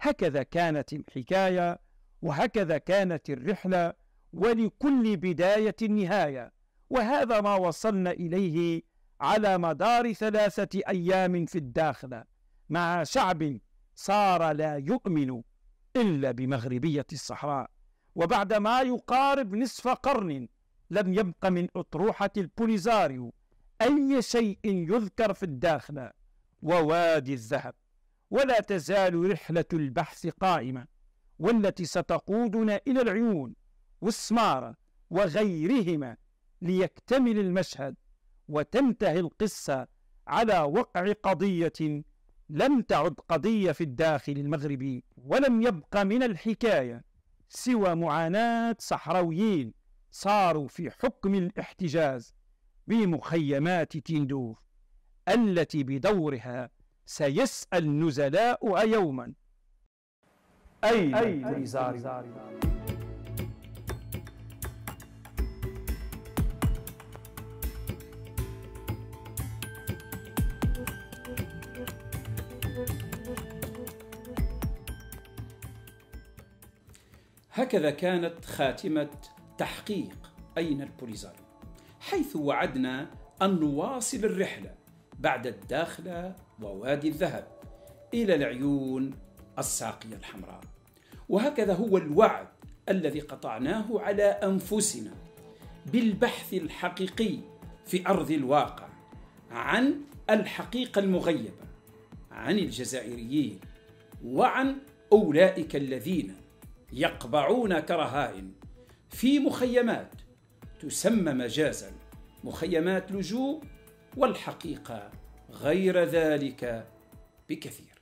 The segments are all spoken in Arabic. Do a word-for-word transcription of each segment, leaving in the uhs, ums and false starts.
هكذا كانت الحكاية، وهكذا كانت الرحلة، ولكل بداية نهاية. وهذا ما وصلنا إليه على مدار ثلاثة أيام في الداخلة، مع شعب صار لا يؤمن إلا بمغربية الصحراء. وبعد ما يقارب نصف قرن لم يبق من أطروحة البوليزاريو أي شيء يذكر في الداخلة ووادي الذهب. ولا تزال رحلة البحث قائمة، والتي ستقودنا إلى العيون والسمارة وغيرهما ليكتمل المشهد وتنتهي القصة على وقع قضية لم تعد قضية في الداخل المغربي، ولم يبق من الحكاية سوى معاناة صحراويين صاروا في حكم الاحتجاز بمخيمات تندوف، التي بدورها سيسأل نزلاؤها يوما: أين البوليزاريو؟ هكذا كانت خاتمة تحقيق أين البوليزاريو، حيث وعدنا أن نواصل الرحلة بعد الداخلة ووادي الذهب إلى العيون الساقية الحمراء. وهكذا هو الوعد الذي قطعناه على أنفسنا بالبحث الحقيقي في أرض الواقع عن الحقيقة المغيبة عن الجزائريين وعن أولئك الذين يقبعون كرهائن في مخيمات تسمى مجازا مخيمات لجوء، والحقيقة غير ذلك بكثير.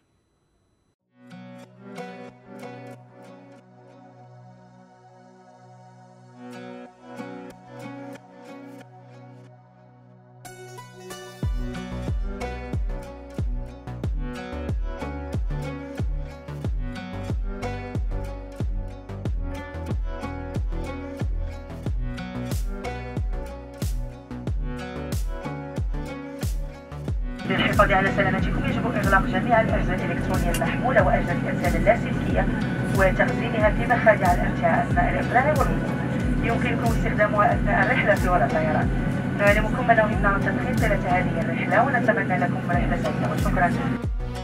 للحفاظ على سلامتكم يجب إغلاق جميع الأجهزة الإلكترونية المحمولة وأجهزة الإرسال اللاسلكية وتخزينها في مخادع الارتعاء أثناء الإقلاع والهبوط. يمكنكم استخدامها أثناء الرحلة في وراء الطيران. نعلمكم أنه يمنع التدخين طيلة هذه الرحلة، ونتمنى لكم رحلة سعيدة وشكرا.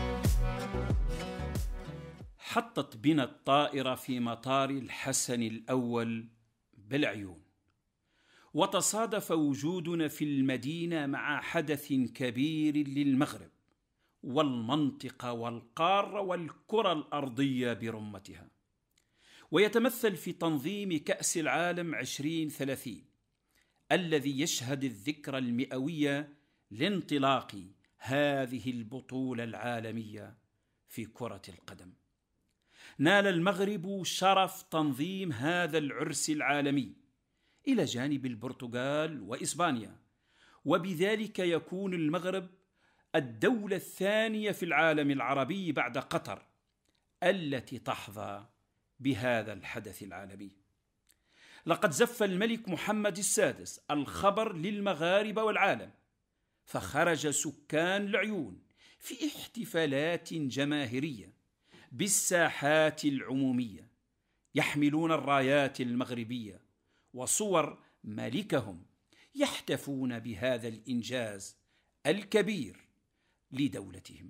حطت بنا الطائرة في مطار الحسن الأول بالعيون، وتصادف وجودنا في المدينة مع حدث كبير للمغرب والمنطقة والقارة والكرة الأرضية برمتها، ويتمثل في تنظيم كأس العالم عشرين ثلاثين الذي يشهد الذكرى المئوية لانطلاق هذه البطولة العالمية في كرة القدم. نال المغرب شرف تنظيم هذا العرس العالمي إلى جانب البرتغال وإسبانيا، وبذلك يكون المغرب الدولة الثانية في العالم العربي بعد قطر التي تحظى بهذا الحدث العالمي. لقد زف الملك محمد السادس الخبر للمغاربة والعالم، فخرج سكان العيون في احتفالات جماهيرية بالساحات العمومية يحملون الرايات المغربية وصور ملكهم يحتفون بهذا الإنجاز الكبير لدولتهم.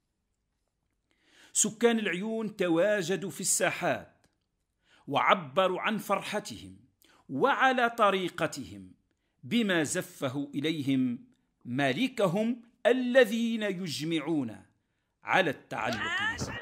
سكان العيون تواجدوا في الساحات وعبروا عن فرحتهم وعلى طريقتهم بما زفه إليهم ملكهم الذين يجمعون على التعلق به.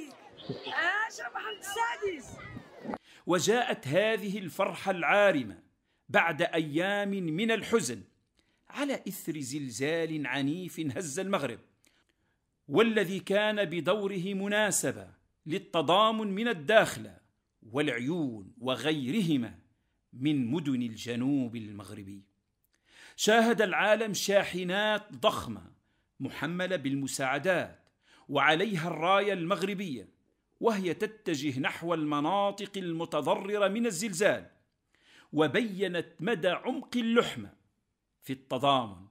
وجاءت هذه الفرحة العارمة بعد أيام من الحزن على إثر زلزال عنيف هز المغرب، والذي كان بدوره مناسبة للتضامن من الداخلة والعيون وغيرهما من مدن الجنوب المغربي. شاهد العالم شاحنات ضخمة محملة بالمساعدات وعليها الراية المغربية، وهي تتجه نحو المناطق المتضررة من الزلزال، وبينت مدى عمق اللحمة في التضامن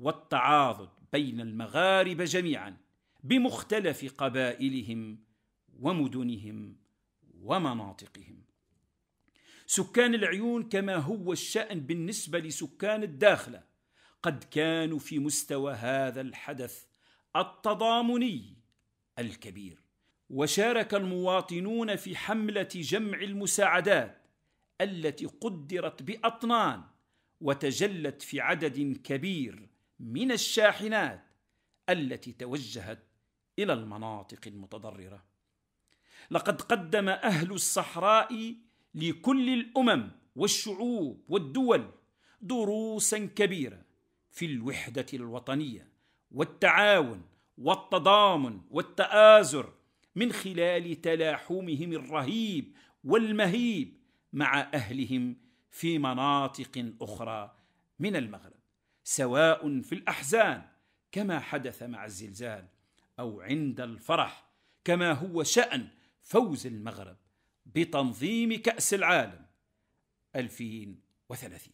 والتعاضد بين المغاربة جميعا بمختلف قبائلهم ومدنهم ومناطقهم. سكان العيون كما هو الشأن بالنسبة لسكان الداخلة قد كانوا في مستوى هذا الحدث التضامني الكبير، وشارك المواطنون في حملة جمع المساعدات التي قدرت بأطنان وتجلت في عدد كبير من الشاحنات التي توجهت إلى المناطق المتضررة. لقد قدم أهل الصحراء لكل الأمم والشعوب والدول دروسا كبيرة في الوحدة الوطنية والتعاون والتضامن والتآزر من خلال تلاحمهم الرهيب والمهيب مع أهلهم في مناطق أخرى من المغرب، سواء في الأحزان كما حدث مع الزلزال أو عند الفرح كما هو شأن فوز المغرب بتنظيم كأس العالم ألفين وثلاثين.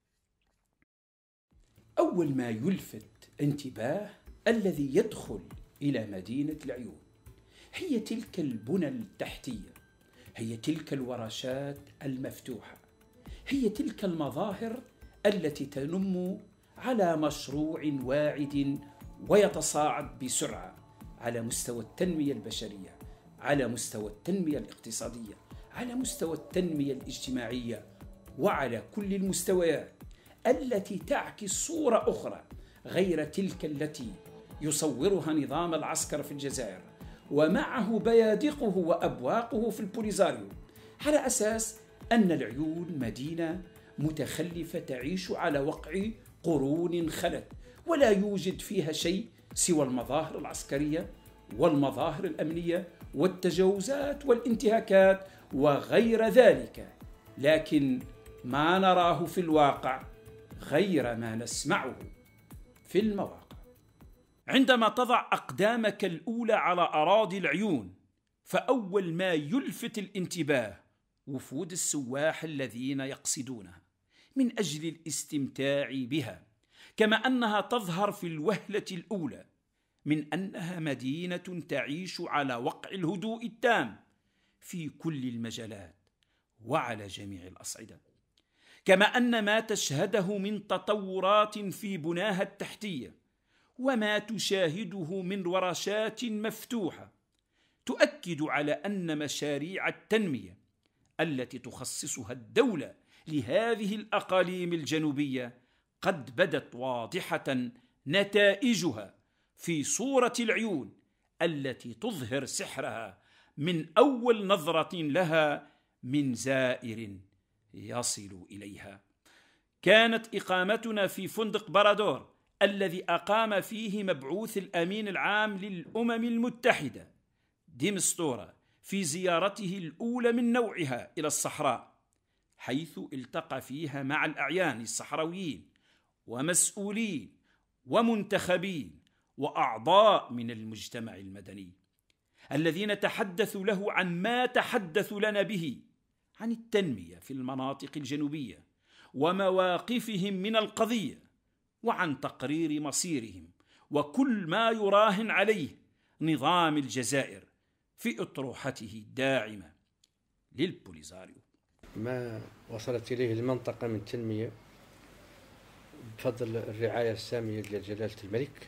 أول ما يلفت انتباه الذي يدخل إلى مدينة العيون هي تلك البنى التحتية، هي تلك الورشات المفتوحة، هي تلك المظاهر التي تنم على مشروع واعد ويتصاعد بسرعة على مستوى التنمية البشرية، على مستوى التنمية الاقتصادية، على مستوى التنمية الاجتماعية، وعلى كل المستويات التي تعكس صورة أخرى غير تلك التي يصورها نظام العسكر في الجزائر ومعه بيادقه وأبواقه في البوليزاريو، على أساس أن العيون مدينة متخلفة تعيش على وقع قرون خلت، ولا يوجد فيها شيء سوى المظاهر العسكرية والمظاهر الأمنية والتجاوزات والانتهاكات وغير ذلك. لكن ما نراه في الواقع غير ما نسمعه في المواقع. عندما تضع أقدامك الأولى على أراضي العيون فأول ما يلفت الانتباه وفود السواح الذين يقصدونها من أجل الاستمتاع بها، كما أنها تظهر في الوهلة الأولى من أنها مدينة تعيش على وقع الهدوء التام في كل المجالات وعلى جميع الأصعدة، كما أن ما تشهده من تطورات في بناها التحتية وما تشاهده من ورشات مفتوحة تؤكد على أن مشاريع التنمية التي تخصصها الدولة لهذه الأقاليم الجنوبية قد بدت واضحة نتائجها في صورة العيون التي تظهر سحرها من أول نظرة لها من زائر يصل إليها. كانت إقامتنا في فندق بارادور الذي أقام فيه مبعوث الأمين العام للأمم المتحدة دي مستورة في زيارته الأولى من نوعها إلى الصحراء، حيث التقى فيها مع الأعيان الصحراويين ومسؤولين ومنتخبين وأعضاء من المجتمع المدني الذين تحدثوا له عن ما تحدثوا لنا به عن التنمية في المناطق الجنوبية ومواقفهم من القضية، وعن تقرير مصيرهم وكل ما يراهن عليه نظام الجزائر في أطروحته الداعمة للبوليزاريو. ما وصلت إليه المنطقة من تنمية بفضل الرعاية السامية لجلالة الملك،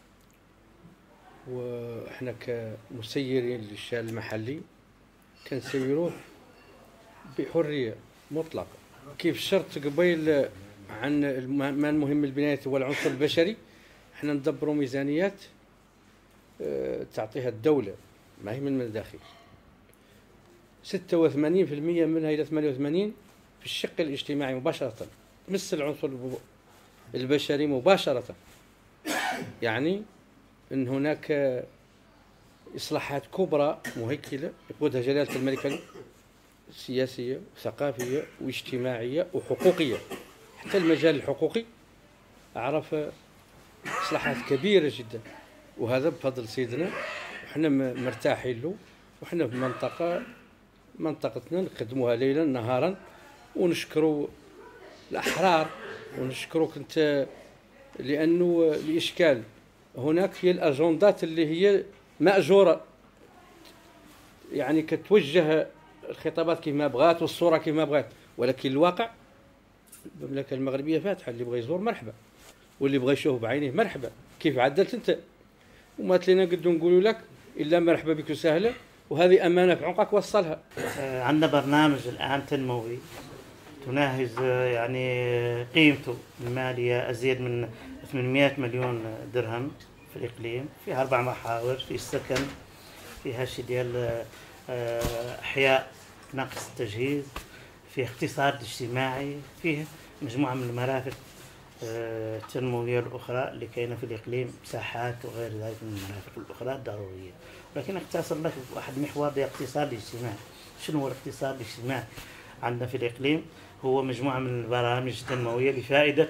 وإحنا كمسيرين للشارع المحلي كنسيروه بحرية مطلقة. كيف شرط قبيل عن ما المهم البنايات هو العنصر البشري، احنا ندبروا ميزانيات تعطيها الدولة ما هي من المداخل، ستة وثمانين بالمئة منها إلى ثمانية وثمانين في الشق الاجتماعي مباشرة، مس العنصر البشري مباشرة. يعني أن هناك إصلاحات كبرى مهكلة يقودها جلالة الملك، سياسية وثقافية واجتماعية وحقوقية. حتى المجال الحقوقي عرف إصلاحات كبيرة جدا، وهذا بفضل سيدنا، وحنا مرتاحين له، وحنا في منطقة منطقتنا نخدموها ليلا نهارا، ونشكروا الأحرار ونشكروك أنت، لأنه الإشكال هناك هي الأجندات اللي هي مأجورة يعني كتوجه الخطابات كما بغات والصوره كما بغات، ولكن الواقع المملكه المغربيه فاتحه، اللي بغى يزور مرحبا، واللي بغى يشوف بعينيه مرحبا. كيف عدلت انت وما تلينا قدو نقولوا لك الا مرحبا بك وسهلا، وهذه امانه في عنقك وصلها. عندنا برنامج الان تنموي تناهز يعني قيمته الماليه ازيد من ثمانمئة مليون درهم في الاقليم، فيها اربع محاور، في السكن، فيها هالشي ديال احياء ناقص التجهيز، فيه اقتصاد اجتماعي، فيه مجموعه من المرافق التنمويه الاخرى اللي كاينه في الاقليم، مساحات وغير ذلك من المرافق الاخرى الضروريه. ولكن اختصر لك واحد محور ديال الاقتصاد الاجتماعي. شنو هو الاقتصاد الاجتماعي عندنا في الاقليم؟ هو مجموعه من البرامج التنمويه لفائده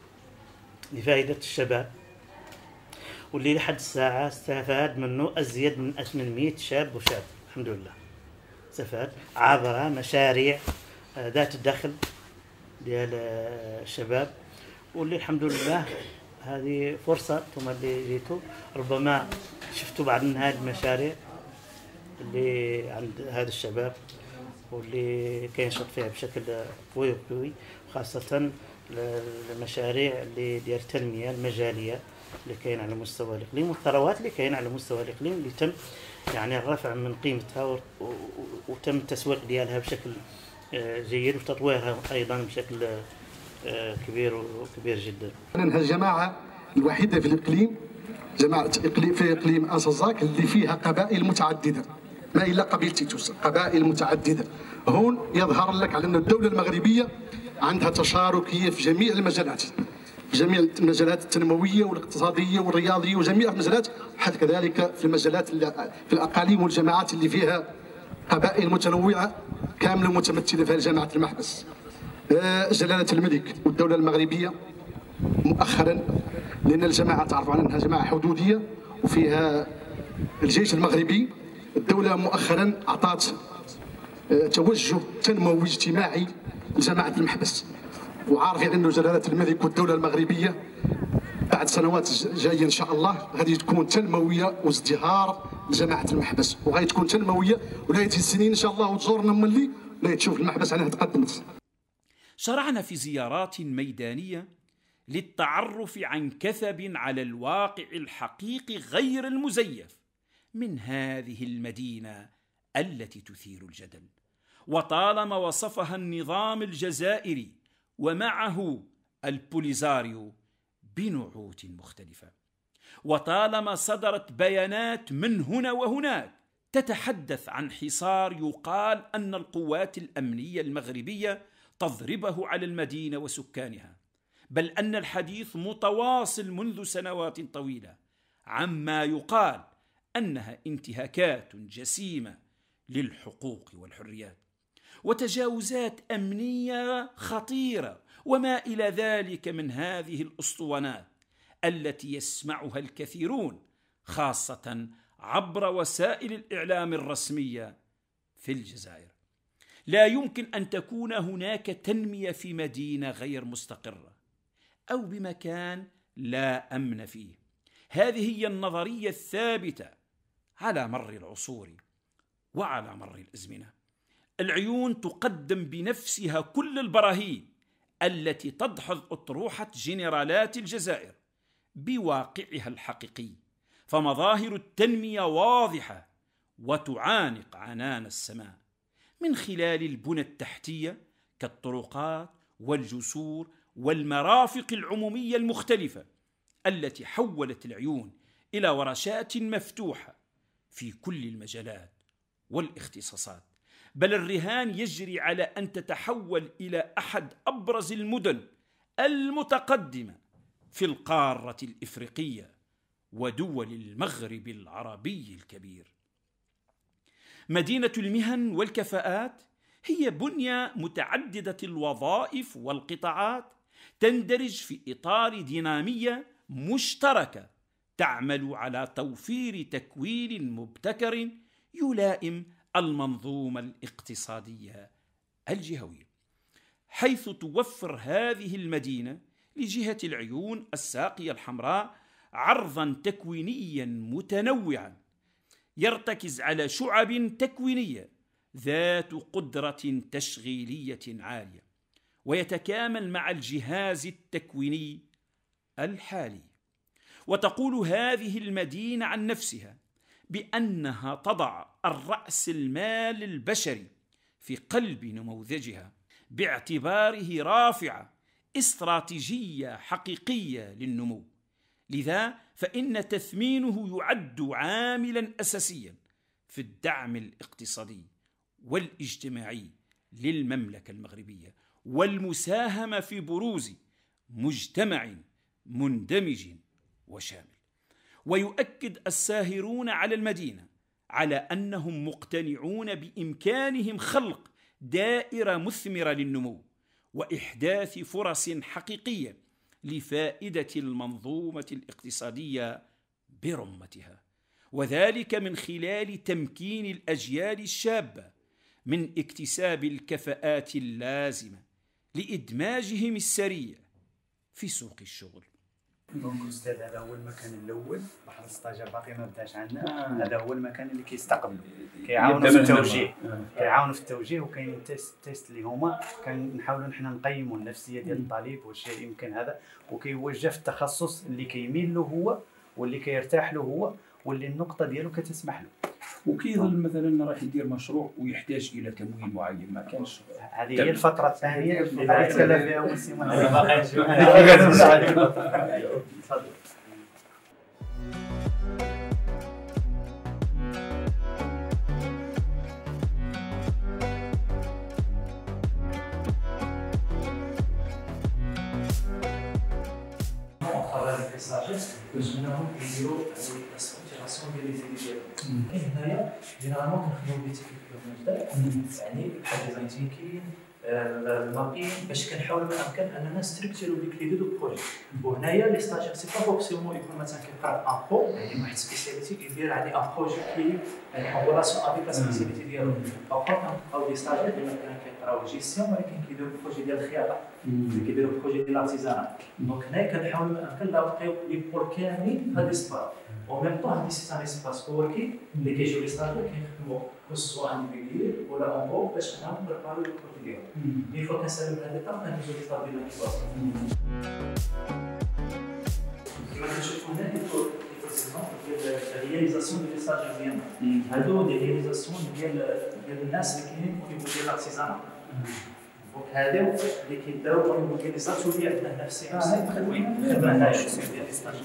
لفائده الشباب، واللي لحد الساعه استفاد منه ازيد من ثمانمئة شاب وشاب الحمد لله، استفاد عبر مشاريع ذات الدخل ديال الشباب، واللي الحمد لله هذه فرصه انتم اللي جيتوا ربما شفتوا بعض من هذه المشاريع اللي عند هذا الشباب واللي كينشط فيها بشكل قوي وقوي، خاصه المشاريع اللي ديال التنميه المجاليه اللي كاين على مستوى الاقليم، والثروات اللي كاين على مستوى الاقليم اللي تم يعني الرفع من قيمتها وتم التسويق ديالها بشكل جيد وتطويرها ايضا بشكل كبير وكبير جدا. انها الجماعه الوحيده في الاقليم، جماعه اقليم في اقليم أنصزاك اللي فيها قبائل متعدده، ما الا قبيله تيتوس، قبائل متعدده. هون يظهر لك على ان الدوله المغربيه عندها تشاركيه في جميع المجالات، في جميع المجالات التنمويه والاقتصاديه والرياضيه وجميع المجالات، حتى كذلك في المجالات في الاقاليم والجماعات اللي فيها قبائل متنوعه كامله متمثله في جماعه المحبس. جلاله الملك والدوله المغربيه مؤخرا، لان الجماعه تعرف على انها جماعه حدوديه وفيها الجيش المغربي، الدوله مؤخرا اعطت توجه تنموي اجتماعي لجماعه المحبس، وعارفين انه جلاله الملك والدوله المغربيه بعد سنوات جايه ان شاء الله غادي تكون تنمويه وازدهار لجماعه المحبس، وغادي تكون تنمويه ولا يجي السنين ان شاء الله وتزورنا ملي ولا تشوف المحبس عليها تقدمت. شرعنا في زيارات ميدانيه للتعرف عن كثب على الواقع الحقيقي غير المزيف من هذه المدينه التي تثير الجدل، وطالما وصفها النظام الجزائري ومعه البوليزاريو بنعوت مختلفة، وطالما صدرت بيانات من هنا وهناك تتحدث عن حصار يقال أن القوات الأمنية المغربية تضربه على المدينة وسكانها، بل أن الحديث متواصل منذ سنوات طويلة عما يقال أنها انتهاكات جسيمة للحقوق والحريات وتجاوزات أمنية خطيرة وما إلى ذلك من هذه الأسطوانات التي يسمعها الكثيرون خاصة عبر وسائل الإعلام الرسمية في الجزائر. لا يمكن أن تكون هناك تنمية في مدينة غير مستقرة أو بمكان لا أمن فيه. هذه هي النظرية الثابتة على مر العصور وعلى مر الأزمنة. العيون تقدم بنفسها كل البراهين التي تدحض أطروحة جنرالات الجزائر بواقعها الحقيقي، فمظاهر التنمية واضحة وتعانق عنان السماء من خلال البنى التحتية كالطرقات والجسور والمرافق العمومية المختلفة التي حولت العيون إلى ورشات مفتوحة في كل المجالات والاختصاصات، بل الرهان يجري على أن تتحول إلى أحد أبرز المدن المتقدمة في القارة الإفريقية ودول المغرب العربي الكبير. مدينة المهن والكفاءات هي بنية متعددة الوظائف والقطاعات تندرج في إطار دينامية مشتركة تعمل على توفير تكوين مبتكر يلائم المنظومة الاقتصادية الجهوية، حيث توفر هذه المدينة لجهة العيون الساقية الحمراء عرضا تكوينيا متنوعا يرتكز على شعب تكوينية ذات قدرة تشغيلية عالية، ويتكامل مع الجهاز التكويني الحالي. وتقول هذه المدينة عن نفسها بأنها تضع الرأس المال البشري في قلب نموذجها باعتباره رافعة استراتيجية حقيقية للنمو. لذا فإن تثمينه يعد عاملا أساسيا في الدعم الاقتصادي والاجتماعي للمملكة المغربية والمساهمة في بروز مجتمع مندمج وشامل. ويؤكد الساهرون على المدينة على أنهم مقتنعون بإمكانهم خلق دائرة مثمرة للنمو وإحداث فرص حقيقية لفائدة المنظومة الاقتصادية برمتها، وذلك من خلال تمكين الأجيال الشابة من اكتساب الكفاءات اللازمة لإدماجهم السريع في سوق الشغل. دونك استاذ هذا هو المكان الاول، بحر الستاجر باقي ما بداش عندنا. هذا هو المكان اللي كيستقبلوا كيعاونوا في التوجيه كيعاونوا في التوجيه وكاينين تيست تيست اللي هما كنحاولوا نحنا نقيموا النفسيه ديال الطالب واش يمكن هذا، وكيوجه في التخصص اللي كيميل له هو واللي كيرتاح له هو واللي النقطه ديالو كتسمح له. وكيظل مثلا راح يدير مشروع ويحتاج الى تمويل معين ما كانش. هذه هي الفتره الثانيه اللي غادي يتكلم فيها هو سيمون. تفضل. باش انهم يديروا ستركتوراسيون ديال لي زيدي ديالهم. كاين هنايا جينيرالمون كنخدموا بلي تكنيك يعني بحال ديزاين ثينكين المابين باش كنحاولوا ما امكن اننا نستركتورو ديك لي دو بروجي. وهنايا لي ستاجير سي با فورسيمون يكون مثلا كيقرا ان برو يعني واحد سبيسياليتي يدير يعني ان بروجي كي يعني اون ريلاسيون افيك لا سبيسياليتي ديالو. اوبا او دي ستاجير اللي مثلا كيقراو جيستيون ولكن كيديروا بروجي ديال الخياطه كيديروا بروجي ديال الارتيزان. دونك هنايا كنحاولوا ما امكن نلقاو لي بور كاملين في هاد ليسباس. او ميم طون هادي سي ان اسباس كووركي اللي كيجيو لي ستاجير كيخدموا كو سوا انديفيديوال ولا اون برو باش انهم نبريباريو لو بروجي ديالهم. مي فوا كنساليو هاد ليطاب كندوزو ليطاب ديال الانكوباسيون. كيما كنشوفوا هنا كيكون ديال الرياليزاسيون ديال لي ستاجير ديالنا. هادو دي رياليزاسيون ديال ديال الناس اللي كاينين او نيفو ديال الارتيزان. دونك هادو اللي كيداو او نيفو ديال لي زاتولي عندنا هنا في السي ام سي خدمه هنايا ديال لي ستاجير.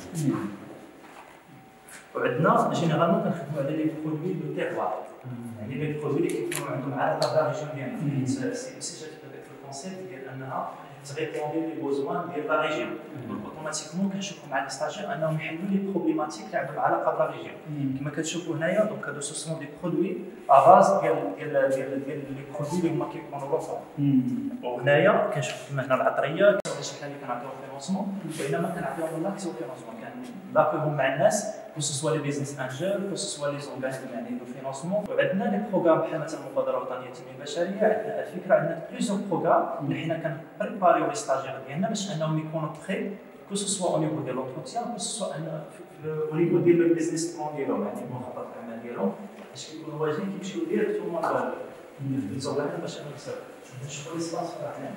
وعندنا جينيرالمون كنخدموا على لي برودوي دو تيرواغ يعني لي برودوي اللي كيكونوا عندهم علاقه بالريجيون ديالنا. سي سي جات هذاك الكونسيبت ديال انها تريبوندي لي بوزوان ديال لا ريجيون. دونك اوتوماتيكمون كنشوفوا مع لي ستاجير انهم يحلوا لي بروبليماتيك اللي عندهم علاقه باللا ريجيون. كما كتشوفوا هنايا دونك هادو سو سون دي برودوي افاز ديال ديال ديال ديال لي برودوي اللي هما كيكونوا لوكال. وهنايا كنشوفوا كما هنا العطريه شي حاجه اللي كنعطيو فينونسمون وانما كنعطيوهم لاكسيو فينونسمون كنلاقيوهم مع الناس que ce soit les business angels, que ce soit les organismes يعني de financement. وعندنا لي بروغرام بحال مثلا المبادره الوطنيه للتنميه البشريه. عندنا الفكره عندنا بليزيور بروغرام اللي حنا كنبريباريو لي ستاجير ديالنا باش انهم يكونوا بخي كو سو سوا او نيفو ديال لونتروتيان كو سو سوا او نيفو ديال البيزنس بلان ديالهم يعني مخطط الاعمال ديالهم باش كيكونوا واجدين كيمشيو ديريكتومون للزوار باش نشوفوا لي سباس فاهمين.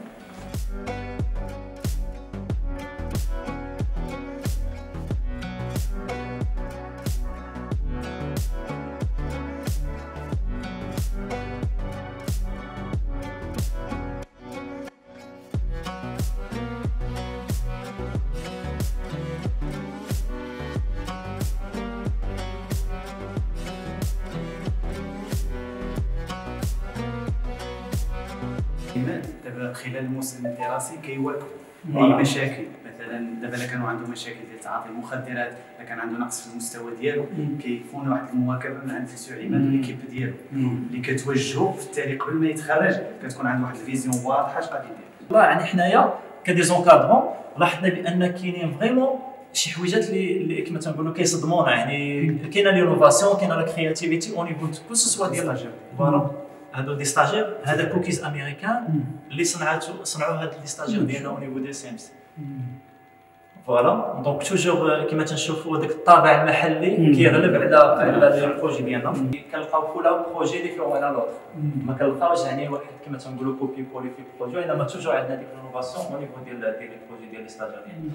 دابا خلال الموسم الدراسي كيواجهوا اي مشاكل. مثلا دابا الا كانوا عندهم مشاكل ديال تعاطي المخدرات، الا كان عنده نقص في المستوى ديالو كيكون واحد المواكبه مع الفيسيو عماد والكيب ديالو اللي كتوجهوا في التالي قبل ما يتخرج كتكون عنده واحد الفيزيون واضحه اش غادي يدير. والله يعني حنايا كدي زونكادرون لاحظنا بان كاينين فريمون شي حويجات اللي كما تنقولوا كيصدمونا. يعني كاينه لينوفاسيون كاينه لا كرياتيفيتي اون نيفو كو سوا ديال فوالا هادو دي ستاجير. هذا كوكيز امريكان اللي صنعاتو صنعوا هاد لي ستاجير ديالنا او نيفو دي سي ام سي. فوالا دونك توجور كما تنشوفوا داك الطابع المحلي كيغلب على على لي بروجي ديالنا. كنلقاو كل بروجي اللي فيهم على لوطر، ما كنلقاوش يعني واحد كما تنقولوا كوبي كولي في بروجي، انما توجور عندنا ديك الانوفاسيون او نيفو ديال ديال لي بروجي ديال لي ستاجير ديالنا.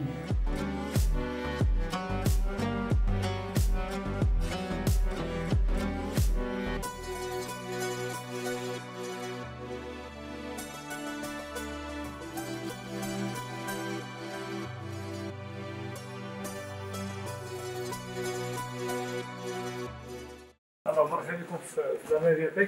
مرحبا بكم في لا ميدياتيك.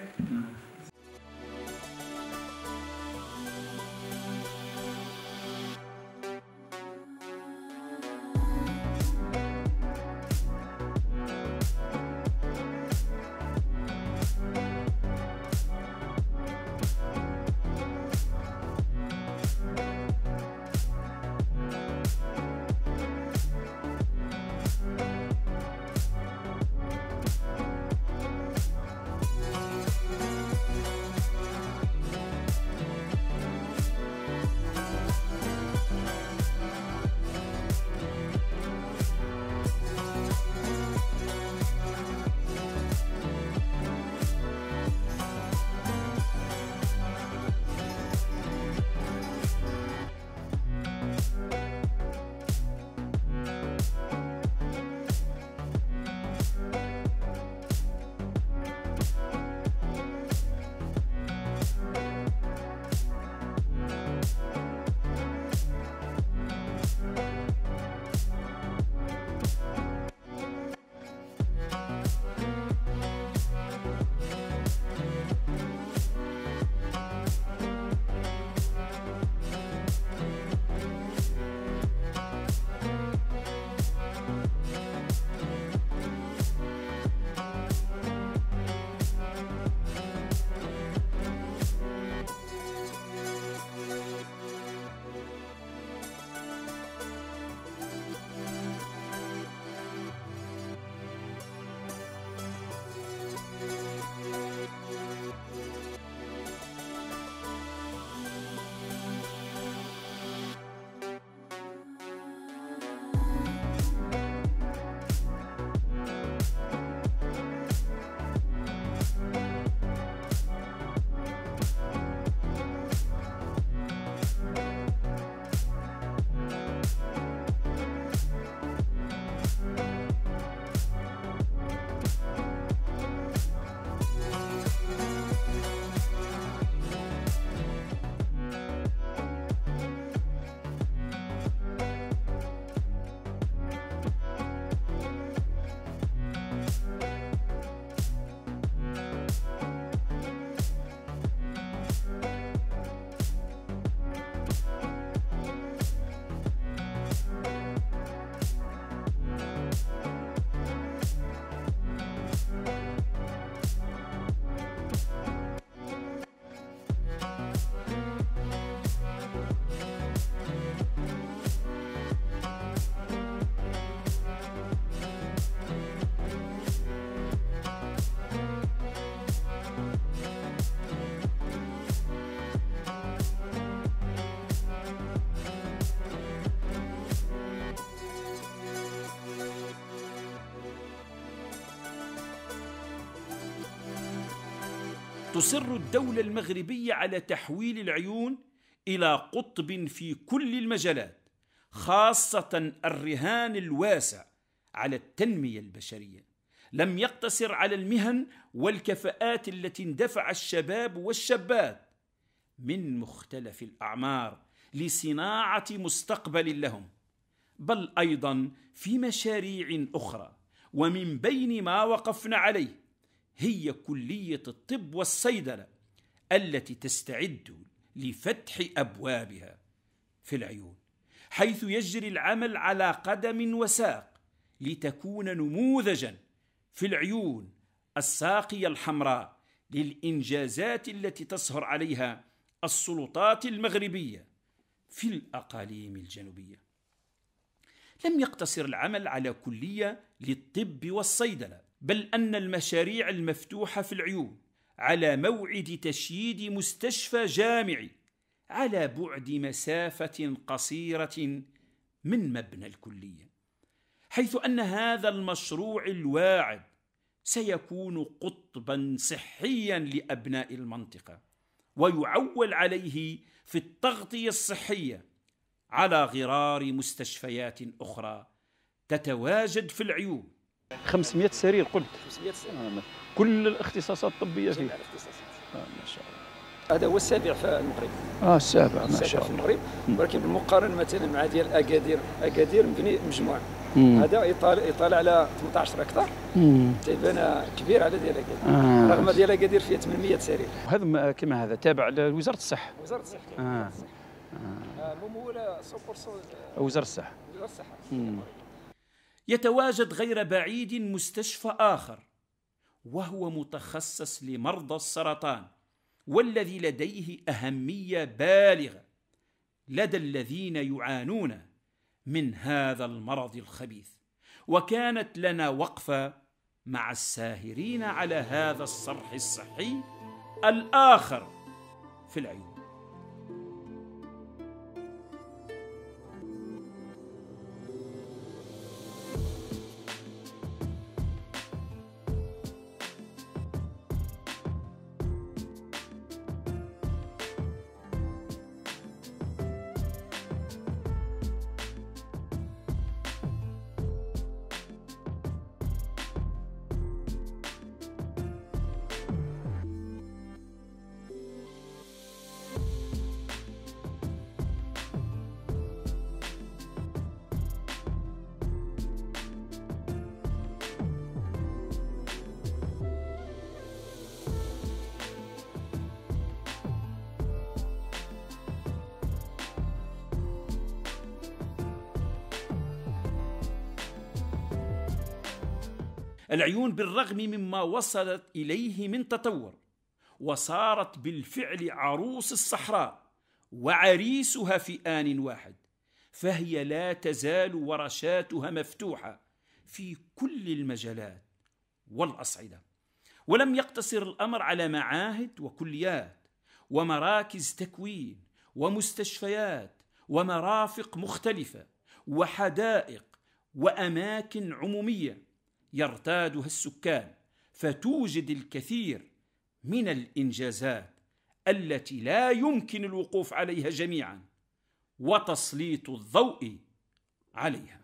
تصر الدولة المغربية على تحويل العيون إلى قطب في كل المجالات، خاصة الرهان الواسع على التنمية البشرية. لم يقتصر على المهن والكفاءات التي اندفع الشباب والشابات من مختلف الأعمار لصناعة مستقبل لهم، بل أيضا في مشاريع أخرى. ومن بين ما وقفنا عليه هي كلية الطب والصيدلة التي تستعد لفتح أبوابها في العيون، حيث يجري العمل على قدم وساق لتكون نموذجا في العيون الساقية الحمراء للإنجازات التي تسهر عليها السلطات المغربية في الأقاليم الجنوبية. لم يقتصر العمل على كلية للطب والصيدلة، بل أن المشاريع المفتوحة في العيون على موعد تشييد مستشفى جامعي على بعد مسافة قصيرة من مبنى الكلية، حيث أن هذا المشروع الواعد سيكون قطبا صحيا لأبناء المنطقة، ويعول عليه في التغطية الصحية على غرار مستشفيات أخرى تتواجد في العيون. خمسمائة سرير قلت، خمسمائة سرير كل الاختصاصات الطبية فيه. آه ما شاء الله. هذا هو السابع في المغرب. اه السابع ما شاء الله في المغرب، ولكن بالمقارنة مثلا مع ديال أكادير، أكادير مبني مجموعة. هذا يطالع يطالع على ثمانية عشر هكتار، تيبان كبير على ديال أكادير، آه. رغم ديال أكادير فيه ثمانمائة سرير. وهذا كما هذا تابع لوزارة الصحة. وزارة الصحة. اه. اه. ممولة مية بالمية وزارة الصحة. وزارة الصحة. يتواجد غير بعيد مستشفى آخر، وهو متخصص لمرضى السرطان، والذي لديه أهمية بالغة لدى الذين يعانون من هذا المرض الخبيث. وكانت لنا وقفة مع الساهرين على هذا الصرح الصحي الآخر في العيون. العيون بالرغم مما وصلت إليه من تطور، وصارت بالفعل عروس الصحراء وعريسها في آن واحد، فهي لا تزال ورشاتها مفتوحة في كل المجالات والأصعدة. ولم يقتصر الأمر على معاهد وكليات ومراكز تكوين ومستشفيات ومرافق مختلفة وحدائق وأماكن عمومية يرتادها السكان، فتوجد الكثير من الإنجازات التي لا يمكن الوقوف عليها جميعا وتسليط الضوء عليها.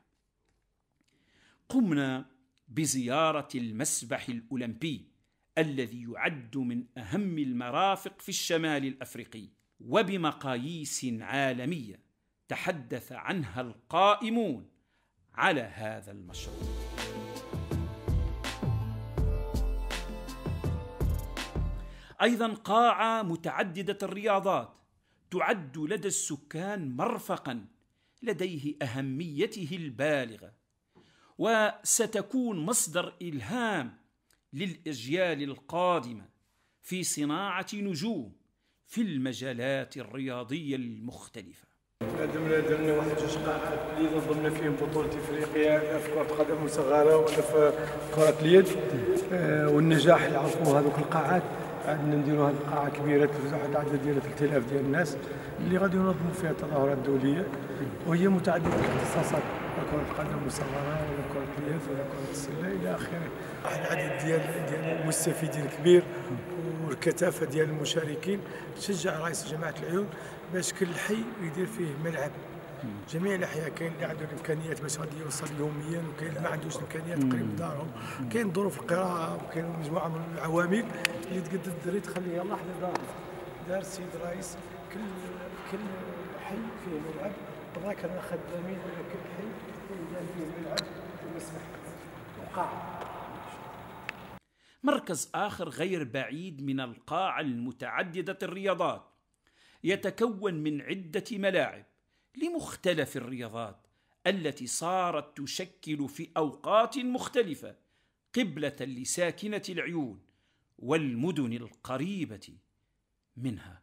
قمنا بزيارة المسبح الأولمبي الذي يعد من أهم المرافق في الشمال الأفريقي، وبمقاييس عالمية تحدث عنها القائمون على هذا المشروع. أيضا قاعة متعددة الرياضات تعد لدى السكان مرفقا لديه أهميته البالغة، وستكون مصدر إلهام للأجيال القادمة في صناعة نجوم في المجالات الرياضية المختلفة. درنا درنا واحد جوج قاعات اللي نظمنا فيهم بطولة افريقيا في كرة القدم المصغرة ولا في كرة اليد، والنجاح اللي عرفوه هذوك القاعات عندنا نديروا هذه القاعة كبيرة واحد عدد ديال ثلاثة آلاف ديال الناس اللي غادي ينظموا فيها تظاهرات دولية، وهي متعددة الاختصاصات، كرة القدم المصغرة ولا كرة اليد ولا كرة السلة إلى آخره. واحد العدد ديال ديال المستفيدين كبير والكثافة ديال المشاركين تشجع رئيس جماعة العيون باش كل حي يدير فيه ملعب. جميع الاحياء كاين اللي عنده الامكانيات باش غادي يوصل يوميا، وكاين اللي ما عندوش الامكانيات قريب دارهم، كاين ظروف القراءه وكاين مجموعه من العوامل اللي تقدر الدري تخليه يلاه حدا داره. دار السيد الرئيس كل كل حي فيه ملعب، وذاك خدامين كل حي دار فيه ملعب ومسبح وقاعه. مركز آخر غير بعيد من القاعة المتعددة الرياضات يتكون من عدة ملاعب لمختلف الرياضات التي صارت تشكل في أوقات مختلفة قبلة لساكنة العيون والمدن القريبة منها.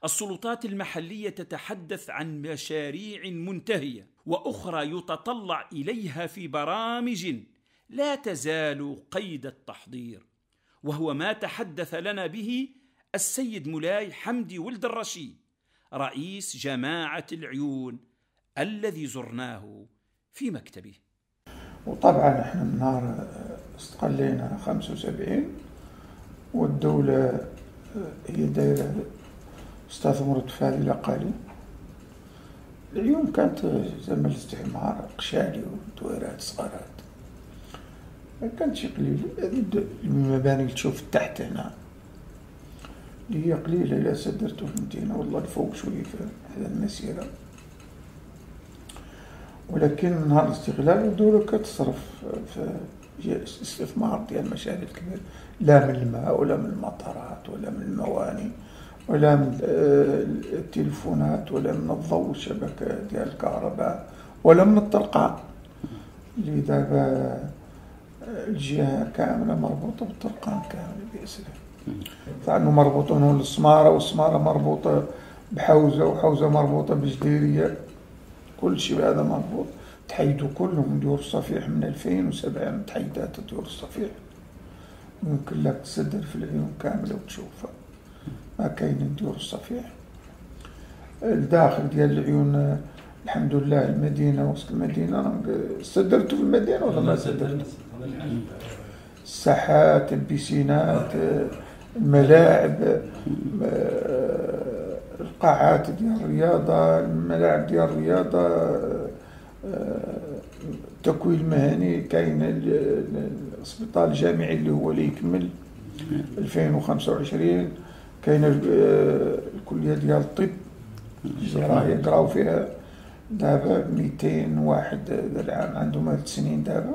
السلطات المحلية تتحدث عن مشاريع منتهية وأخرى يتطلع إليها في برامج لا تزال قيد التحضير، وهو ما تحدث لنا به السيد مولاي حمدي ولد الرشيد رئيس جماعة العيون الذي زرناه في مكتبه. وطبعا احنا من نهار استقلينا خمسة وسبعين والدولة هي دايرة استثمرت في هذه الأقاليم. العيون كانت زمن الاستعمار قشالي ودويرات صغارات، ما كانتش قليل. المباني اللي تشوف تحت هنا اللي هي قليلة إلا سدرتو في المدينة والله الفوق شوية في هذا المسيرة، ولكن من نهار الاستقلال الدولة كتصرف في استثمار ديال المشاريع الكبيرة، لا من الماء ولا من المطارات ولا من المواني ولا من التليفونات ولا من الضوء الشبكة ديال الكهرباء ولا من الطرقات اللي دابا الجهة كاملة مربوطة بالطرقان كاملة بأسرها، فعنو مربوطون بالسمارة والسمارة مربوطة بحوزة وحوزة مربوطة بجديرية، كل شيء هذا مربوط. تحيدوا كلهم ديور الصفيح من ألفين وسبعة تحيدات ديور الصفيح، ممكن لك تسدر في العيون كاملة وتشوفها، ما كاين ديور الصفيح. الداخل ديال العيون الحمد لله المدينة وسط المدينة سدرتوا في المدينة ولا ما سدرتوا؟ الساحات، البيسينات، الملاعب، القاعات ديال الرياضة، الملاعب ديال الرياضة، التكوين المهني، كاين الاسبيطال الجامعي اللي هو اللي يكمل ألفين وخمسة وعشرين، كاين الكلية ديال الطب اللي راه يقراو فيها دابا مئتين واحد العام عندهم هاد السنين دابا.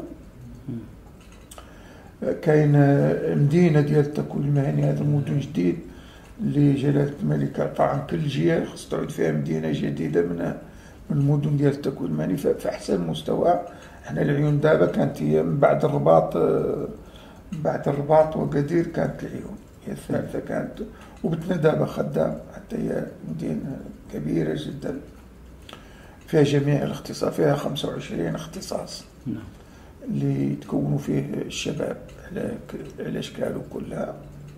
كاين مدينة ديال التكوين المهني، هذا مدن جديد اللي جلالة الملك طبعا كل جهة خص تعود فيها مدينة جديدة من من المدن ديال التكوين المهني في أحسن مستوى. احنا العيون دابا كانت هي من بعد الرباط، بعد الرباط وقدير كانت العيون هي الثالثة كانت، وبتنا دابا خدام حتى هي مدينة كبيرة جدا فيها جميع الاختصاص، فيها خمسة وعشرين اختصاص اللي تكونوا فيه الشباب على الاشكال كلها.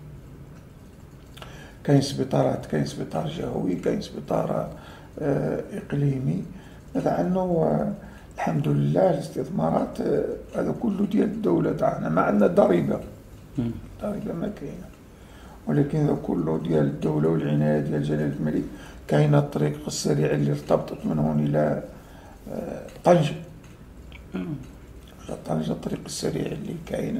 كاين سبيطارات، كاين سبيطار جهوي، كاين سبيطار اقليمي. هذا عنه الحمد لله الاستثمارات هذا كله ديال الدولة تاعنا، ما عندنا ضريبة، ضريبة ما كاينه، ولكن هذا كله ديال الدولة والعناية ديال جلالة الملك. كاينه الطريق السريع اللي ارتبطت من هون الى طنجة، طنجة الطريق السريع اللي كاينه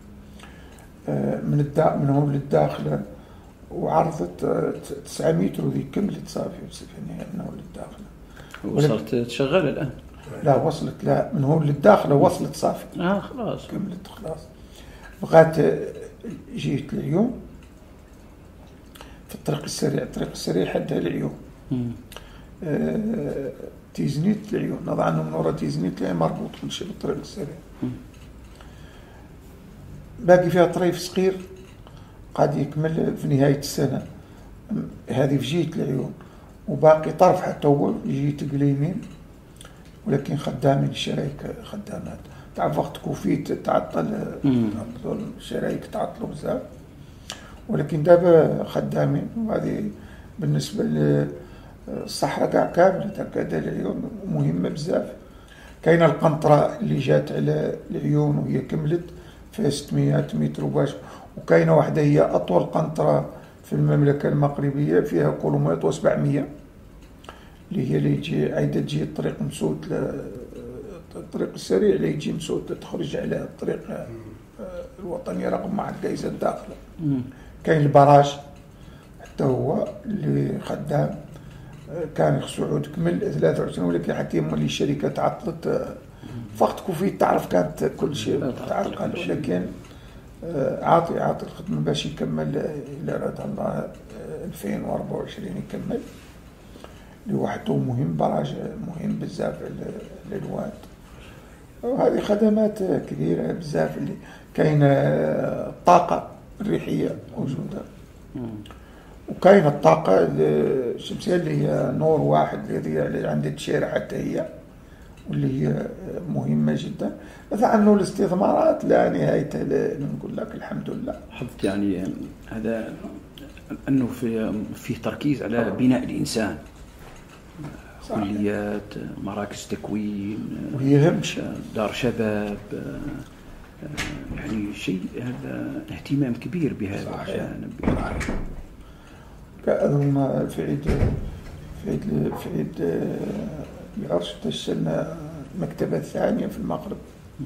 من الدا من هون للداخله، وعرضت تسعة متر وذي كملت صافي في النهاية من هون للداخله. وصلت تشغل الان؟ لا وصلت، لا من هون للداخله وصلت صافي. اه خلاص كملت خلاص. بغات جيت العيون في الطريق السريع، الطريق السريع حدها العيون. آه تيزنيت العيون نضع عنه من وراء تيزنيت لا مربوط كل شيء بالطريق السريع. باقي فيها طريف صغير قاعد يكمل في نهاية السنة، هذه في جهة العيون، وباقي طرف حتى هو في جهة قليمين، ولكن خدامين الشرايك خدامات. تعرف وقت كوفيت تعطل، الشرايك تعطلوا بزاف، ولكن دابا خدامين. وهذه بالنسبة للصحراء كاع كاملة هكذا العيون مهمة بزاف. كاينه القنطرة اللي جات على العيون وهي كملت فيها ستمائة متر وباش، وكاينه واحدة هي أطول قنطرة في المملكة المغربية فيها كيلومتر وسبعمية، اللي هي اللي يجي عايدة تجي الطريق مسود، الطريق السريع اللي يجي مسود تخرج على الطريق الوطني رقم مع الجايزة الداخلة. كاين البراج حتى هو اللي خدام، كان خصو يعود كمل ثلاثة وعشرين، ولكن حتى يما اللي الشركة تعطلت فقط كوفيد تعرف كانت كل شيء تعرقل، ولكن عاطي عاطي الخدمة باش يكمل إلى رد الله ألفين وأربعة وعشرين يكمل، اللي وحده مهم، براج مهم بزاف للواد. وهذه خدمات كبيرة بزاف. اللي كاين الطاقة الريحية موجودة، وكاين الطاقة الشمسية اللي هي نور واحد اللي عند الشارع حتى هي، واللي هي مهمة جدا. مثلا أنه الاستثمارات لا نهاية نقول لك الحمد لله. حفظت يعني هذا أنه في فيه تركيز على بناء الإنسان، كليات، مراكز تكوين، وهي أهم شيء دار شباب، يعني شيء هذا اهتمام كبير بهذا الجانب. كأنهم في عيد في عيد في عيد العرش دشنا المكتبة الثانية في المغرب،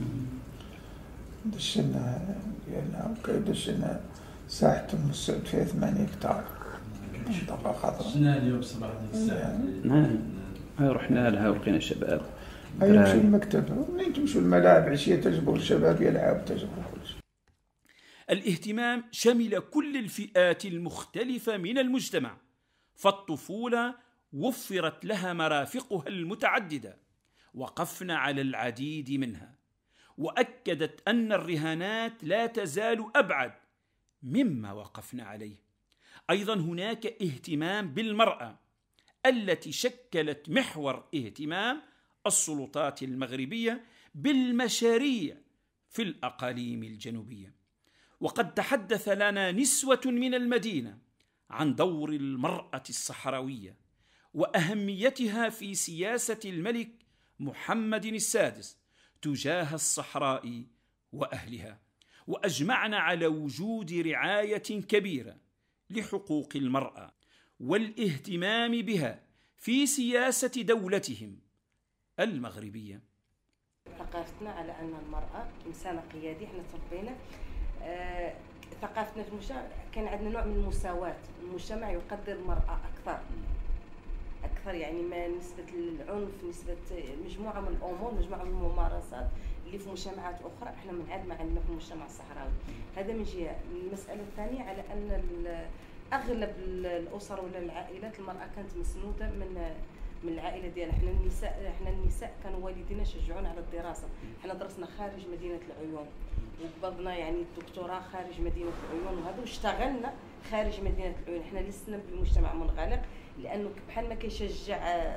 دشنا ديالنا وكيدشنا ساحة أم السعود فيها ثمانية هكتار منطقة خضراء. شنو اليوم صباح الساعة؟ نعم رحنا لها ولقينا الشباب. أي نمشي المكتبة، منين تمشوا الملاعب عشية تجبروا الشباب يلعبوا تجبروا كل شيء. الاهتمام شمل كل الفئات المختلفة من المجتمع، فالطفولة وفرت لها مرافقها المتعددة، وقفنا على العديد منها، وأكدت أن الرهانات لا تزال أبعد مما وقفنا عليه. أيضا هناك اهتمام بالمرأة التي شكلت محور اهتمام السلطات المغربية بالمشاريع في الأقاليم الجنوبية. وقد تحدث لنا نسوة من المدينة عن دور المرأة الصحراوية وأهميتها في سياسة الملك محمد السادس تجاه الصحراء وأهلها، وأجمعنا على وجود رعاية كبيرة لحقوق المرأة والاهتمام بها في سياسة دولتهم المغربية. ثقافتنا على أن المرأة إنسانة قيادي، احنا تربينا آه، ثقافتنا في المجتمع كان عندنا نوع من المساواة، المجتمع يقدر المرأة أكثر أكثر يعني ما نسبة العنف، نسبة مجموعة من الأمور، مجموعة من الممارسات اللي في مجتمعات أخرى احنا من عاد ما عندنا في المجتمع الصحراوي. هذا من جهة. المسألة الثانية على أن أغلب الأسر ولا العائلات المرأة كانت مسنودة من من العائله ديالنا. احنا النساء احنا النساء كانوا والدينا شجعونا على الدراسه، احنا درسنا خارج مدينه العيون وقبضنا يعني الدكتوراه خارج مدينه العيون وهذا، واشتغلنا خارج مدينه العيون. احنا لسنا بمجتمع منغلق، لانه بحال ما كيشجع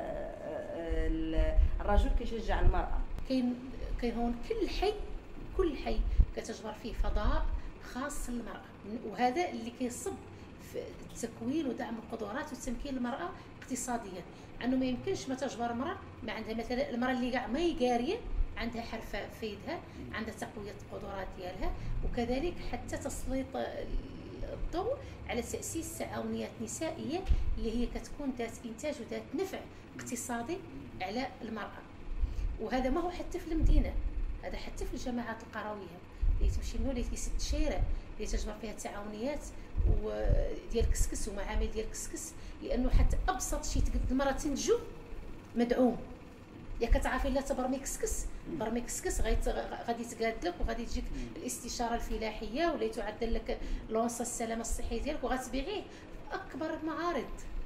الرجل كيشجع المراه. كاين كاين هون كل حي كل حي كتجبر فيه فضاء خاص للمراه، وهذا اللي كيصب في التكوين ودعم القدرات وتمكين المراه اقتصاديا. انه ما يمكنش ما تجبر امراه ما عندها مثلا المراه اللي كاع ما هي قاريه عندها حرفه في يدها، عندها تقويه القدرات ديالها، وكذلك حتى تسليط الضوء على تاسيس تعاونيات نسائيه اللي هي كتكون ذات انتاج وذات نفع اقتصادي على المراه. وهذا ما هو حتى في المدينه، هذا حتى في الجماعات القرويه اللي تمشي لنا اللي تيسد الشارع اللي تجبر فيها التعاونيات وديال كسكس ومعامل ديال كسكس، لانه حتى ابسط شيء تقد المراه تنتجو مدعوم. يا كتعرفي لا تبرمي كسكس برمي كسكس غادي تقاد لك وغادي تجيك الاستشاره الفلاحيه ولا تعدل لك لونص السلامه الصحيه ديالك وغتبيعيه اكبر المعارض.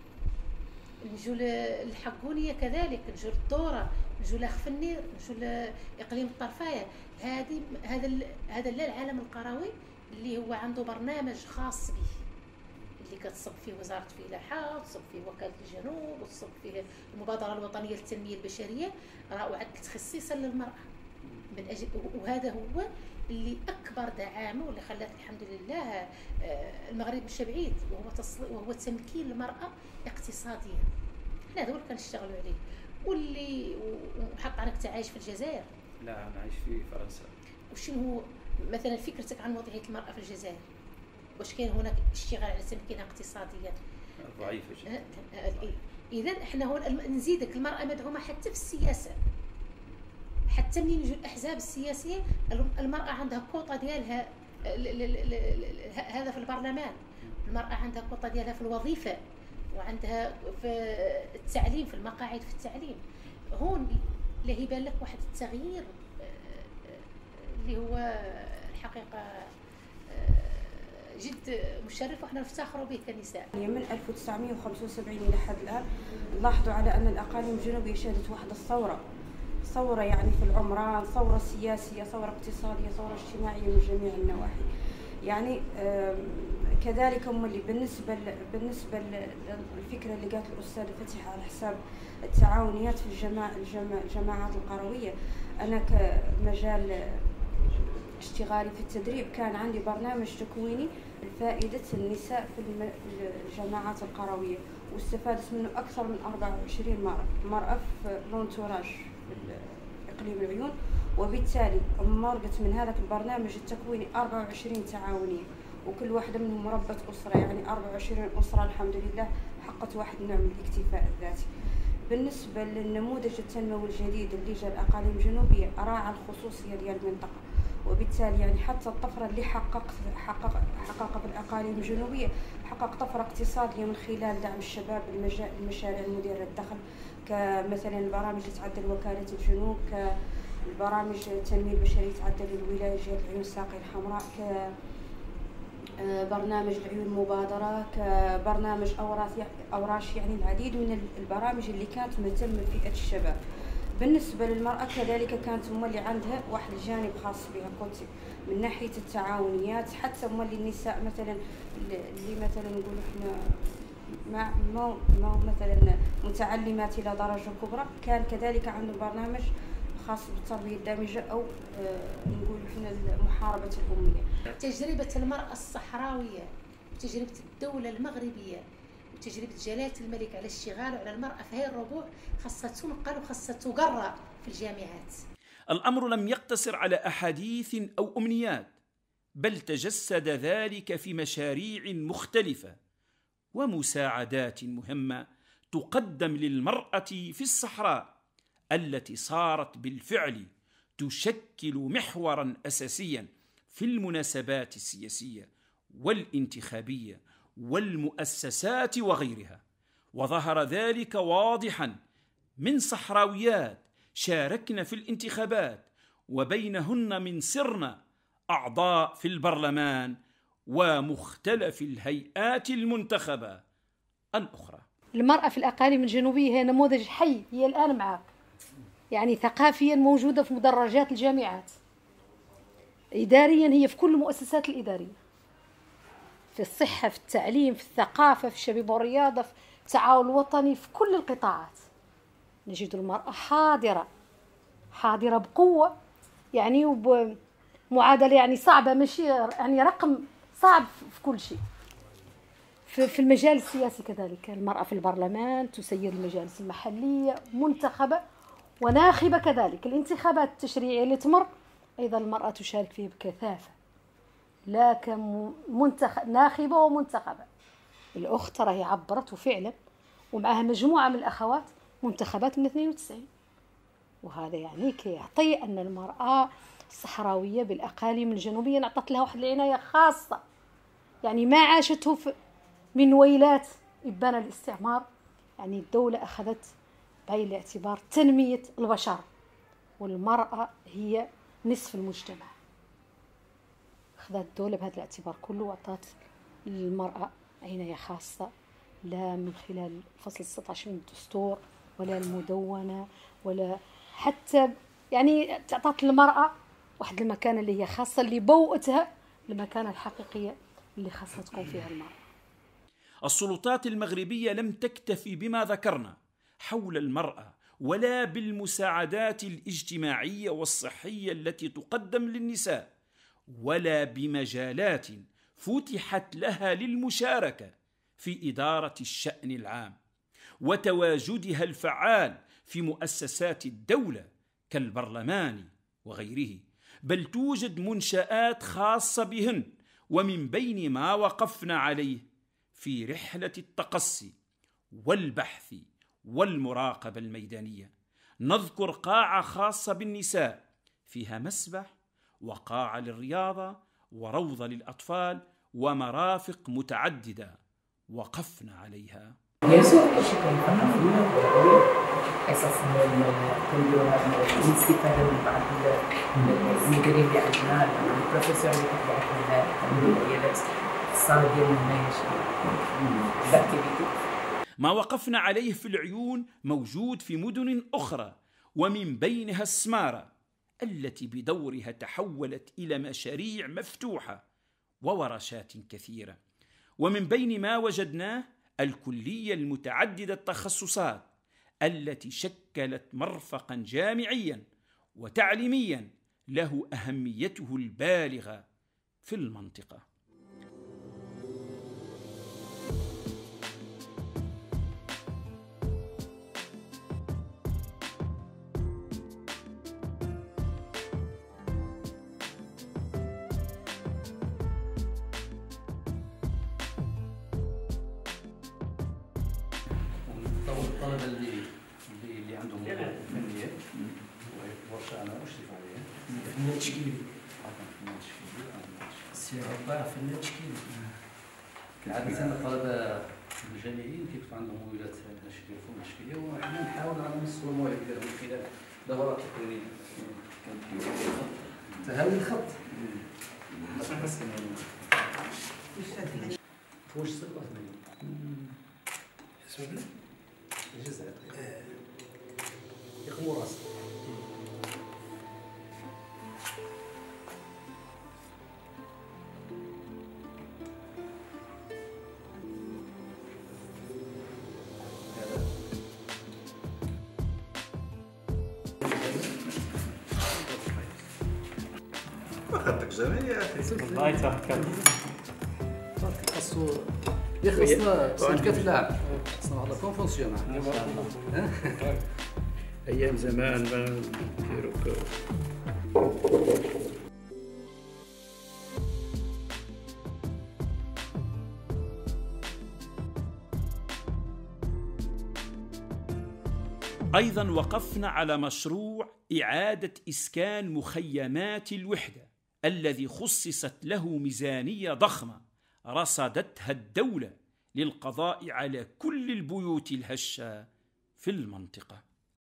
نجو الحقونيه كذلك، نجو الدوره، نجو لاخف النير، نجو اقليم الطرفايه. هذه هذا هذا لا العالم القروي اللي هو عنده برنامج خاص به اللي كتصب فيه وزاره الفلاحه وتصب فيه وكاله الجنوب وتصب فيه المبادره الوطنيه للتنميه البشريه، راه وعد تخصيصا للمراه من اجل. وهذا هو اللي اكبر دعامه واللي خلات الحمد لله المغرب مش بعيد، وهو وهو تمكين المراه اقتصاديا. حنا هذا هو اللي كنشتغلوا عليه. واللي وحق عنك تعايش في الجزائر؟ لا انا عايش في فرنسا. وشنو هو مثلا فكرتك عن وضعيه المراه في الجزائر؟ واش كاين هناك اشتغال على تمكينها اقتصاديا؟ ضعيفه جدا. اذا احنا هون نزيدك المراه مدعومه حتى في السياسه، حتى منين يجوا الاحزاب السياسيه المراه عندها كوطه ديالها هذا في البرلمان، المراه عندها كوطه ديالها في الوظيفه وعندها في التعليم، في المقاعد في التعليم. هون لا يبان لك واحد التغيير اللي هو الحقيقه جد مشرف وحنا نفتخروا به كنساء. من ألف وتسعمائة وخمسة وسبعين الى حد الان لاحظوا على ان الاقاليم الجنوبيه شهدت واحد الثوره، ثوره يعني في العمران، ثوره سياسيه، ثوره اقتصاديه، ثوره اجتماعيه من جميع النواحي. يعني كذلك هم اللي بالنسبه بالنسبه للفكره اللي قالت الاستاذه فتيحه على حساب التعاونيات في الجماع الجماعات القرويه. انا كمجال اشتغالي في التدريب كان عندي برنامج تكويني لفائده النساء في الجماعات القرويه، واستفادت منه اكثر من أربعة وعشرين مرأة في لونتوراج في اقليم العيون، وبالتالي مرقت من هذاك البرنامج التكويني أربعة وعشرين تعاونيه، وكل واحده منهم مربة اسره، يعني أربعة وعشرين اسره الحمد لله حققت واحد نوع من الاكتفاء الذاتي. بالنسبه للنموذج التنموي الجديد اللي جا الاقاليم الجنوبيه راعى الخصوصيه ديال المنطقه، وبالتالي يعني حتى الطفره اللي حقق حقق حققها في الاقاليم الجنوبيه حقق طفره اقتصاديه من خلال دعم الشباب المشاريع المديره للدخل، كمثلا البرامج اللي تعدل وكاله الجنوب، كالبرامج التنميه البشريه تعدل الولايه جهه العيون الساقيه الحمراء، ك برنامج العيون المبادرة، كبرنامج أوراش أوراش يعني العديد من البرامج اللي كانت مهتمة بفئة الشباب. بالنسبة للمرأة كذلك كانت هم اللي عندها واحد الجانب خاص بها، قلت من ناحية التعاونيات، حتى هم اللي النساء مثلا اللي مثلا نقول احنا ما ما ما مثلا متعلمات إلى درجة كبرى، كان كذلك عندهم برنامج خاص بالتربية الدامجة أو نقول احنا محاربة الأمية. تجربة المرأة الصحراوية وتجربة الدولة المغربية وتجربة جلالة الملك على الاشتغال وعلى المرأة في هذه الربوع خاصة تنقل وخاصة تقرأ في الجامعات. الأمر لم يقتصر على أحاديث أو أمنيات، بل تجسد ذلك في مشاريع مختلفة ومساعدات مهمة تقدم للمرأة في الصحراء، التي صارت بالفعل تشكل محورا أساسيا في المناسبات السياسية والانتخابية والمؤسسات وغيرها. وظهر ذلك واضحا من صحراويات شاركن في الانتخابات، وبينهن من صرنا أعضاء في البرلمان ومختلف الهيئات المنتخبة الأخرى. المرأة في الأقاليم الجنوبية هي نموذج حي، هي الآن معك يعني ثقافيا موجودة في مدرجات الجامعات، إداريا هي في كل المؤسسات الإدارية، في الصحة، في التعليم، في الثقافة، في الشباب والرياضة، في التعاون الوطني، في كل القطاعات نجد المرأة حاضرة حاضرة بقوة، يعني وبمعادلة يعني صعبة، ماشي يعني رقم صعب في كل شيء. في المجال السياسي كذلك المرأة في البرلمان تسير المجالس المحلية، منتخبة وناخبة كذلك. الانتخابات التشريعية اللي تمر أيضا المرأة تشارك فيها بكثافة، لا كمنتخب ناخبة ومنتخبة. الأخت راهي عبرت وفعلا ومعها مجموعة من الأخوات منتخبات من اثنين وتسعين، وهذا يعني كيعطي أن المرأة الصحراوية بالأقاليم الجنوبية نعطت لها واحد العناية خاصة، يعني ما عاشته من ويلات إبان الاستعمار. يعني الدولة أخذت بعين الاعتبار تنمية البشر، والمرأة هي نصف المجتمع، أخذت الدولة بهذا الاعتبار كله وأعطت للمرأة عناية خاصة، لا من خلال الفصل ستة عشر من الدستور ولا المدونة ولا حتى يعني تعطت للمرأة واحد المكانة اللي هي خاصة، اللي بوءتها المكانة الحقيقية اللي خاصة تكون فيها المرأة. السلطات المغربية لم تكتفي بما ذكرنا حول المرأة ولا بالمساعدات الاجتماعية والصحية التي تقدم للنساء، ولا بمجالات فتحت لها للمشاركة في إدارة الشأن العام وتواجدها الفعال في مؤسسات الدولة كالبرلمان وغيره، بل توجد منشآت خاصة بهن. ومن بين ما وقفنا عليه في رحلة التقصي والبحث والمراقبة الميدانية نذكر قاعة خاصة بالنساء فيها مسبح وقاعة للرياضة وروضة للأطفال ومرافق متعددة وقفنا عليها. يسوع كل شيء كان فيه قصص من الاستفادة من بعض المدربين اللي عندنا، البروفيسور اللي كتب عندنا العيادات الصالة ديالنا هنايا شي ما وقفنا عليه في العيون موجود في مدن أخرى، ومن بينها السمارة التي بدورها تحولت إلى مشاريع مفتوحة وورشات كثيرة. ومن بين ما وجدناه الكلية المتعددة التخصصات التي شكلت مرفقا جامعيا وتعليميا له أهميته البالغة في المنطقة. الطلبة اللي اللي اللي عندهم فنيات ورشة أنا أشرف عليها. فنان تشكيلي. فنان تشكيلي. السي رباح فنان تشكيلي. عادة الطلبة الجامعيين كيكون عندهم مؤهلات باش يديروا فنون تشكيلية، وحنا نحاول على مستوى المواهب ديالهم من خلال دورات تكوينية. تهاوي الخط. فوش ستة وثمانين. اسمه الجزائر. يخمو راسك. خطك جميل يا اخي. الله يتوكل. خاصو يخصنا سيركات لاعب. خاصنا واحد كونفونسيونال. ايام زمان ما نديرو أيضا وقفنا على مشروع إعادة إسكان مخيمات الوحدة الذي خصصت له ميزانية ضخمة رصدتها الدولة للقضاء على كل البيوت الهشة في المنطقة.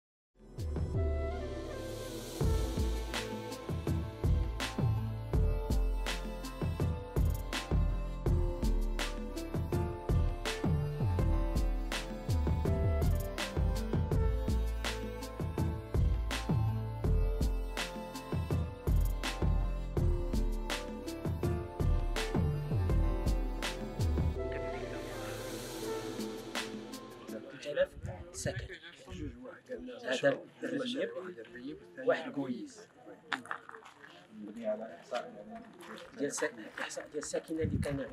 سكن هذا الرجيب واحد كويس ديال احصاء ديال الساكنه اللي كان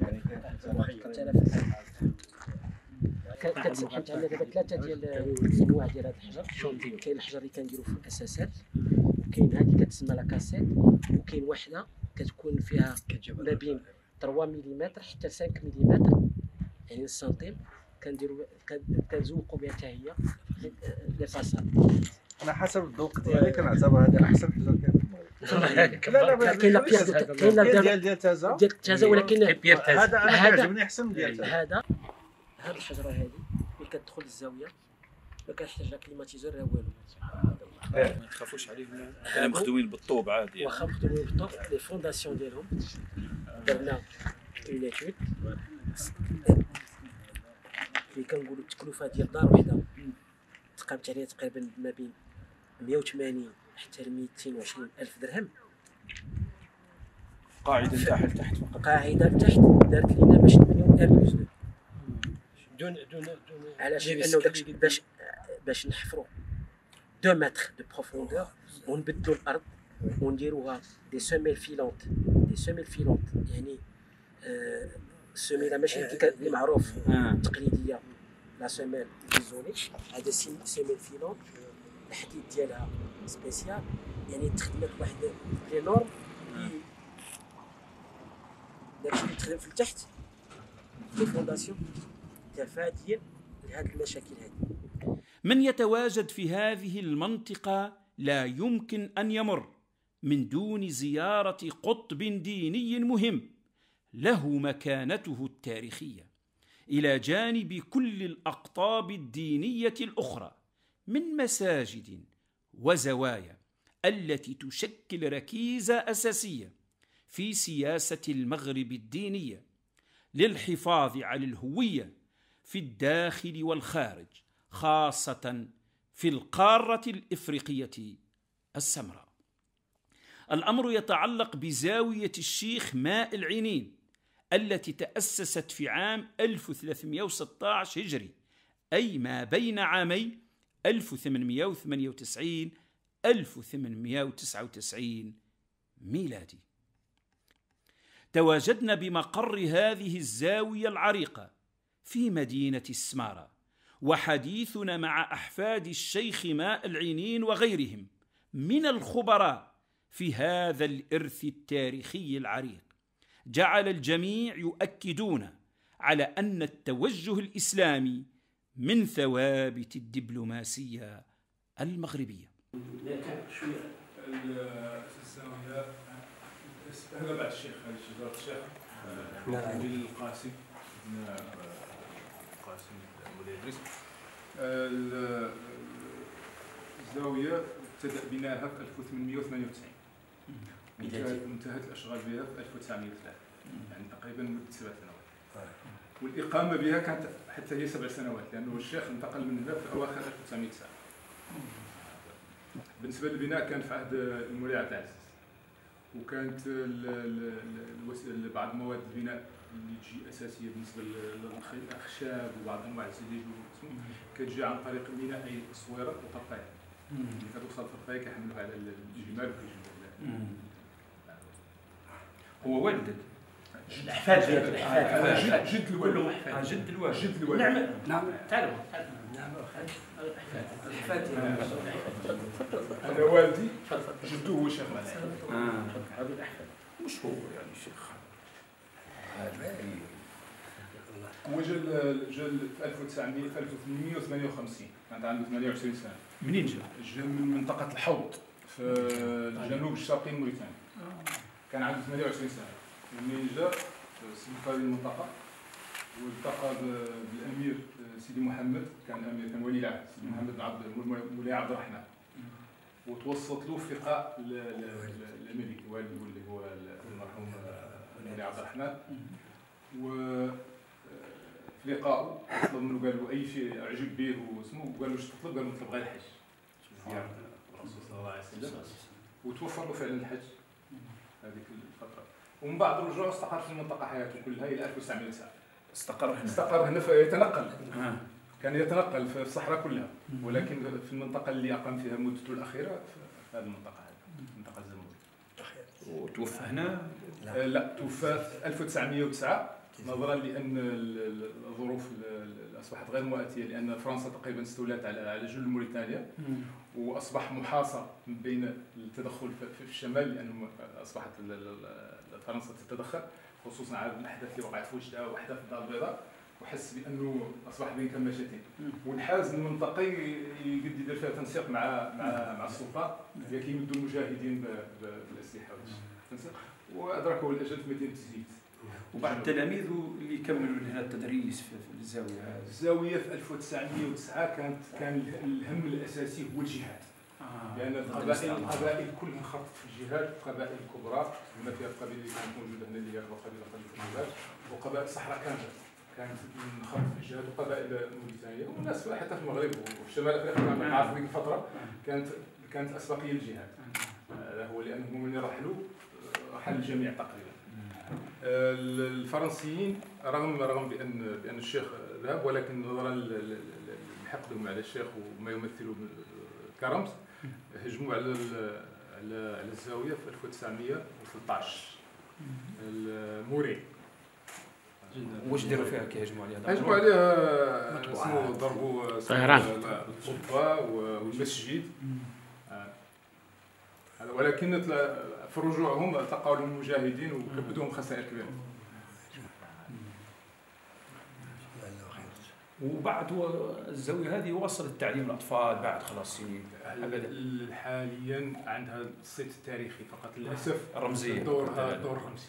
كتسحبت عندنا دابا ثلاثه ديال الانواع ديال هذا الحجر. كاين الحجر اللي كنديروا في الاساسات، وكاين هذه كتسمى لاكاسيت، وكاين واحده كتكون فيها ما بين ثلاثة ملم حتى خمسة ملم يعني سنتيم، كنديروا كنزوقوا بها حتى هي لي فاساد. انا حسب الذوق ديالي كنعتبر هذا احسن حجر كاين في المغرب. لا لا كاين لا كاين ديال ديال تازا ديال تازا، ولكن هذا انا كيعجبني احسن من ديال تازا. هذا هذه الحجره هذه ملي كتدخل للزاويه ما كنحتاج لا كليماتيزور لا والو. ما تخافوش عليهم، حنا مخدومين بالطوب عادي. واخا مخدومين بالطوب، لي فونداسيون ديالهم درنا اون ايتود اللي كنقولوا التكلفه ديال دار وحده تقامت عليها تقريبا ما بين مئة وثمانين حتى ل مئتين وعشرين الف درهم. قاعده لتحت لتحت فقط. قاعده لتحت دارت لينا باش نبنيو ار بلس دون دون دون علاش؟ لانه باش باش نحفروا اثنين متر دو بروفوندور ونبدلوا الارض ونديروها دي سوميل فيلونت. دي سوميل فيلونت يعني آه السميله ماشي اللي معروف التقليديه لا سيميل ديزولي، هذا سيميل فيلون الحديد ديالها سبيسيال، يعني تخدمت واحد لي نورم داكشي اللي تخدم في التحت لي فونداسيون تفاديا لهذه المشاكل هذه. من يتواجد في هذه المنطقة لا يمكن أن يمر من دون زيارة قطب ديني مهم له مكانته التاريخية، إلى جانب كل الأقطاب الدينية الأخرى من مساجد وزوايا التي تشكل ركيزة أساسية في سياسة المغرب الدينية للحفاظ على الهوية في الداخل والخارج، خاصة في القارة الإفريقية السمراء. الأمر يتعلق بزاوية الشيخ ماء العينين التي تأسست في عام ألف وثلاثمئة وستة عشر هجري، أي ما بين عامي ألف وثمانمئة وثمانية وتسعين ألف وثمانمئة وتسعة وتسعين ميلادي. تواجدنا بمقر هذه الزاوية العريقة في مدينة السمارة، وحديثنا مع أحفاد الشيخ ماء العينين وغيرهم من الخبراء في هذا الإرث التاريخي العريق جعل الجميع يؤكدون على أن التوجه الإسلامي من ثوابت الدبلوماسية المغربية. هذا بعد الشيخ هذا شجرة الشيخ نبيل القاسم القاسم مولاي إدريس. الزاوية ابتدأ بناها في ألف وثمانمئة وثمانية وتسعين، وانتهت الأشغال بها في ألف وتسعمئة وثلاثة، يعني تقريبا مدة سبع سنوات. والإقامة بها كانت حتى هي سبع سنوات، لأنه الشيخ انتقل من هنا في أواخر ألف وتسعمئة وتسعة. بالنسبة للبناء كان في عهد المولاي عبد العزيز، وكانت بعض مواد البناء اللي تجي اساسيه بالنسبه للخشاب وبعض انواع الزجاج كتجي عن طريق الميناء اي الصويره وطرطايه. ملي كتوصل طرطايه كيحملوها على الجمال وكيجيبوها. هو والدك الاحفاد الاحفاد جد الوالد كلهم احفاد جد الوالد جد الوالد نعم نعم تعالوا نعم الاحفاد انا والدي جدو هو شيخ مالك. هذا الاحفاد مش هو يعني شيخ. هو جا جا في ألف وتسعمئة في ألف وثمانمئة وثمانية وخمسين، كانت عنده ثمانية وعشرين سنه. منين جا؟ جا من منطقه الحوض في الجنوب الشرقي موريتانيا. كان عنده ثمانية وعشرين سنه ومنين جا سلك هذه المنطقه والتقى بالامير سيدي محمد، كان الامير كان ولي العهد سيدي محمد بن عبد مولاي عبد الرحمن، وتوسط له في لقاء الملك الوالد اللي هو المرحوم مولاي عبد الرحمن. و في لقائه طلب منه قال له اي شيء اعجب به واسمه، وقال له واش تطلب؟ قال له نطلب غير الحج زياره الرسول صلى الله عليه وسلم، وتوفر له فعلا الحج هذيك الفتره. ومن بعد رجوعه استقر في المنطقه حياته كلها الى ألف وتسعمئة وتسعة. استقر هنا استقر هنا فيتنقل آه. كان يتنقل في الصحراء كلها، ولكن في المنطقه اللي اقام فيها مدته الاخيره في هذه المنطقه هذه المنطقه الزموري. وتوفى هنا؟ آه لا توفى في ألف وتسعمئة وتسعة نظرا لان الظروف اصبحت غير مواتيه، لان فرنسا تقريبا استولت على على جل موريتانيا واصبح محاصر من بين التدخل في الشمال، لان اصبحت فرنسا تتدخل خصوصا على الاحداث اللي وقعت في وجدها واحداث الدار البيضاء، وحس بانه اصبح بين كماشتين، ونحاز المنطقه يقد يدير فيها تنسيق مع مع مع السلطات اللي كيمدوا المجاهدين بالاسلحه والتنسيق، وادركه الاجل في مدينه زيت. وبعد التلاميذ اللي كملوا هنا التدريس في الزاويه هذه. الزاويه في ألف وتسعمئة وتسعة كانت كان الهم الاساسي هو الجهاد. آه. لان القبائل القبائل كلها انخرطت في الجهاد، القبائل الكبرى بما فيها القبيله اللي كانت موجوده هنا اللي هي قبيله قبيله وقبائل الصحراء كامله كانت انخرطت في الجهاد، وقبائل موريتانيا والناس حتى في المغرب وفي شمال افريقيا كما نعرف ديك الفتره كانت كانت الاسبقيه للجهاد. هذا هو لانهم من رحلوا رحل الجميع تقريبا. الفرنسيين رغم رغم بان بان الشيخ ذهب، ولكن نظرا لحقدهم على الشيخ وما يمثله كرمز هجموا على على على الزاويه في ألف وتسعمئة وثلاثة عشر الموري. واش داروا فيها كيهجموا عليها؟ هجموا عليها اسمه ضربوا طيران القبه والمسجد، ولكن في رجوعهم التقوا لهم مجاهدين وكبدوهم خسائر كبيره. وبعد الزاويه هذه وصلت التعليم الاطفال بعد خلاص سنين حاليا عندها الصيت التاريخي فقط للاسف الرمزيه دورها دور رمزي.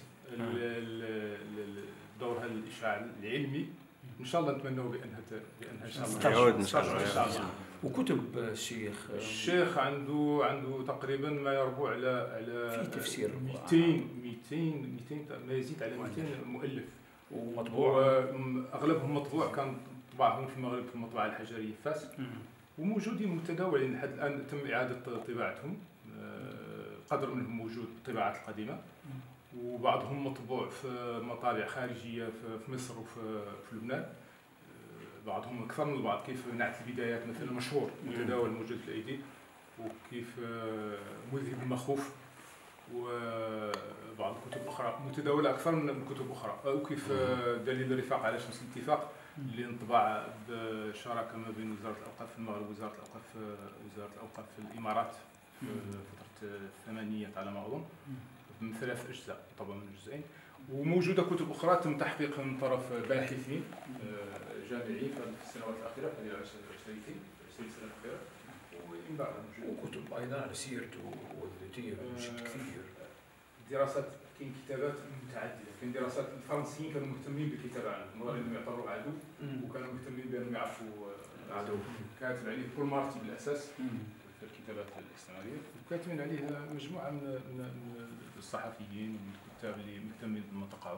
دورها الاشعاع العلمي ان شاء الله نتمنوا بانها بانها ان شاء الله تعود ان شاء الله. وكتب الشيخ الشيخ عنده عنده تقريبا ما يربو على على في تفسير مئتين مئتين مئتين ما يزيد على مئتين مؤلف ومطبوع، اغلبهم مطبوع كان طبعهم في المغرب في المطبعه الحجريه فاس، وموجودين متداولين لحد الان تم اعاده طباعتهم، قدر منهم موجود بالطباعات القديمه وبعضهم مطبوع في مطابع خارجيه في مصر وفي في لبنان، بعضهم اكثر من البعض، كيف نعت البدايات مثلا مشهور متداول موجود في الايدي، وكيف مذهب المخوف، وبعض الكتب الاخرى متداوله اكثر من كتب اخرى، وكيف دليل الرفاق على شمس الاتفاق اللي انطبع بشراكه ما بين وزاره الاوقاف في المغرب ووزاره الاوقاف وزاره الاوقاف في الامارات في فتره الثمانينيات على ما اظن، من ثلاث اجزاء طبعا من جزئين. وموجوده كتب اخرى تم تحقيقها من طرف باحثين جامعيين في السنوات الاخيره، في العشرين سنه الاخيره، وكتب ايضا على سيرته والذاتيه بشكل كثير. دراسات، كاين كتابات متعدده، كاين دراسات الفرنسيين كانوا مهتمين بالكتابه عنه، رغم انهم يعتبروا عدو وكانوا مهتمين بانهم يعرفوا العدو. كاتب عليه بول مارتي بالاساس في الكتابات الاستعماريه، وكاتبين عليه مجموعه من من الصحفيين ومن الكتاب اللي مهتمين بالمنطقه.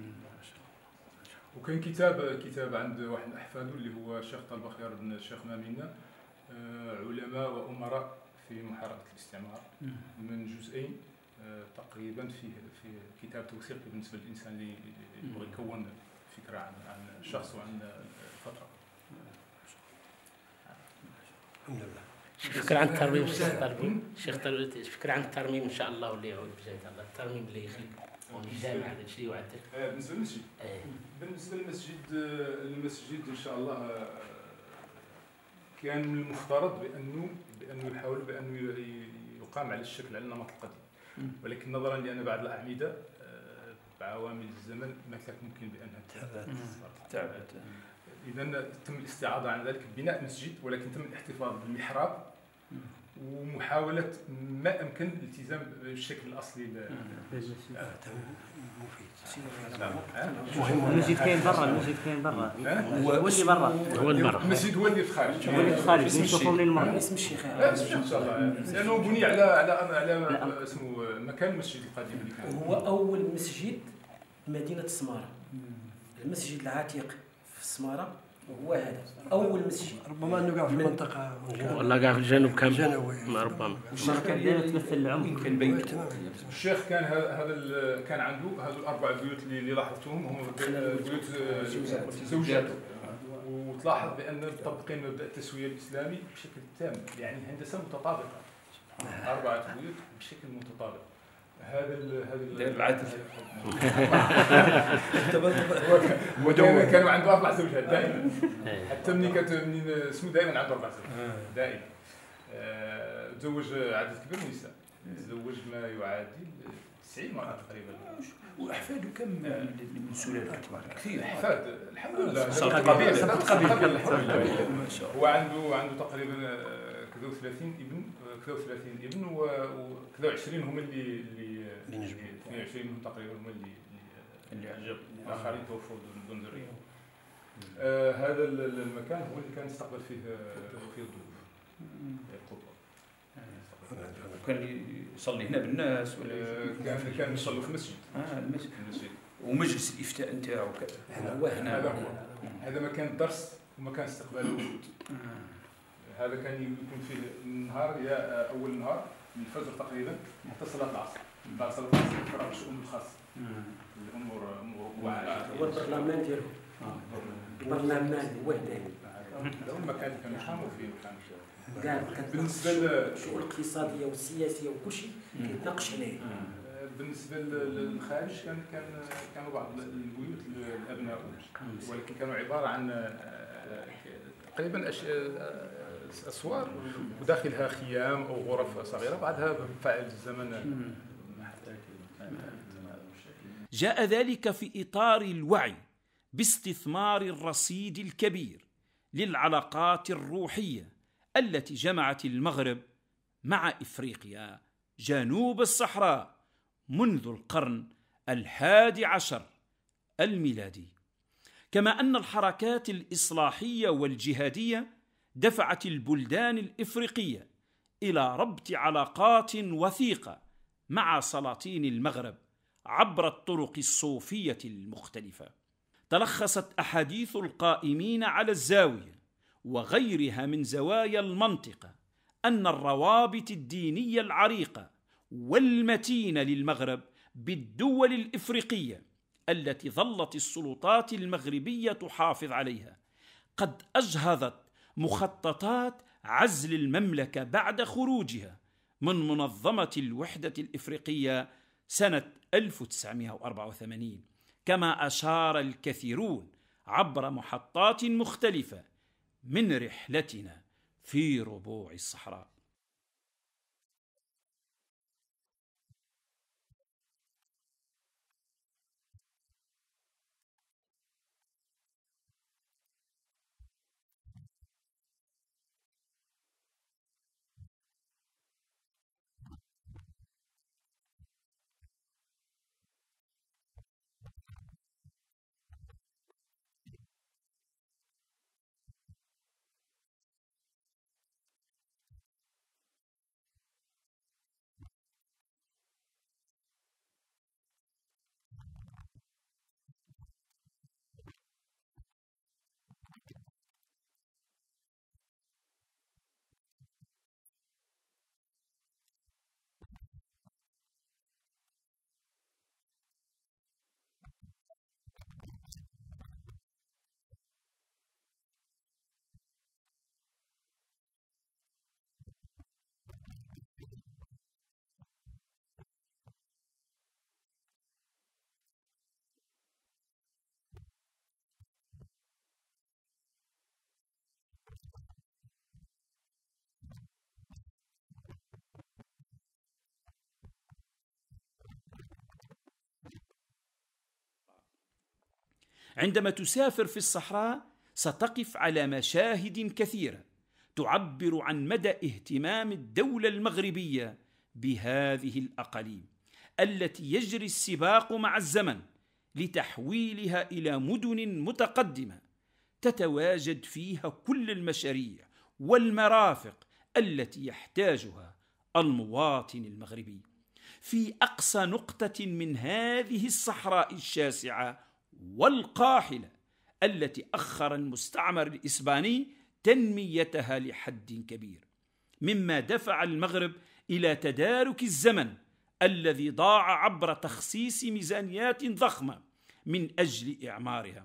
وكاين كتاب كتاب عند واحد من احفاده اللي هو الشيخ طلبه خير بن الشيخ مامينا، علماء وامراء في محاربه الاستعمار، من جزئين تقريبا في في كتاب توثيقي بالنسبه للانسان اللي يبغى يكون فكره عن عن الشخص وعن الفتره. الحمد لله. فكرة عن الترميم الشيخ الترميم الشيخ فكرة عن الترميم ان شاء الله واللي يعود بجاية الله، الترميم اللي يخلق ونجامع هذا الشيء وعدل. بالنسبه للمسجد بالنسبه للمسجد المسجد ان شاء الله كان من المفترض بانه بانه يحاول بانه يقام على الشكل على النمط القديم، ولكن نظرا لان بعض الاعمده بعوامل الزمن ما كانت ممكن بانها تعبت. اذا تم الاستعاضه عن ذلك ببناء مسجد، ولكن تم الاحتفاظ بالمحراب ومحاوله ما امكن الالتزام بالشكل الاصلي مهم. المسجد كاين برا، المسجد كاين برا، هو اللي برا، هو اللي برا، المسجد هو اللي في الخارج، هو اللي في الخارج. نشوفوا منين المرة اسم الشيخ ان شاء الله، لانه بني على على على اسمه مكان المسجد القديم اللي كان. هو اول مسجد مدينه السماره، المسجد العتيق في السماره هو هذا اول مسجد. ربما انه كاع في المنطقه والله كاع في الجنوب كامل ربما. الشركه ديالو تمثل العمق. يمكن بيت الشيخ كان هذا كان عنده هذو الاربع بيوت اللي لاحظتهم هم بيوت زوجاته، وتلاحظ بان مطبقين مبدا التسويه الاسلامي بشكل تام، يعني الهندسه متطابقه، اربعه بيوت بشكل متطابق. هذا ال هذا العدل. ودائما كانوا عنده اربع زوجات دائما، حتى ملي كانت منين اسمه دائما عنده اربع زوجات دائما. تزوج عدد كبير من النساء، تزوج ما يعادل تسعين مرة تقريبا. واحفاده كم من سلاله كثير؟ احفاد الحمد لله صارت قبيله صارت قبيله الحمد لله. هو عنده عنده تقريبا كذا وثلاثين ابن كذا وثلاثين ابن وكذا وعشرين هم اللي اللي اثنين وعشرين هم تقريبا هم اللي اللي عجب، الاخرين توفوا بدون ذريه. آه هذا المكان هو اللي كان يستقبل فيه فيه الضيوف القبه. كان يصلي هنا بالناس ولا كان كان يصلوا في المسجد. اه المسجد المسجد ومجلس الافتاء نتاعو هذا هو هذا هو هذا مكان الدرس ومكان استقبال الوفود. هذا كان يكون فيه النهار يا اول النهار من الفجر تقريبا حتى صلاه العصر، بعد صلاه العصر يقرا الشؤون الخاصه الامور امور هو البرلمان ديالو، البرلمان هو هنا هذا هو المكان اللي كانوا يحاموا فيه. كاع بالنسبه للشؤون الاقتصاديه والسياسيه وكل شيء كيتناقش هنايا. بالنسبه للخارج كان كان كانوا بعض البيوت الابناء، ولكن كانوا عباره عن تقريبا اسوار وداخلها خيام او غرف صغيره، بعدها فاعل الزمن. جاء ذلك في اطار الوعي باستثمار الرصيد الكبير للعلاقات الروحيه التي جمعت المغرب مع افريقيا جنوب الصحراء منذ القرن الحادي عشر الميلادي، كما أن الحركات الإصلاحية والجهادية دفعت البلدان الإفريقية إلى ربط علاقات وثيقة مع سلاطين المغرب عبر الطرق الصوفية المختلفة. تلخصت أحاديث القائمين على الزاوية وغيرها من زوايا المنطقة أن الروابط الدينية العريقة والمتينة للمغرب بالدول الإفريقية التي ظلت السلطات المغربية تحافظ عليها قد أجهضت مخططات عزل المملكة بعد خروجها من منظمة الوحدة الإفريقية سنة ألف وتسعمائة وأربعة وثمانين، كما أشار الكثيرون عبر محطات مختلفة من رحلتنا في ربوع الصحراء. عندما تسافر في الصحراء ستقف على مشاهد كثيرة تعبر عن مدى اهتمام الدولة المغربية بهذه الأقاليم التي يجري السباق مع الزمن لتحويلها إلى مدن متقدمة تتواجد فيها كل المشاريع والمرافق التي يحتاجها المواطن المغربي. في أقصى نقطة من هذه الصحراء الشاسعة والقاحلة التي أخر المستعمر الإسباني تنميتها لحد كبير، مما دفع المغرب إلى تدارك الزمن الذي ضاع عبر تخصيص ميزانيات ضخمة من أجل إعمارها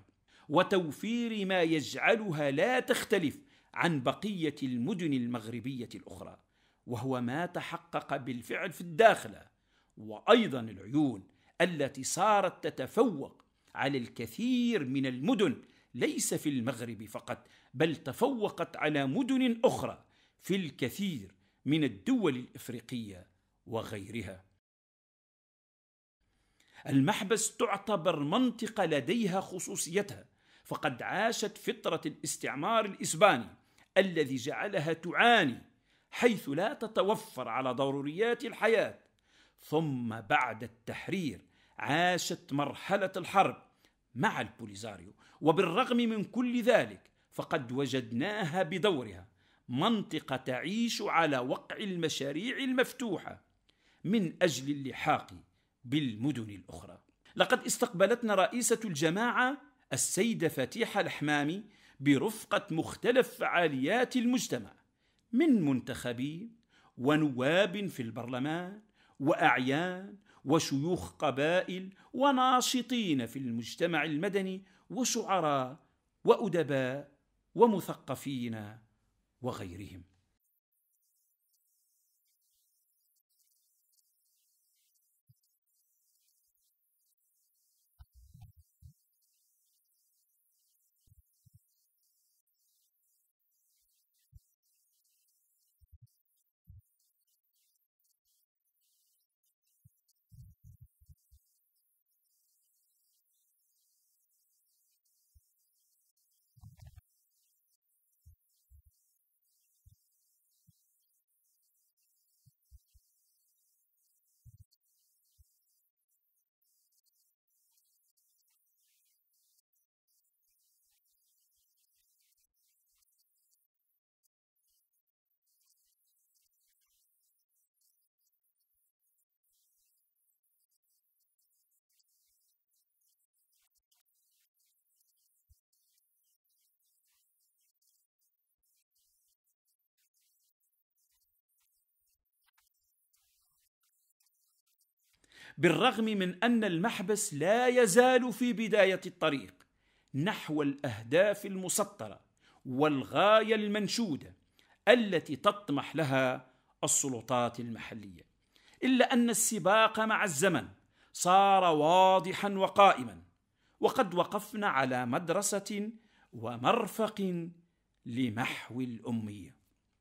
وتوفير ما يجعلها لا تختلف عن بقية المدن المغربية الأخرى، وهو ما تحقق بالفعل في الداخلة وأيضا العيون التي صارت تتفوق على الكثير من المدن ليس في المغرب فقط، بل تفوقت على مدن أخرى في الكثير من الدول الإفريقية وغيرها. المحبس تعتبر منطقة لديها خصوصيتها، فقد عاشت فترة الاستعمار الإسباني الذي جعلها تعاني حيث لا تتوفر على ضروريات الحياة، ثم بعد التحرير عاشت مرحلة الحرب مع البوليزاريو، وبالرغم من كل ذلك فقد وجدناها بدورها منطقة تعيش على وقع المشاريع المفتوحة من أجل اللحاق بالمدن الأخرى. لقد استقبلتنا رئيسة الجماعة السيدة فتيحة الحمامي برفقة مختلف فعاليات المجتمع من منتخبين ونواب في البرلمان وأعيان وشيوخ قبائل وناشطين في المجتمع المدني وشعراء وأدباء ومثقفين وغيرهم. بالرغم من أن المحبس لا يزال في بداية الطريق نحو الأهداف المسطرة والغاية المنشودة التي تطمح لها السلطات المحلية، إلا أن السباق مع الزمن صار واضحا وقائما، وقد وقفنا على مدرسة ومرفق لمحو الأمية.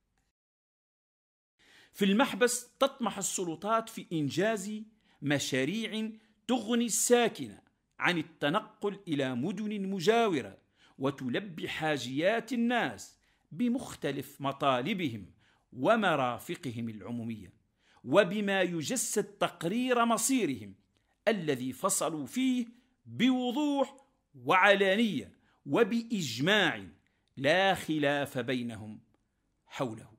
في المحبس تطمح السلطات في إنجاز مشاريع تغني الساكنة عن التنقل إلى مدن مجاورة وتلبي حاجيات الناس بمختلف مطالبهم ومرافقهم العمومية، وبما يجسد تقرير مصيرهم الذي فصلوا فيه بوضوح وعلانية وبإجماع لا خلاف بينهم حوله.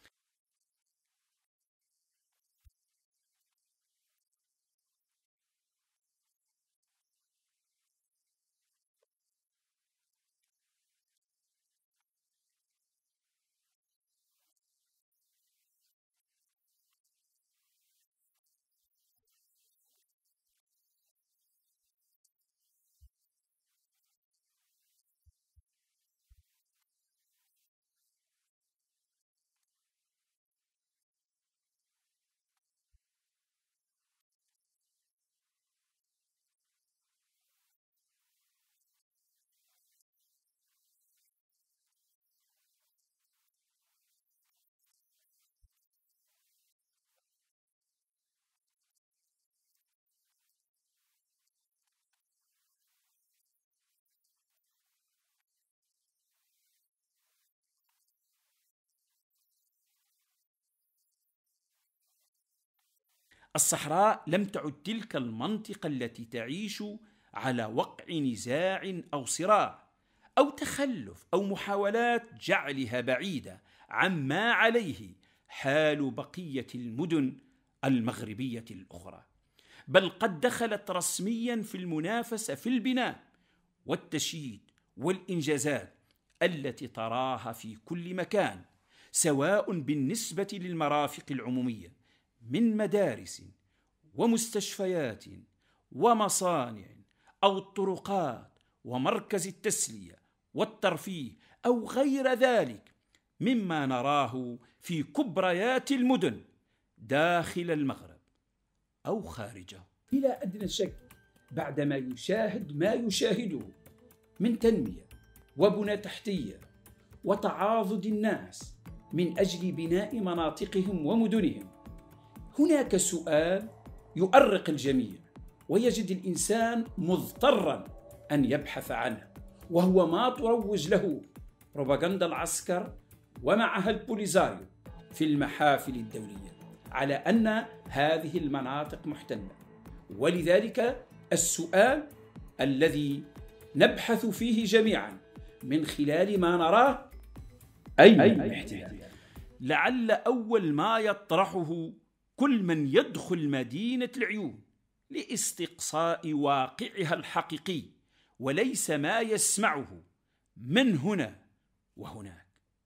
الصحراء لم تعد تلك المنطقة التي تعيش على وقع نزاع أو صراع أو تخلف أو محاولات جعلها بعيدة عما عليه حال بقية المدن المغربية الأخرى، بل قد دخلت رسميا في المنافسة في البناء والتشييد والإنجازات التي تراها في كل مكان، سواء بالنسبة للمرافق العمومية من مدارس ومستشفيات ومصانع أو الطرقات ومركز التسلية والترفيه أو غير ذلك مما نراه في كبريات المدن داخل المغرب أو خارجه. بلا أدنى شك بعدما يشاهد ما يشاهده من تنمية وبنى تحتية وتعاضد الناس من أجل بناء مناطقهم ومدنهم، هناك سؤال يؤرق الجميع ويجد الإنسان مضطرا أن يبحث عنه، وهو ما تروج له بروباغندا العسكر ومعها البوليزاريو في المحافل الدولية على أن هذه المناطق محتلة. ولذلك السؤال الذي نبحث فيه جميعا من خلال ما نراه أين الاحتلال؟ لعل أول ما يطرحه كل من يدخل مدينة العيون لاستقصاء واقعها الحقيقي وليس ما يسمعه من هنا وهناك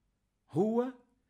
هو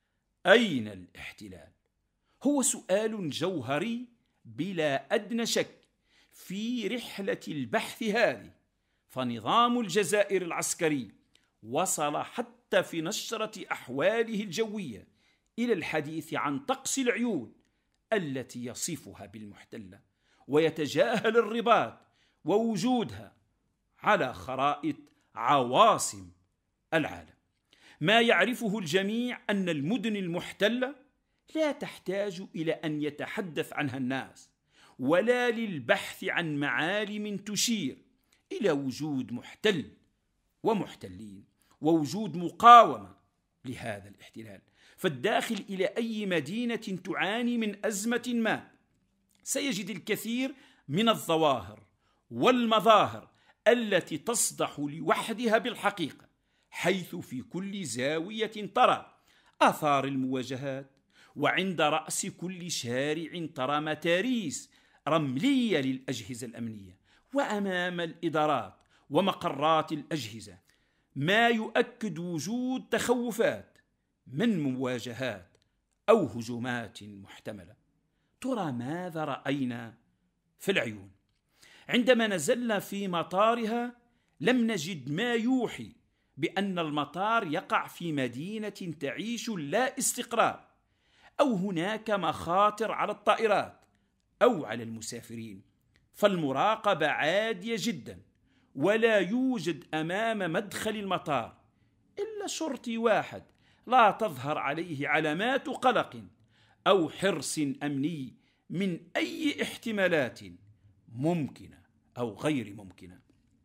أين الاحتلال؟ هو سؤال جوهري بلا أدنى شك. في رحلة البحث هذه فنظام الجزائر العسكري وصل حتى في نشرة أحواله الجوية إلى الحديث عن طقس العيون التي يصفها بالمحتلة، ويتجاهل الرباط ووجودها على خرائط عواصم العالم. ما يعرفه الجميع أن المدن المحتلة لا تحتاج إلى أن يتحدث عنها الناس ولا للبحث عن معالم تشير إلى وجود محتل ومحتلين ووجود مقاومة لهذا الاحتلال. فالداخل إلى أي مدينة تعاني من أزمة ما سيجد الكثير من الظواهر والمظاهر التي تصدح لوحدها بالحقيقة، حيث في كل زاوية ترى آثار المواجهات، وعند رأس كل شارع ترى متاريس رملية للأجهزة الأمنية، وأمام الإدارات ومقرات الأجهزة ما يؤكد وجود تخوفات من مواجهات أو هجومات محتملة. ترى ماذا رأينا في العيون. عندما نزلنا في مطارها لم نجد ما يوحي بأن المطار يقع في مدينة تعيش لا استقرار، أو هناك مخاطر على الطائرات أو على المسافرين، فالمراقبة عادية جدا، ولا يوجد أمام مدخل المطار إلا شرطي واحد لا تظهر عليه علامات قلق أو حرص أمني من أي احتمالات ممكنة أو غير ممكنة.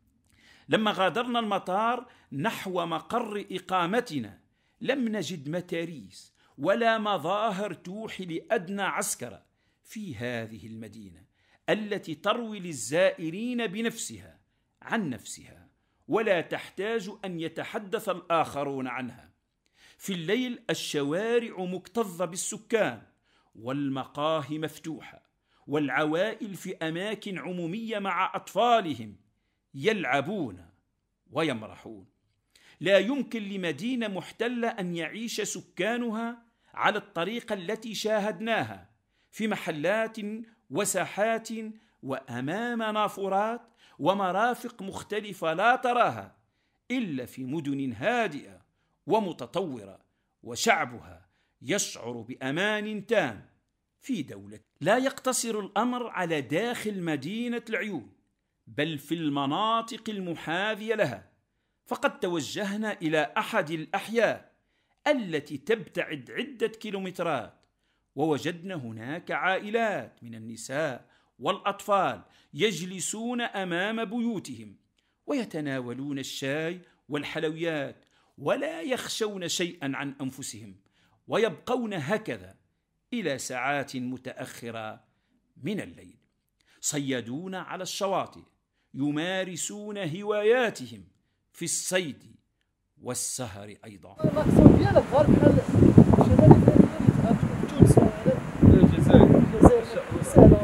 لما غادرنا المطار نحو مقر إقامتنا لم نجد متاريس ولا مظاهر توحي لأدنى عسكرة في هذه المدينة التي تروي للزائرين بنفسها عن نفسها، ولا تحتاج أن يتحدث الآخرون عنها. في الليل الشوارع مكتظة بالسكان، والمقاهي مفتوحة، والعوائل في أماكن عمومية مع أطفالهم يلعبون ويمرحون. لا يمكن لمدينة محتلة أن يعيش سكانها على الطريقة التي شاهدناها في محلات وساحات وأمام نافورات ومرافق مختلفة لا تراها إلا في مدن هادئة ومتطورة، وشعبها يشعر بأمان تام في دولة. لا يقتصر الأمر على داخل مدينة العيون، بل في المناطق المحاذية لها، فقد توجهنا إلى أحد الأحياء التي تبتعد عدة كيلومترات، ووجدنا هناك عائلات من النساء والأطفال يجلسون أمام بيوتهم ويتناولون الشاي والحلويات، ولا يخشون شيئا عن أنفسهم، ويبقون هكذا إلى ساعات متأخرة من الليل. صيادون على الشواطئ يمارسون هواياتهم في الصيد والسهر أيضا. المقصود ديالك غير بحال شمالي ديال تونس الجزائر الجزائر سهله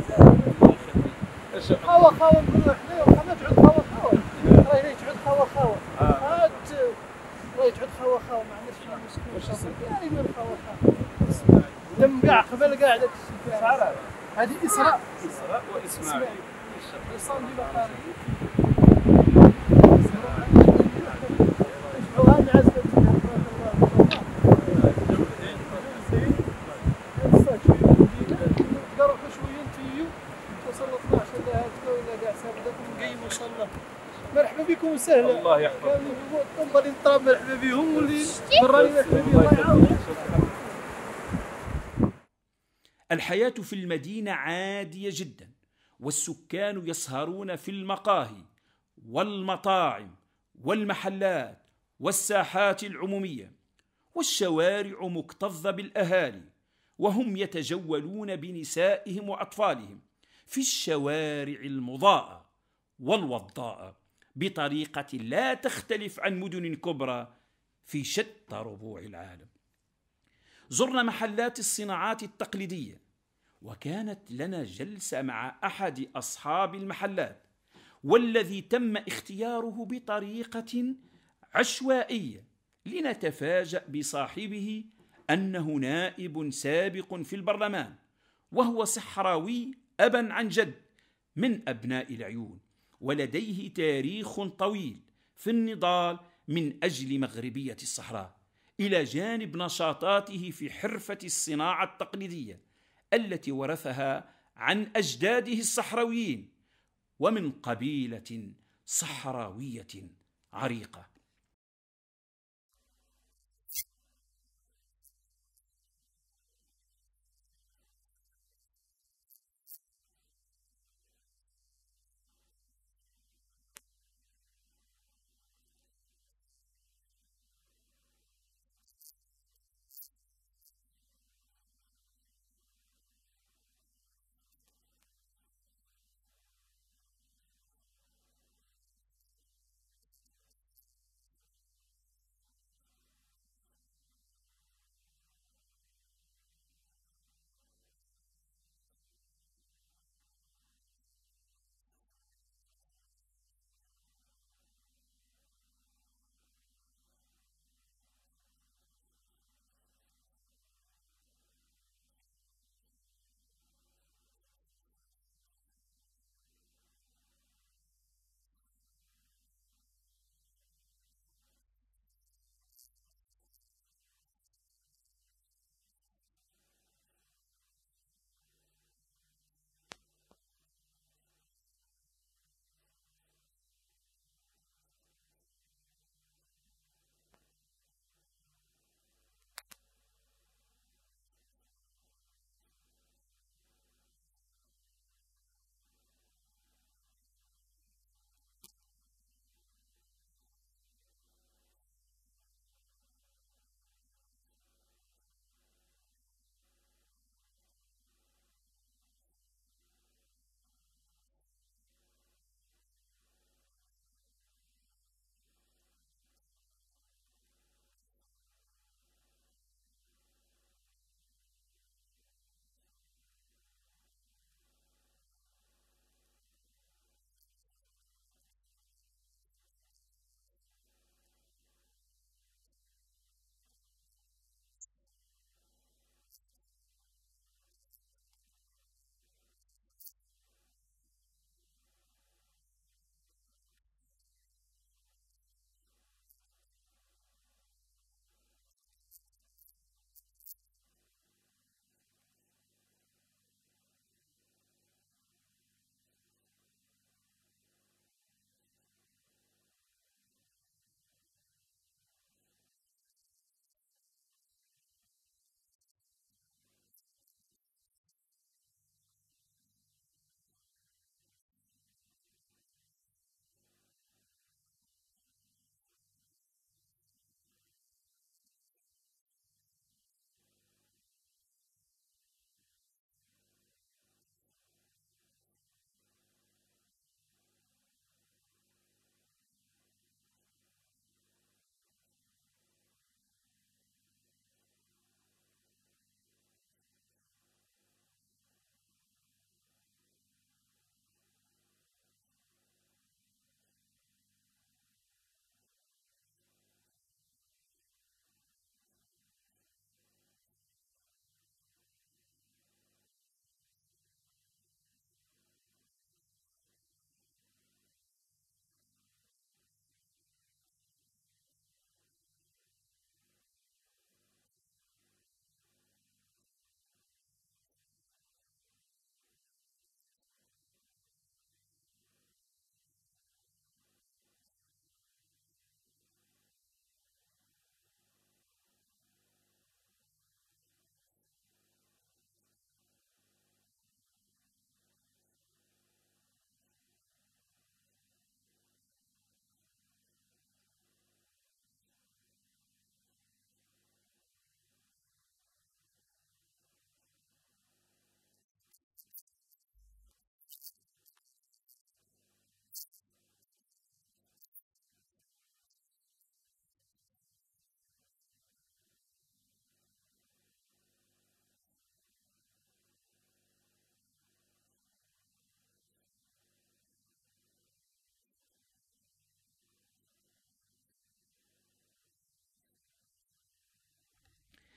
خاوه خاوه نقول لك حنايا واخا ما تعود خاوه خاوه راه الا تعود خاوه خاوه هاد راه تعود خاوه خاوه ما عندناش شي مشكل يعني يقول خاوه خاوه تم كاع قبل كاع داك الشيء. هذه اسراء اسراء واسماعيل عصام ديال بقاري مرحبا بكم وسهلا. الله يحفظك. كانوا نطرب مرحبا بهم واللي براني مرحبا بهم الله يعاونك. الحياة في المدينة عادية جدا، والسكان يسهرون في المقاهي والمطاعم والمحلات والساحات العمومية، والشوارع مكتظة بالأهالي، وهم يتجولون بنسائهم وأطفالهم في الشوارع المضاءة والوضاءة بطريقة لا تختلف عن مدن كبرى في شتى ربوع العالم. زرنا محلات الصناعات التقليدية، وكانت لنا جلسة مع أحد أصحاب المحلات، والذي تم اختياره بطريقة عشوائية لنتفاجأ بصاحبه أنه نائب سابق في البرلمان، وهو صحراوي أبا عن جد من أبناء العيون، ولديه تاريخ طويل في النضال من أجل مغربية الصحراء، إلى جانب نشاطاته في حرفة الصناعة التقليدية التي ورثها عن أجداده الصحراويين، ومن قبيلة صحراوية عريقة.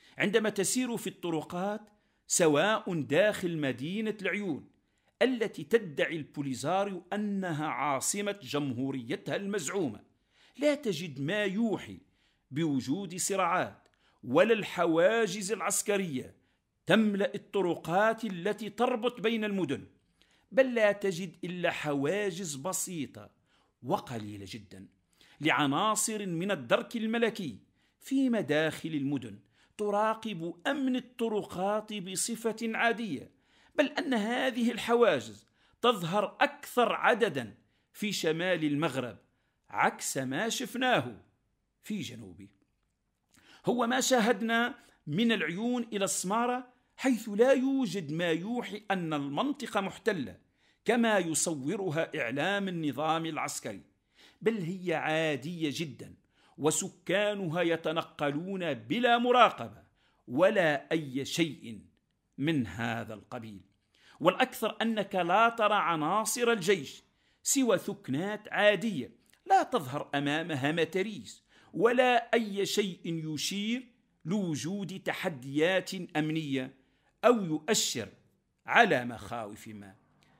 عندما تسير في الطرقات سواء داخل مدينة العيون التي تدعي البوليزاريو أنها عاصمة جمهوريتها المزعومة، لا تجد ما يوحي بوجود صراعات ولا الحواجز العسكرية تملأ الطرقات التي تربط بين المدن، بل لا تجد إلا حواجز بسيطة وقليلة جدا لعناصر من الدرك الملكي في مداخل المدن تراقب أمن الطرقات بصفة عادية، بل أن هذه الحواجز تظهر أكثر عددا في شمال المغرب عكس ما شفناه في جنوبه. هو ما شاهدنا من العيون إلى السمارة، حيث لا يوجد ما يوحي أن المنطقة محتلة كما يصورها إعلام النظام العسكري، بل هي عادية جدا وسكانها يتنقلون بلا مراقبة ولا أي شيء من هذا القبيل. والأكثر أنك لا ترى عناصر الجيش سوى ثكنات عادية لا تظهر أمامها متاريس ولا أي شيء يشير لوجود تحديات أمنية أو يؤشر على مخاوف ما.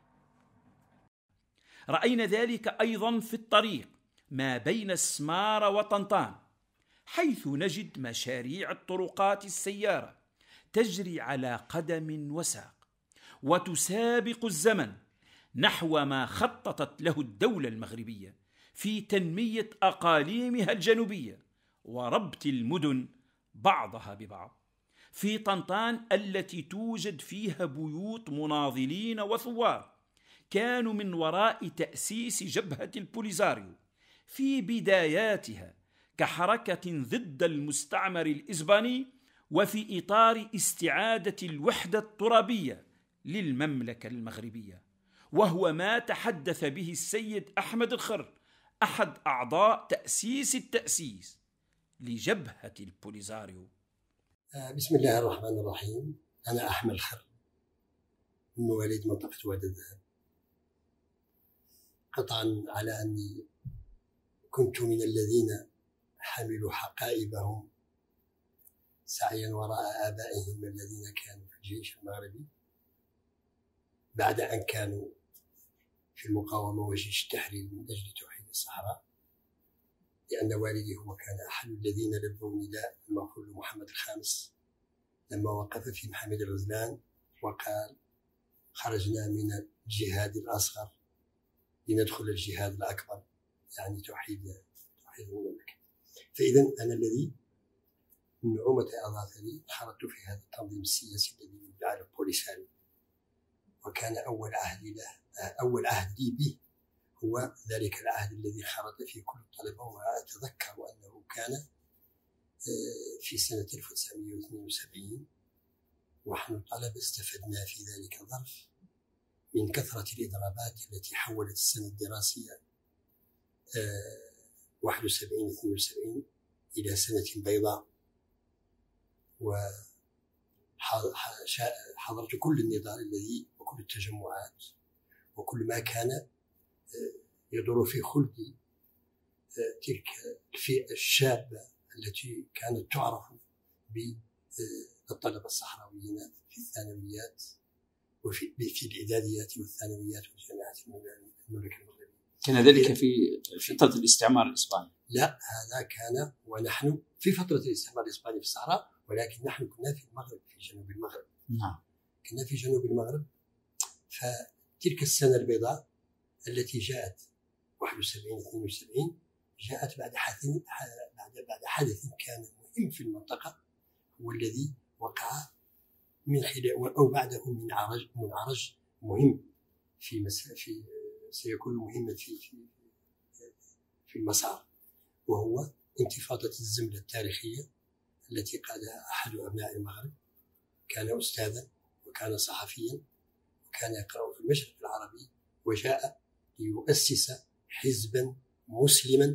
رأينا ذلك أيضا في الطريق ما بين السمارة وطنطان، حيث نجد مشاريع الطرقات السيارة تجري على قدم وساق وتسابق الزمن نحو ما خططت له الدولة المغربية في تنمية أقاليمها الجنوبية وربط المدن بعضها ببعض. في طنطان التي توجد فيها بيوت مناضلين وثوار كانوا من وراء تأسيس جبهة البوليزاريو في بداياتها كحركة ضد المستعمر الإسباني وفي إطار استعادة الوحدة الترابية للمملكة المغربية، وهو ما تحدث به السيد أحمد الخر أحد أعضاء تأسيس التأسيس لجبهة البوليزاريو. بسم الله الرحمن الرحيم. أنا أحمد الخر من مواليد منطقة وادي الذهب. قطعا على أني كنت من الذين حملوا حقائبهم سعيا وراء آبائهم الذين كانوا في الجيش المغربي بعد أن كانوا في المقاومة وجيش التحرير من أجل توحيد الصحراء، لأن والدي هو كان أحد الذين لبوا نداء المغفور محمد الخامس لما وقف في محمد الغزلان وقال: خرجنا من الجهاد الأصغر لندخل الجهاد الأكبر، يعني توحيد توحيد المملكة. فإذا أنا الذي من نعومة أظافري خرجت في هذا التنظيم السياسي الذي يدعى البوليساريو، وكان أول عهد له أول عهد لي به هو ذلك العهد الذي خرج فيه كل الطلبة. وأتذكر أنه كان في سنة ألف وتسعمائة واثنين وسبعين، ونحن الطلبة استفدنا في ذلك الظرف من كثرة الإضرابات التي حولت السنة الدراسية واحد وسبعين اثنين وسبعين إلى سنة بيضاء. وحضرت كل النضال الذي وكل التجمعات وكل ما كان يدور في خلد تلك الفئة الشابة التي كانت تعرف بالطلبة الصحراويين في الثانويات وفي في الإعداديات والثانويات والجامعات المملكة المغربية. كان ذلك في فترة الاستعمار الإسباني؟ لا، هذا كان ونحن في فترة الاستعمار الإسباني في الصحراء، ولكن نحن كنا في المغرب، في جنوب المغرب. نعم. كنا في جنوب المغرب. فتلك السنة البيضاء التي جاءت واحد وسبعين اثنين وسبعين جاءت بعد حدث بعد بعد حدث كان مهم في المنطقة، هو الذي وقع من خلال أو بعده من عرج من عرج مهم في مسا في سيكون مهما في في في المسار، وهو انتفاضة الزملة التاريخية التي قادها أحد أبناء المغرب. كان أستاذا وكان صحفيا وكان يقرأ في المشرق العربي، وجاء ليؤسس حزبا مسلما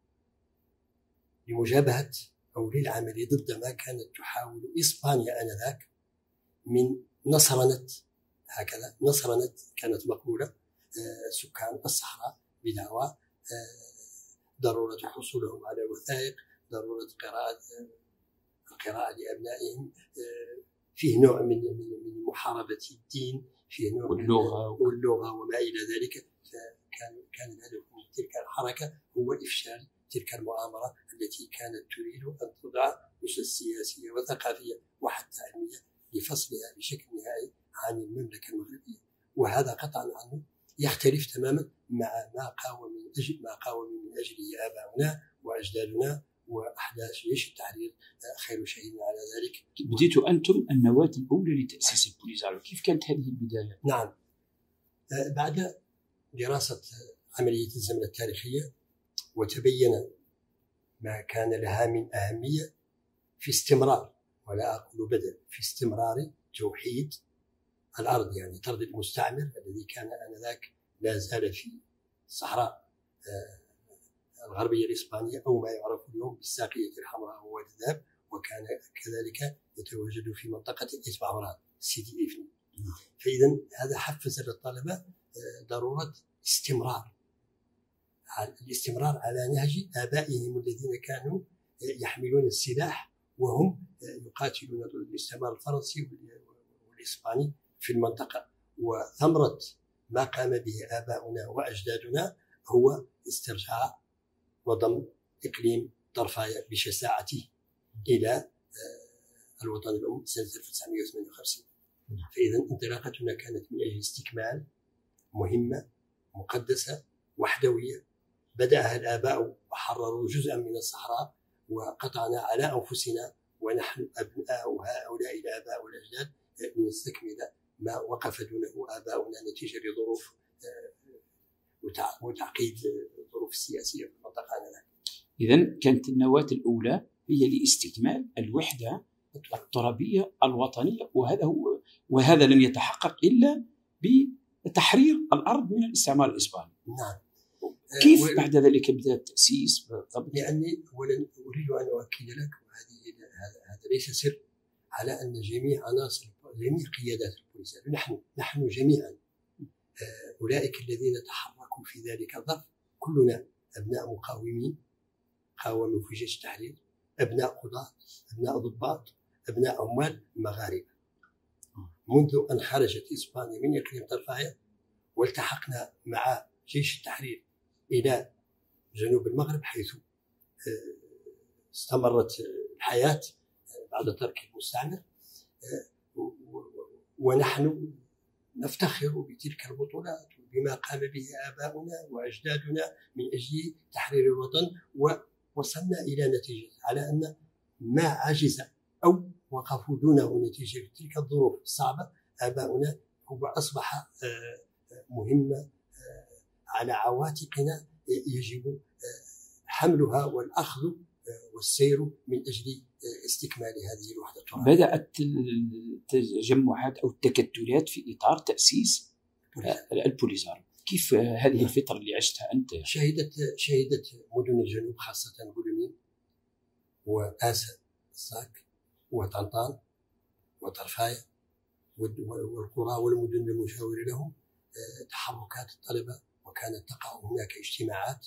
لمجابهة أو للعمل ضد ما كانت تحاول إسبانيا آنذاك من نصرنة، هكذا نصرنة كانت مقبولة سكان الصحراء بدعوى ضرورة حصولهم على وثائق، ضرورة قراءة القراءة لأبنائهم، فيه نوع من من محاربة الدين، فيه نوع واللغة واللغة وما إلى ذلك. فكان كان الهدف من تلك الحركة هو إفشال تلك المؤامرة التي كانت تريد أن تضع أسس سياسية وثقافية وحتى علمية لفصلها بشكل نهائي عن المملكة المغربية. وهذا قطعا عنه يختلف تماما مع ما قاوم من أجل ما قاوم من أجله آباؤنا وأجدادنا وأحداث جيش التحرير خير شهيد على ذلك. بديتوا أنتم النواة الأولى لتأسيس البوليزاريو، كيف كانت هذه البداية؟ نعم، بعد دراسة عملية الزمن التاريخية وتبين ما كان لها من أهمية في استمرار، ولا أقول بدل، في استمرار توحيد الأرض، يعني طرد المستعمر الذي كان آنذاك لا زال في الصحراء الغربية الإسبانية أو ما يعرف اليوم بالساقية الحمراء ووادي الذهب، وكان كذلك يتواجد في منطقة إسبعورات سيدي إفني. فإذا هذا حفز للطلبة ضرورة استمرار الاستمرار على نهج آبائهم الذين كانوا يحملون السلاح وهم يقاتلون ضد الاستعمار الفرنسي والإسباني في المنطقة. وثمرة ما قام به آباؤنا وأجدادنا هو استرجاع وضم إقليم طرفاية بشساعته إلى الوطن الأم سنة ألف وتسعمائة وثمانية وخمسين. فإذا انطلاقتنا كانت من أجل استكمال مهمة مقدسة وحدوية بدأها الآباء وحرروا جزءا من الصحراء، وقطعنا على أنفسنا ونحن أبناء هؤلاء الآباء والأجداد لنستكمل ما وقف دونه آباؤنا نتيجة لظروف وتعقيد الظروف السياسية في المنطقة آنذاك. إذن كانت النواة الأولى هي لاستكمال الوحدة الترابية الوطنية، وهذا هو وهذا لم يتحقق إلا بتحرير الأرض من الاستعمار الإسباني. نعم. كيف و... بعد ذلك بدأ التأسيس بالضبط؟ لأني أولا أريد أن أؤكد لك، وهذه هذا ليس سر، على أن جميع عناصر جميع قيادات البوليساريو نحن نحن جميعا أولئك الذين تحركوا في ذلك الظرف كلنا أبناء مقاومين قاوموا في جيش التحرير، أبناء قضاة، أبناء ضباط، أبناء عمال مغاربة. منذ أن خرجت إسبانيا من إقليم طرفاية والتحقنا مع جيش التحرير إلى جنوب المغرب، حيث استمرت الحياة بعد ترك المستعمر، ونحن نفتخر بتلك البطولات وبما قام به آباؤنا وأجدادنا من أجل تحرير الوطن. ووصلنا إلى نتيجة على أن ما عجز أو وقفوا دونه نتيجة تلك الظروف الصعبة آباؤنا هو أصبح مهمة على عواتقنا يجب حملها والأخذ والسير من أجل استكمال هذه الوحدة الترابية. بدأت التجمعات أو التكتلات في إطار تأسيس البوليزاريو. كيف هذه الفترة اللي عشتها أنت؟ شهدت شهدت مدن الجنوب خاصة بولمين وآسا الصاك وطنطان وطرفاية والقرى والمدن المجاورة لهم تحركات الطلبة، وكانت تقع هناك اجتماعات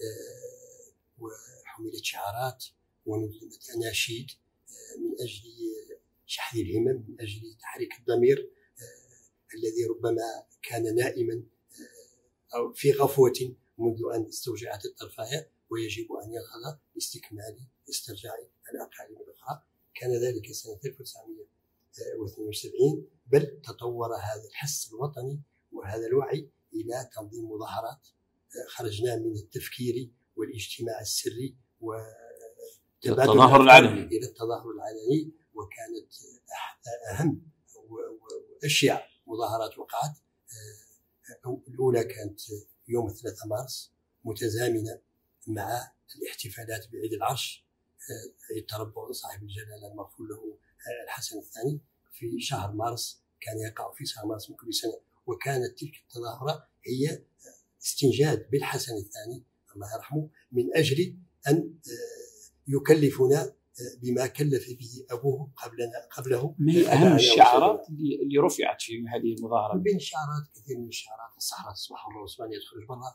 وحملت شعارات ونظمت أناشيد من أجل شحذ الهمم، من أجل تحريك الضمير الذي ربما كان نائما أو في غفوة منذ أن استوجعت الطرفاية، ويجب أن ينهض لاستكمال استرجاع الأقاليم الأخرى. كان ذلك سنة ألف وتسعمائة واثنين وسبعين، بل تطور هذا الحس الوطني وهذا الوعي إلى تنظيم مظاهرات. خرجنا من التفكير والاجتماع السري والتظاهر العلني إلى التظاهر العلني، وكانت أهم وأشيع مظاهرات وقعت. الأولى كانت يوم ثلاثة مارس متزامنة مع الاحتفالات بعيد العرش، عيد تربع صاحب الجلالة المغفور له الحسن الثاني في شهر مارس، كان يقع في شهر مارس من كل سنة. وكانت تلك التظاهرة هي استنجاد بالحسن الثاني الله يرحمه من أجل أن يكلفنا بما كلف به أبوه قبلنا قبله. من أهم الشعارات اللي رفعت في هذه المظاهرة؟ من بين الشعارات كثير من الشعارات: الصحراء تصبح حرة وعثمان يدخل برا،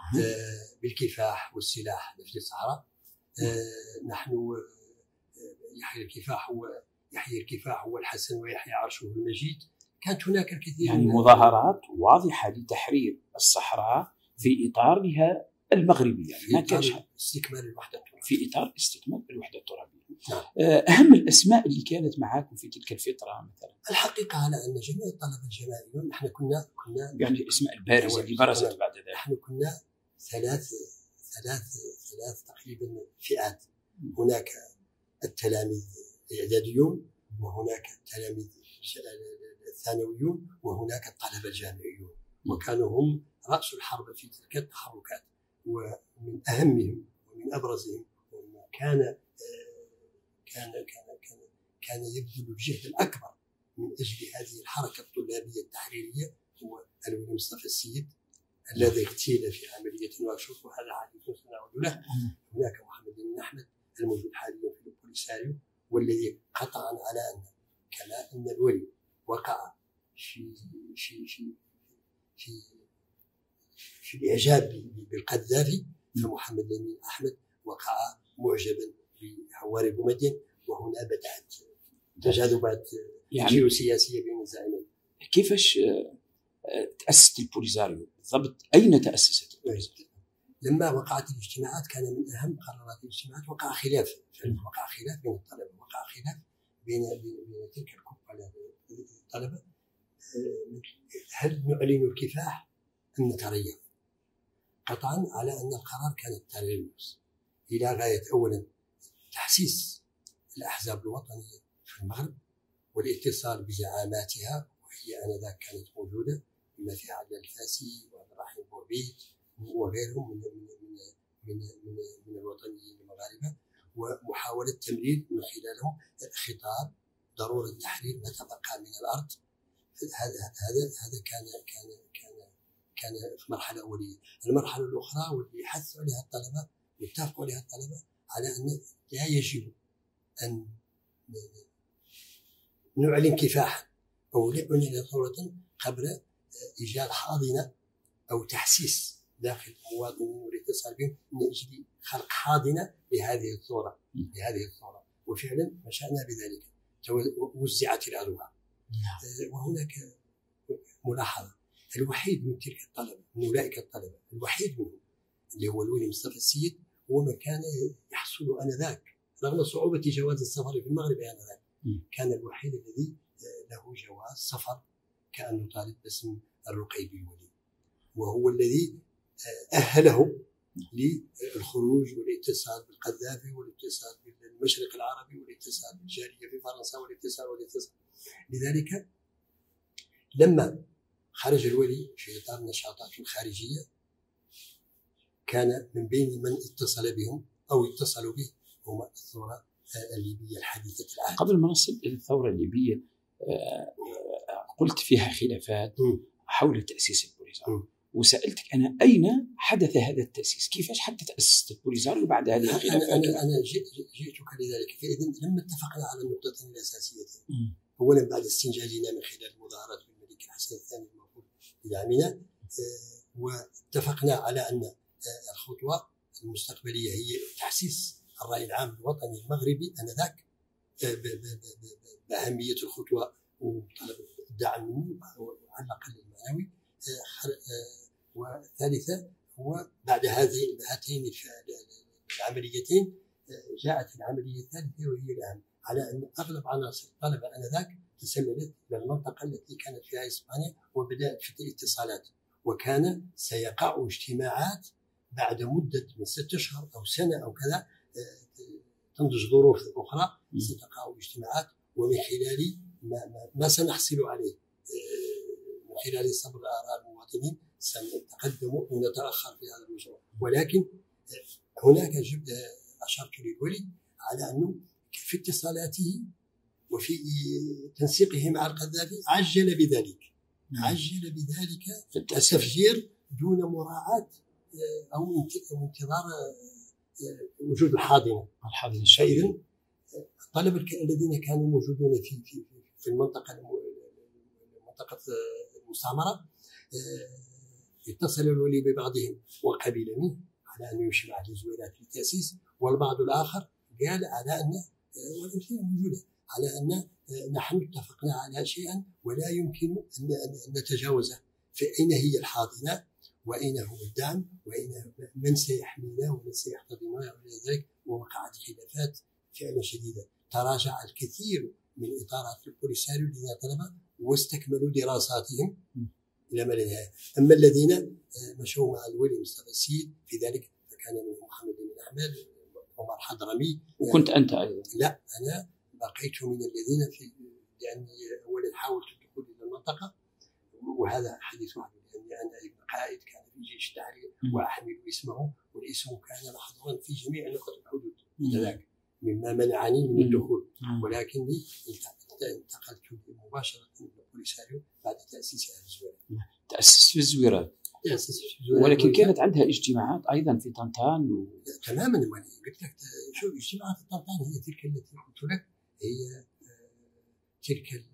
آه بالكفاح والسلاح نفذ الصحراء، آه نحن يحيى الكفاح هو يحيى الكفاح هو الحسن ويحيى عرشه المجيد. كانت هناك الكثير يعني مظاهرات واضحة لتحرير الصحراء في إطارها المغربي، يعني ما كانش استكمال الوحدة الترابية، في إطار استكمال الوحدة الترابية. نعم. أهم الأسماء اللي كانت معاكم في تلك الفترة مثلا؟ الحقيقة على أن جميع الطلبة الجامعيون نحن كنا كنا يعني الأسماء البارزة اللي برزت بعد ذلك. نحن كنا ثلاث ثلاث ثلاث تقريبا فئات. هناك التلاميذ الإعداديون، وهناك التلاميذ الثانويون، وهناك الطلبة الجامعيون، وكانوا هم رأس الحرب في تلك التحركات. ومن أهمهم ومن أبرزهم كان كان كان كان كان يبذل الجهد الأكبر من أجل هذه الحركة الطلابية التحريرية هو الولي مصطفى السيد الذي اغتيل في عملية نواكشوط، وهذا حديث سنعود له. هناك محمد بن أحمد الموجود حاليا في البوليساريو، والذي قطعا على أن كما أن الولي وقع في في في في في الإعجاب بالقذافي، فمحمد بن أحمد وقع معجبا بهواري بومدين، وهنا بدأت تجاذبات يعني جيوسياسية بين الزعيمين. كيفاش تأسست البوليساريو بالضبط؟ أين تأسست البوليساريو؟ لما وقعت الاجتماعات كان من أهم قرارات الاجتماعات وقع خلاف، وقع خلاف بين الطلبة، وقع خلاف بين بين تلك الكفة الطلبة، هل نعلن الكفاح أم نتريث؟ قطعا على أن القرار كان التريث إلى غاية أولا تحسيس الأحزاب الوطنية في المغرب والاتصال بزعاماتها، وهي آنذاك كانت موجودة بما فيها عبد الفاسي وعبد الرحيم بوعبيد وغيرهم من من من من, من الوطنيين المغاربة، ومحاولة تمرير من خلالهم خطاب ضرورة تحرير ما تبقى من الأرض. هذا هذا هذا كان كان كان كان في مرحلة أولية. المرحلة الأخرى واللي حثوا عليها الطلبة واتفقوا عليها الطلبة على أن لا يجب أن نعلن كفاحا أو نعلن ثورة قبل إيجاد حاضنة أو تحسيس داخل المواطنين والاتصال بهم من أجل خلق حاضنة لهذه الثورة لهذه الثورة وفعلا مشأنا بذلك. وزعت الألواح. وهناك ملاحظة، الوحيد من تلك الطلبة من أولئك الطلبة الوحيد منهم اللي هو الولي مصطفى السيد هو ما كان يحصل آنذاك رغم صعوبة جواز السفر في المغرب آنذاك، كان الوحيد الذي له جواز سفر كأنه طالب باسم الرقيبي الولي، وهو الذي أهله للخروج والاتصال بالقذافي والاتصال بالمشرق العربي والاتصال بالجالية في فرنسا والاتصال والاتصال. لذلك لما خرج الولي في إطار النشاطات الخارجية كان من بين من اتصل بهم أو اتصلوا به هم الثورة الليبية الحديثة العهد. قبل ما نصل إلى الثورة الليبية قلت فيها خلافات حول تأسيس البوليساريو، وسألتك أنا أين حدث هذا التأسيس؟ كيفاش حتى تأسست البوليساريو بعد هذه الخلافات؟ أنا, أنا, أنا جئتك لذلك. فإذا لما اتفقنا على النقطتين الأساسيتين، أولا بعد استنجادنا من خلال المظاهرات بالملك الحسن الثاني الموجود بدعمنا، واتفقنا على أن الخطوة المستقبلية هي تحسيس الرأي العام الوطني المغربي آنذاك بأهمية الخطوة وطلب الدعم منه على الأقل المعنوي. وثالثا هو بعد هذه هاتين العمليتين جاءت العملية الثالثة وهي الأهم، على أن أغلب عناصر الطلبة آنذاك تسللت إلى المنطقة التي كانت فيها إسبانيا وبدأت في الاتصالات، وكان سيقع اجتماعات بعد مدة من ستة أشهر أو سنة أو كذا تنضج ظروف أخرى ستقع اجتماعات، ومن خلال ما, ما سنحصل عليه من خلال صبر آراء المواطنين سنتقدم ونتأخر في هذا المشروع. ولكن هناك أشرت للولي على أنه في اتصالاته وفي تنسيقه مع القذافي عجل بذلك عجل بذلك التفجير دون مراعاة أو انتظار وجود الحاضنة الحاضنة الشعبية. الطلبة الذين كانوا موجودون في في في المنطقة منطقة المستعمرة اتصل الولي ببعضهم وقبل منه على أن يمشي مع الزويرات للتأسيس، والبعض الآخر قال على أن والأمثلة موجودة على أن نحن اتفقنا على شيئا ولا يمكن أن نتجاوزه، فأين هي الحاضنة وأين هو الدعم وأين من سيحمينا ومن سيحتضننا وإلى ذلك. ووقعت خلافات فعلا شديدة، تراجع الكثير من إطارات البوليساريو الذين طلبوا واستكملوا دراساتهم إلى ما لا نهاية. أما الذين مشوا مع الولي مصطفى السيد في ذلك فكان منهم محمد بن أحمد، عمر حضرمي. وكنت أنت أيضا؟ لا، أنا بقيت من الذين في لأني أولا حاولت الدخول إلى المنطقة، وهذا حديث واحد، لأني أنا ابن قائد كان في جيش التحرير وأحمل اسمه، والاسم كان محظورا في جميع نقط الحدود ذاك، مما منعني من الدخول. ولكني انتقلت مباشرة إلى البوليساريو بعد تأسيسها في الزويرات. تأسس في الزويرات. تأسس في الزويرات، ولكن كانت عندها اجتماعات أيضا في طنطان و... تماما. وانا قلت لك شو اجتماعات طنطان هي تلك التي قلت لك، هي تلك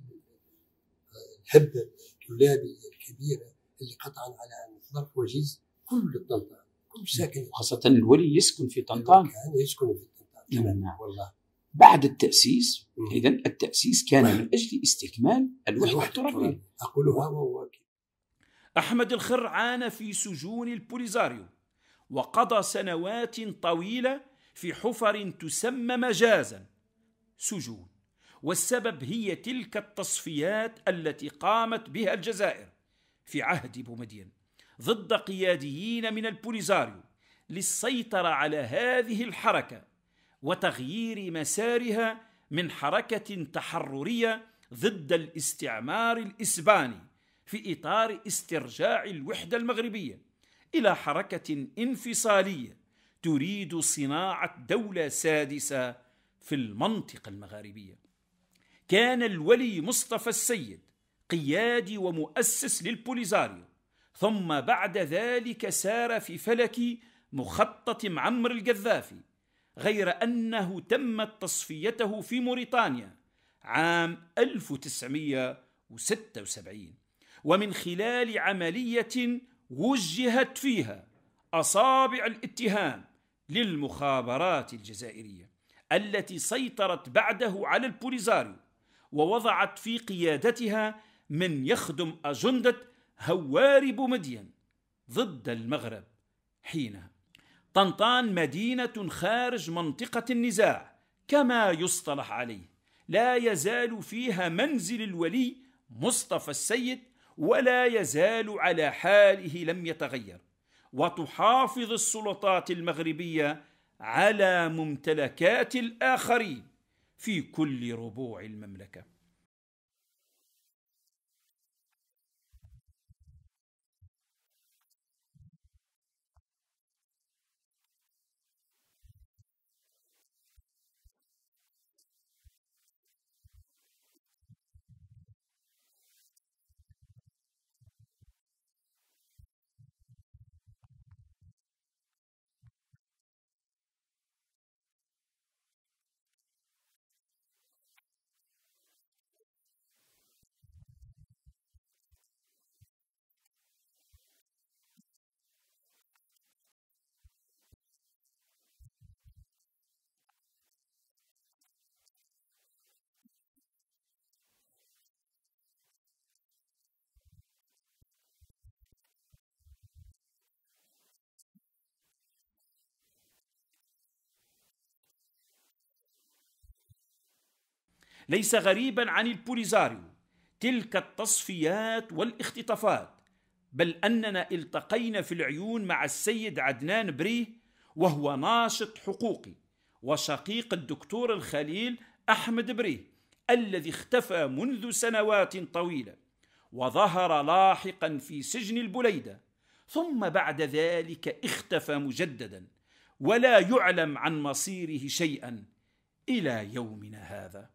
الهبة الطلابية الكبيرة اللي قطعا على ظرف وجيز كل طنطان، كل ساكن، خاصة الولي يسكن في طنطان. كان يسكن في طنطان. نعم والله. بعد التأسيس، إذن التأسيس كان من أجل استكمال الوحدة الترابية. أقولها وهو أحمد الخر عانى في سجون البوليساريو، وقضى سنوات طويلة في حفر تسمى مجازا سجون، والسبب هي تلك التصفيات التي قامت بها الجزائر في عهد بومدين ضد قياديين من البوليساريو للسيطرة على هذه الحركة وتغيير مسارها من حركة تحررية ضد الاستعمار الإسباني في إطار استرجاع الوحدة المغربية إلى حركة انفصالية تريد صناعة دولة سادسة في المنطقة المغاربية. كان الولي مصطفى السيد قيادي ومؤسس للبوليساريو، ثم بعد ذلك سار في فلك مخطط معمر القذافي، غير أنه تمت تصفيته في موريتانيا عام ألف وتسعمئة وستة وسبعين، ومن خلال عملية وجهت فيها أصابع الاتهام للمخابرات الجزائرية التي سيطرت بعده على البوليساريو، ووضعت في قيادتها من يخدم أجندة هواري بومدين ضد المغرب. حينها طنطان مدينة خارج منطقة النزاع كما يصطلح عليه، لا يزال فيها منزل الولي مصطفى السيد ولا يزال على حاله لم يتغير، وتحافظ السلطات المغربية على ممتلكات الآخرين في كل ربوع المملكة. ليس غريبا عن البوليساريو تلك التصفيات والاختطافات، بل أننا التقينا في العيون مع السيد عدنان بريه، وهو ناشط حقوقي وشقيق الدكتور الخليل أحمد بريه الذي اختفى منذ سنوات طويلة وظهر لاحقا في سجن البليدة، ثم بعد ذلك اختفى مجددا ولا يعلم عن مصيره شيئا إلى يومنا هذا.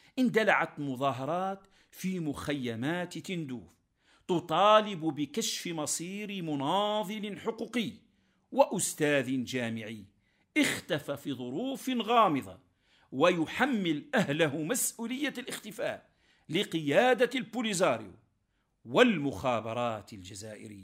اندلعت مظاهرات في مخيمات تندوف تطالب بكشف مصير مناضل حقوقي وأستاذ جامعي اختفى في ظروف غامضة، ويحمل أهله مسؤولية الاختفاء لقيادة البوليزاريو والمخابرات الجزائرية.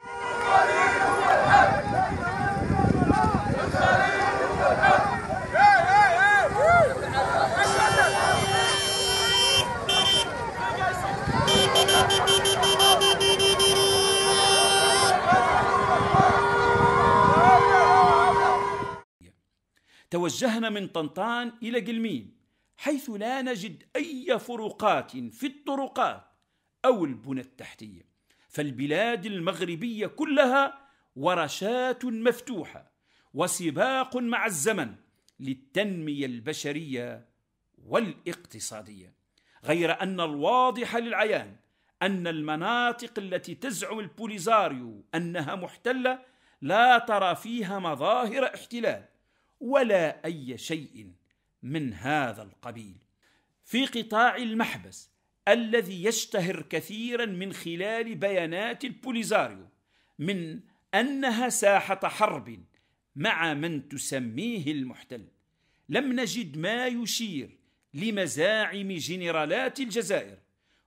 توجهنا من طنطان إلى قلميم، حيث لا نجد أي فروقات في الطرقات أو البنى التحتية، فالبلاد المغربية كلها ورشات مفتوحة وسباق مع الزمن للتنمية البشرية والاقتصادية، غير أن الواضح للعيان أن المناطق التي تزعم البوليزاريو أنها محتلة لا ترى فيها مظاهر احتلال ولا أي شيء من هذا القبيل. في قطاع المحبس الذي يشتهر كثيرا من خلال بيانات البوليزاريو من أنها ساحة حرب مع من تسميه المحتل، لم نجد ما يشير لمزاعم جنرالات الجزائر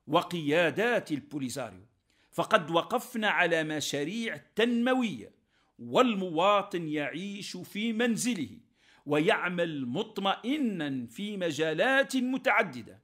وقيادات البوليزاريو، فقد وقفنا على مشاريع تنموية والمواطن يعيش في منزله ويعمل مطمئنا في مجالات متعددة،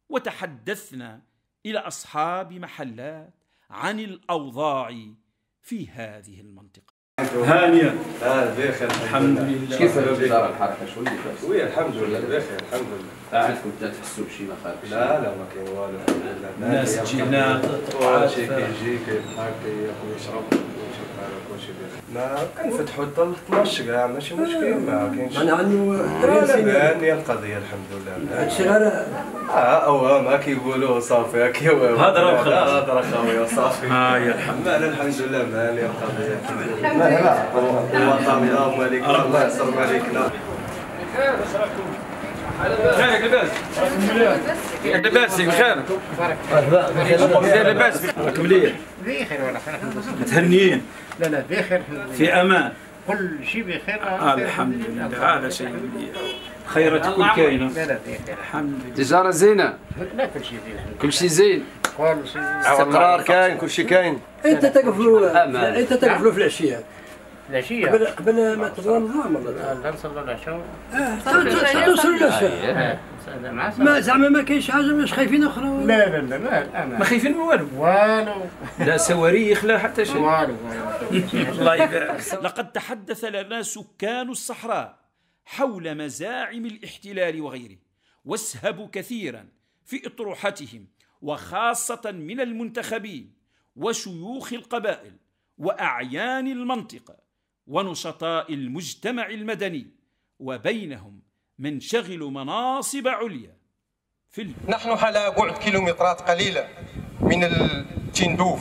وتحدثنا إلى أصحاب محلات عن الأوضاع في هذه المنطقة. هانية اه بخير الحمد لله. كيف دار الحركه شو اللي بس؟ وي الحمد لله بخير الحمد لله. عندكم تحسوا بشي مخالف؟ لا لا ما كاين والو الحمد لله. الناس تجينا كلشي كيجي كيضحك كياكل يشرب كلشي بحال كلشي بخير. ما كنفتحوا حتى ل اثناش كاع ماشي مشكل ما كاينش. انا عنده هانية القضيه الحمد لله. هادشي غير اه اوهام ما كيقولوا صافي هاكي هضره وخلاص. هضره خاويه صافي. ها هي الحمد لله الحمد لله هانية القضيه الحمد لله. الوطن اللهم مالك الله يسر مالكنا. خيرك لاباس؟ لاباس بخير؟ بخير لاباس؟ راكم مليح؟ بخير والله متهنيين؟ لا لا بخير في امان؟ كل شيء بخير. آه الحمد لله هذا شيء مليح. خيرات كل كاينه. لا لا بخير الحمد لله. تجارة زينه؟ لا كل شيء زين. كل شيء زين؟ كل شيء استقرار كاين كل شيء كاين. انت تقفلوا انت تقفلوا في العشيه. العشيه قبل قبل ما تصلوا الظهر ولا لا نصلوا العشاء. اه توصلوا العشاء. ما زعما ما كاينش حاجه مش خايفين اخرى؟ لا لا لا ما ما خايفين من والو؟ والو. لا صواريخ لا حتى شيء. والو. الله يبارك. لقد تحدث لنا سكان الصحراء حول مزاعم الاحتلال وغيره، واسهبوا كثيرا في اطروحتهم، وخاصة من المنتخبين وشيوخ القبائل وأعيان المنطقة ونشطاء المجتمع المدني، وبينهم من شغل مناصب عليا في ال... نحن على بعد كيلومترات قليلة من التندوف،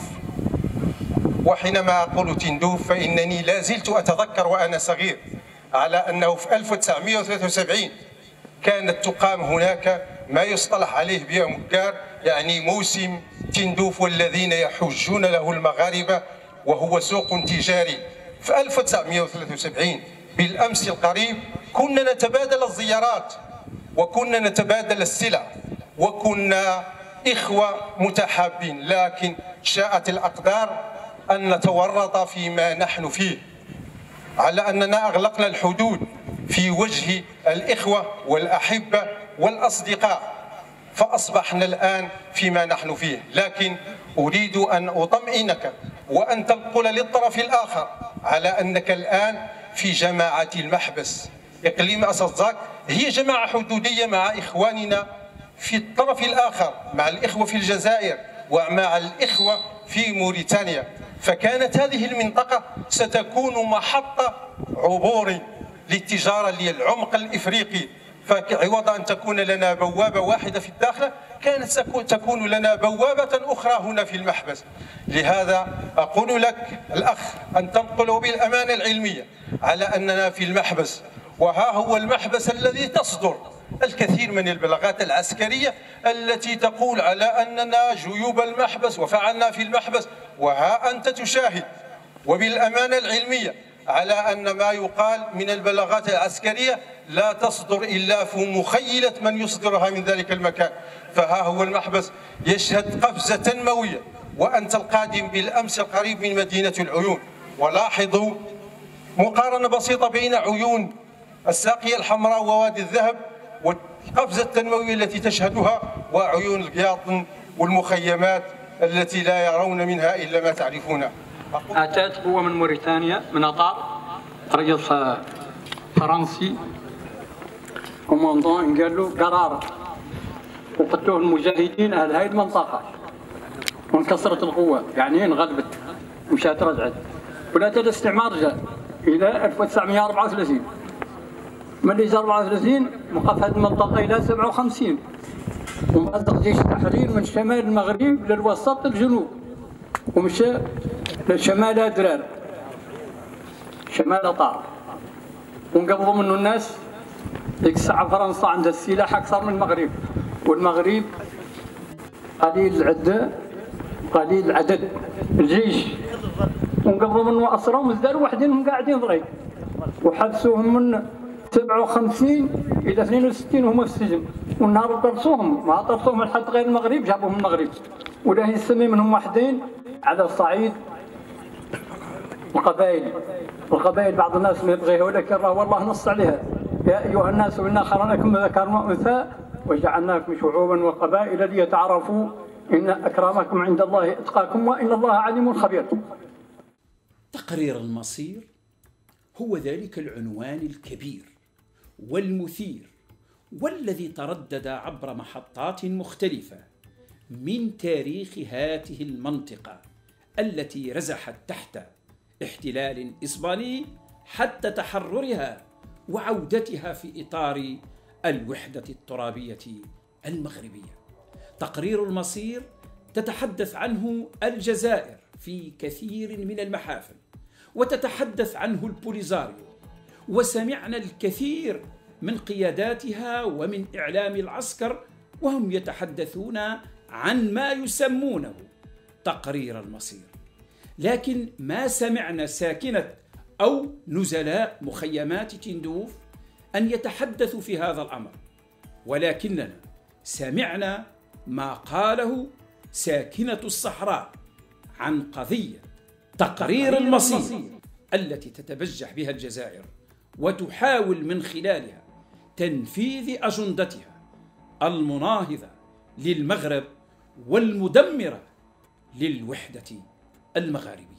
وحينما أقول تندوف فإنني لا زلت أتذكر وأنا صغير على أنه في ألف وتسعمئة وثلاثة وسبعين كانت تقام هناك ما يصطلح عليه بمكار، يعني موسم تندوف والذين يحجون له المغاربة، وهو سوق تجاري. في ألف وتسعمئة وثلاثة وسبعين بالأمس القريب كنا نتبادل الزيارات وكنا نتبادل السلع وكنا إخوة متحابين، لكن شاءت الأقدار أن نتورط فيما نحن فيه، على أننا أغلقنا الحدود في وجه الإخوة والأحبة والأصدقاء، فأصبحنا الآن فيما نحن فيه. لكن أريد أن أطمئنك وأن تنقل للطرف الآخر على أنك الآن في جماعة المحبس. إقليم أساتزاك هي جماعة حدودية مع إخواننا في الطرف الآخر، مع الإخوة في الجزائر ومع الإخوة في موريتانيا، فكانت هذه المنطقة ستكون محطة عبور للتجارة للعمق الإفريقي، فعوض أن تكون لنا بوابة واحدة في الداخل كانت تكون لنا بوابة أخرى هنا في المحبس. لهذا أقول لك الأخ أن تنقل بالأمانة العلمية على أننا في المحبس، وها هو المحبس الذي تصدر الكثير من البلاغات العسكرية التي تقول على أننا جيوب المحبس وفعلنا في المحبس، وها أنت تشاهد وبالأمانة العلمية على أن ما يقال من البلاغات العسكرية لا تصدر إلا في مخيلة من يصدرها من ذلك المكان. فها هو المحبس يشهد قفزة تنموية، وأنت القادم بالأمس القريب من مدينة العيون، ولاحظوا مقارنة بسيطة بين عيون الساقية الحمراء ووادي الذهب والقفزة التنموية التي تشهدها، وعيون القياطن والمخيمات التي لا يرون منها إلا ما تعرفونه. أتت قوة من موريتانيا من أطار رئيس فرنسي كوماندون قال له قرار وقتلوه المجاهدين أهل هاي المنطقة وانكسرت القوة، يعني انغلبت مشات رجعت، ولات الاستعمار جاء إلى ألف وتسعمائة وأربعة وثلاثين. من جاء أربعة وثلاثين وقف هذه المنطقة إلى سبعة وخمسين، ومزق جيش التحرير من شمال المغرب للوسط للجنوب، ومشى لشمال أدرار شمال طار، ونقبضوا منه الناس. ديك الساعة فرنسا عندها السلاح أكثر من المغرب، والمغرب قليل العدة قليل العدد الجيش، ونقبضوا منه أسرهم وزداروا وحدين هم قاعدين ضريب، وحبسوهم من سبعة وخمسين إلى اثنين وستين وهم في السجن، والنهار طرسوهم ما طرسوهم لحد غير المغرب، جابوهم من المغرب، ولا يسمي منهم وحدين على الصعيد القبائل. القبائل بعض الناس ما يبغيها، ولكن راه والله نص عليها: يا أيها الناس إنا خلقناكم من ذكر وأنثى وجعلناكم شعوبا وقبائل ليتعارفوا إن أكرمكم عند الله أتقاكم وإن الله عليم خبير. تقرير المصير هو ذلك العنوان الكبير والمثير والذي تردد عبر محطات مختلفة من تاريخ هذه المنطقة التي رزحت تحت احتلال إسباني حتى تحررها وعودتها في إطار الوحدة الترابية المغربية. تقرير المصير تتحدث عنه الجزائر في كثير من المحافل، وتتحدث عنه البوليزاريو، وسمعنا الكثير من قياداتها ومن إعلام العسكر وهم يتحدثون عن ما يسمونه تقرير المصير، لكن ما سمعنا ساكنة أو نزلاء مخيمات تندوف أن يتحدثوا في هذا الأمر، ولكننا سمعنا ما قاله ساكنة الصحراء عن قضية تقرير المصير التي تتبجح بها الجزائر وتحاول من خلالها تنفيذ أجندتها المناهضة للمغرب والمدمرة للوحدة المغاربية.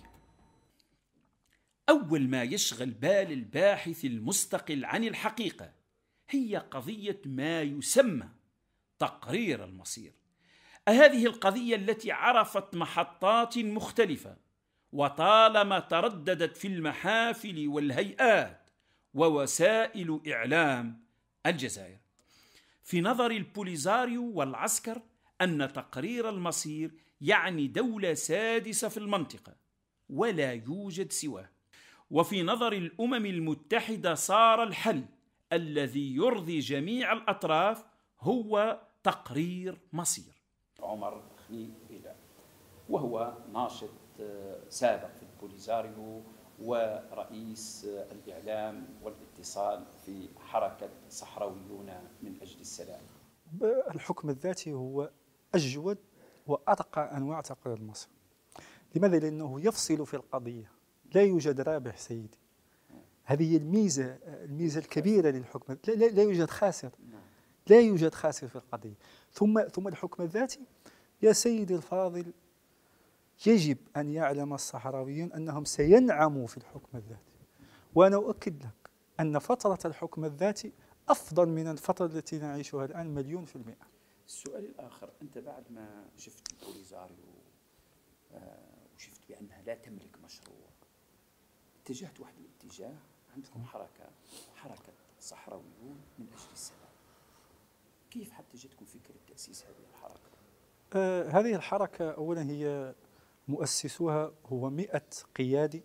أول ما يشغل بال الباحث المستقل عن الحقيقة هي قضية ما يسمى تقرير المصير. هذه القضية التي عرفت محطات مختلفة وطالما ترددت في المحافل والهيئات ووسائل إعلام الجزائر. في نظر البوليزاريو والعسكر أن تقرير المصير يعني دولة سادسة في المنطقة ولا يوجد سواه، وفي نظر الأمم المتحدة صار الحل الذي يرضي جميع الأطراف هو تقرير مصير. عمر خليل بيلا وهو ناشط سابق في البوليزاريو ورئيس الإعلام والاتصال في حركة صحراويون من أجل السلام. الحكم الذاتي هو أجود وأرقى أنواع تقرير المصير. لماذا؟ لأنه يفصل في القضية، لا يوجد رابح سيدي. هذه هي الميزة الميزة الكبيرة للحكم، لا, لا, لا يوجد خاسر، لا يوجد خاسر في القضية. ثم ثم الحكم الذاتي يا سيدي الفاضل، يجب أن يعلم الصحراويون أنهم سينعموا في الحكم الذاتي، وأنا أؤكد لك أن فترة الحكم الذاتي أفضل من الفترة التي نعيشها الآن مليون في المئة. السؤال الآخر، أنت بعد ما شفت البوليزاريو آه وشفت بأنها لا تملك مشروع، اتجهت واحد الاتجاه، عندكم حركة حركة صحراويون من أجل السلام. كيف حتى جتكم فكرة تأسيس هذه الحركة؟ آه هذه الحركة أولا هي مؤسسوها هو مئة قيادي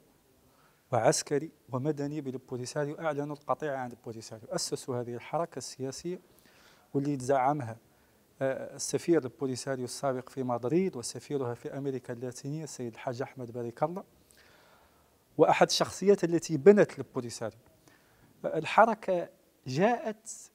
وعسكري ومدني بالبوليساريو، أعلنوا القطيعة عن البوليساريو، أسسوا هذه الحركة السياسية واللي تزعمها السفير البوليساريو السابق في مدريد وسفيرها في أمريكا اللاتينية السيد الحاج أحمد بارك الله، وأحد الشخصيات التي بنت البوليساريو. الحركة جاءت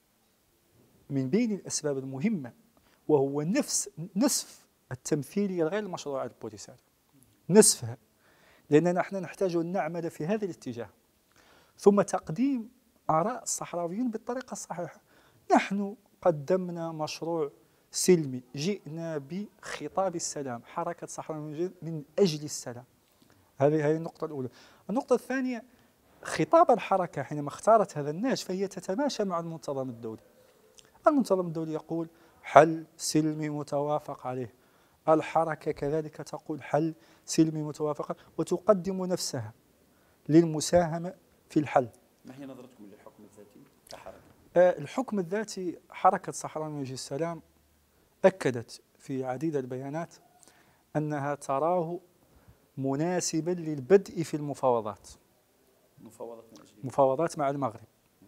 من بين الأسباب المهمة وهو نفس نصف التمثيلية غير المشروعة البوليساريو، نصفها، لأننا نحن نحتاج أن نعمل في هذا الاتجاه، ثم تقديم آراء الصحراويين بالطريقة الصحيحة. نحن قدمنا مشروع سلمي، جئنا بخطاب السلام، حركة صحراويين من أجل السلام. هذه هذه النقطة الأولى. النقطة الثانية، خطاب الحركة حينما اختارت هذا النهج فهي تتماشى مع المنتظم الدولي. المنتظم الدولي يقول حل سلمي متوافق عليه، الحركة كذلك تقول حل سلمي متوافق، وتقدم نفسها للمساهمة في الحل. ما هي نظرتكم للحكم الذاتي كحركة؟ آه الحكم الذاتي، حركة صحراء من أجل السلام أكدت في عديد البيانات أنها تراه مناسبا للبدء في المفاوضات مفاوضات من أجل مفاوضات مع المغرب.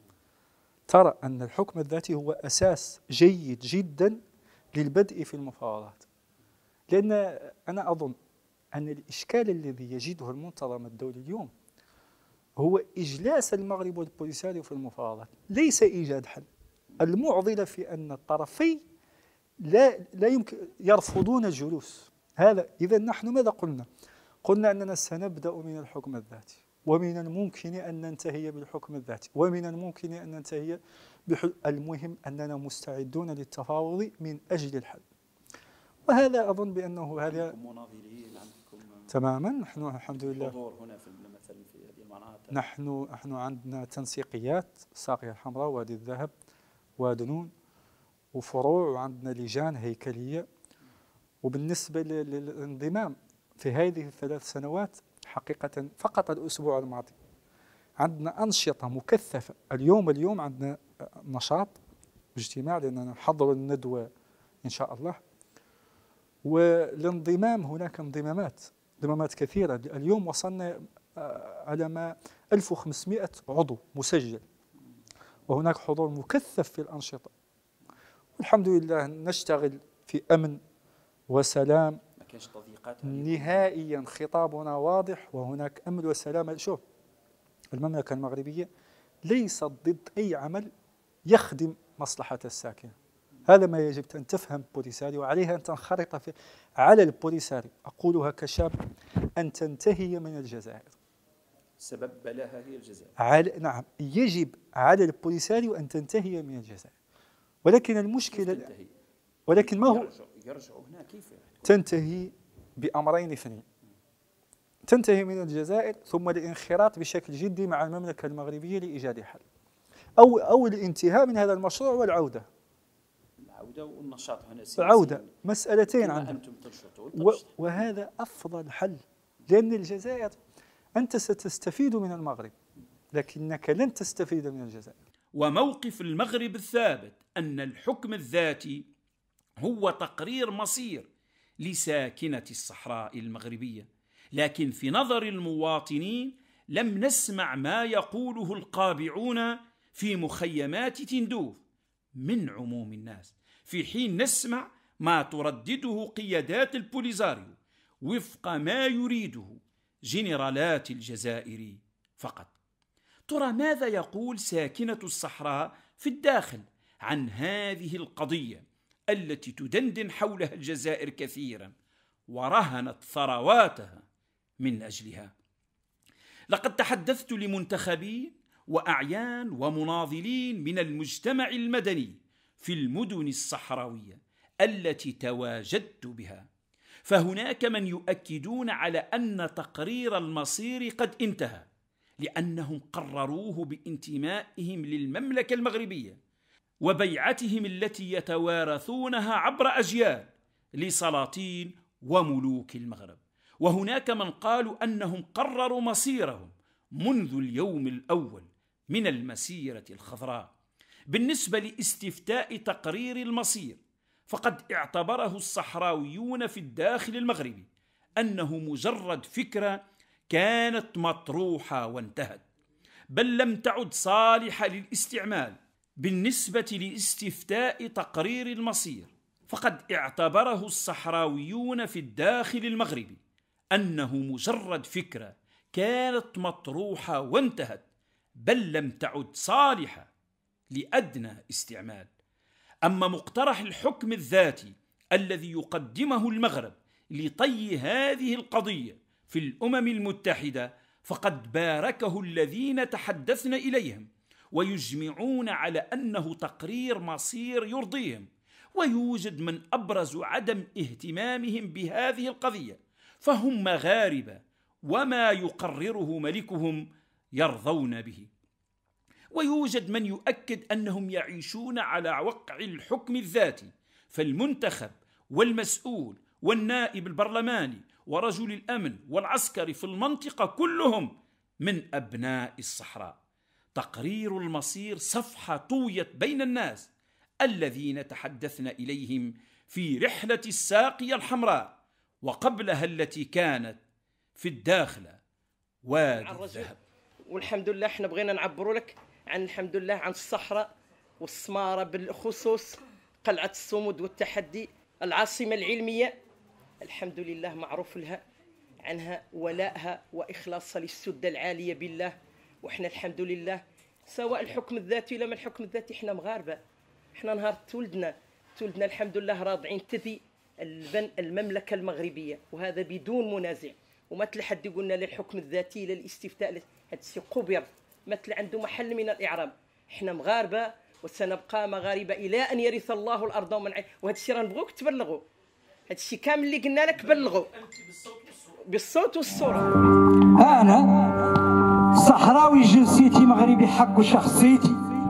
ترى أن الحكم الذاتي هو أساس جيد جدا للبدء في المفاوضات، لأن أنا أظن أن الإشكال الذي يجده المنتظم الدولي اليوم هو إجلاس المغرب والبوليساريو في المفاوضات، ليس إيجاد حل. المعضلة في أن الطرفين لا لا يمكن يرفضون الجلوس. هذا إذا نحن ماذا قلنا؟ قلنا أننا سنبدأ من الحكم الذاتي، ومن الممكن أن ننتهي بالحكم الذاتي، ومن الممكن أن ننتهي بحل. المهم أننا مستعدون للتفاوض من أجل الحل، وهذا أظن بأنه هذا مناضلين عندكم تماما. نحن الحمد لله حضور هنا في مثلا في هذه المناطق. نحن نحن عندنا تنسيقيات، ساقية الحمراء، وادي الذهب، ودنون، وفروع، وعندنا لجان هيكلية. وبالنسبة للانضمام في هذه الثلاث سنوات حقيقة فقط الأسبوع الماضي عندنا أنشطة مكثفة. اليوم اليوم عندنا نشاط اجتماع لأننا نحضر الندوة إن شاء الله. والانضمام هناك انضمامات انضمامات كثيرة. اليوم وصلنا على ما ألف وخمسمائة عضو مسجل، وهناك حضور مكثف في الأنشطة، والحمد لله نشتغل في أمن وسلام. ما كانش تضييقات نهائيا، خطابنا واضح، وهناك أمن وسلام. شوف، المملكة المغربية ليست ضد أي عمل يخدم مصلحة الساكنة. هذا ما يجب أن تفهم بوليساريو، وعليها أن تنخرط في على البوليساريو، أقولها كشاب، أن تنتهي من الجزائر. سبب بلاها هي الجزائر. على نعم، يجب على البوليساريو أن تنتهي من الجزائر، ولكن المشكلة ولكن ما هو يرجعوا هنا كيف تنتهي بأمرين اثنين: تنتهي من الجزائر، ثم الانخراط بشكل جدي مع المملكة المغربية لإيجاد حل، أو أو الانتهاء من هذا المشروع والعودة. العودة والنشاط هنا سياسي. العودة مسألتين عندنا، أنتم تنشطون. وهذا أفضل حل، لأن الجزائر أنت ستستفيد من المغرب لكنك لن تستفيد من الجزائر. وموقف المغرب الثابت أن الحكم الذاتي هو تقرير مصير لساكنة الصحراء المغربية، لكن في نظر المواطنين لم نسمع ما يقوله القابعون في مخيمات تندوف من عموم الناس، في حين نسمع ما تردده قيادات البوليساريو وفق ما يريده جنرالات الجزائر فقط. ترى ماذا يقول ساكنة الصحراء في الداخل عن هذه القضية التي تدندن حولها الجزائر كثيرا ورهنت ثرواتها من أجلها؟ لقد تحدثت لمنتخبين وأعيان ومناضلين من المجتمع المدني في المدن الصحراوية التي تواجدت بها، فهناك من يؤكدون على أن تقرير المصير قد انتهى، لأنهم قرروه بانتمائهم للمملكة المغربية وبيعتهم التي يتوارثونها عبر أجيال لسلاطين وملوك المغرب. وهناك من قالوا أنهم قرروا مصيرهم منذ اليوم الأول من المسيرة الخضراء. بالنسبة لاستفتاء تقرير المصير، فقد اعتبره الصحراويون في الداخل المغربي أنه مجرد فكرة كانت مطروحة وانتهت، بل لم تعد صالحة للاستعمال بالنسبة لاستفتاء تقرير المصير، فقد اعتبره الصحراويون في الداخل المغربي أنه مجرد فكرة كانت مطروحة وانتهت، بل لم تعد صالحة لأدنى استعمال. أما مقترح الحكم الذاتي الذي يقدمه المغرب لطي هذه القضية في الأمم المتحدة، فقد باركه الذين تحدثنا إليهم ويجمعون على أنه تقرير مصير يرضيهم، ويوجد من أبرز عدم اهتمامهم بهذه القضية، فهم مغاربة وما يقرره ملكهم يرضون به. ويوجد من يؤكد أنهم يعيشون على وقع الحكم الذاتي، فالمنتخب والمسؤول والنائب البرلماني ورجل الأمن والعسكري في المنطقة كلهم من أبناء الصحراء. تقرير المصير صفحة طويت بين الناس الذين تحدثنا إليهم في رحلة الساقية الحمراء، وقبلها التي كانت في الداخلة وادي الذهب. والحمد لله احنا بغينا نعبروا لك عن الحمد لله عن الصحراء والسمارة بالخصوص، قلعة الصمود والتحدي، العاصمة العلمية، الحمد لله معروف لها عنها ولائها وإخلاصها للسدة العالية بالله. وإحنا الحمد لله سواء الحكم الذاتي ولا ما الحكم الذاتي احنا مغاربة، احنا نهار تولدنا تولدنا الحمد لله راضعين تثي البن المملكة المغربية، وهذا بدون منازع. ومثل حد يقولنا للحكم الذاتي للاستفتاء، هذا الشيء قبر مثل عنده محل من الإعراب. احنا مغاربة وسنبقى مغاربة إلى أن يرث الله الأرض ومن عليها، وهذا الشيء رنبغوك تبلغوا، هذا الشيء كامل اللي قلنا لك بلغوا بالصوت والصورة. أنا صحراوي جنسيتي مغربي حق شخصيتي،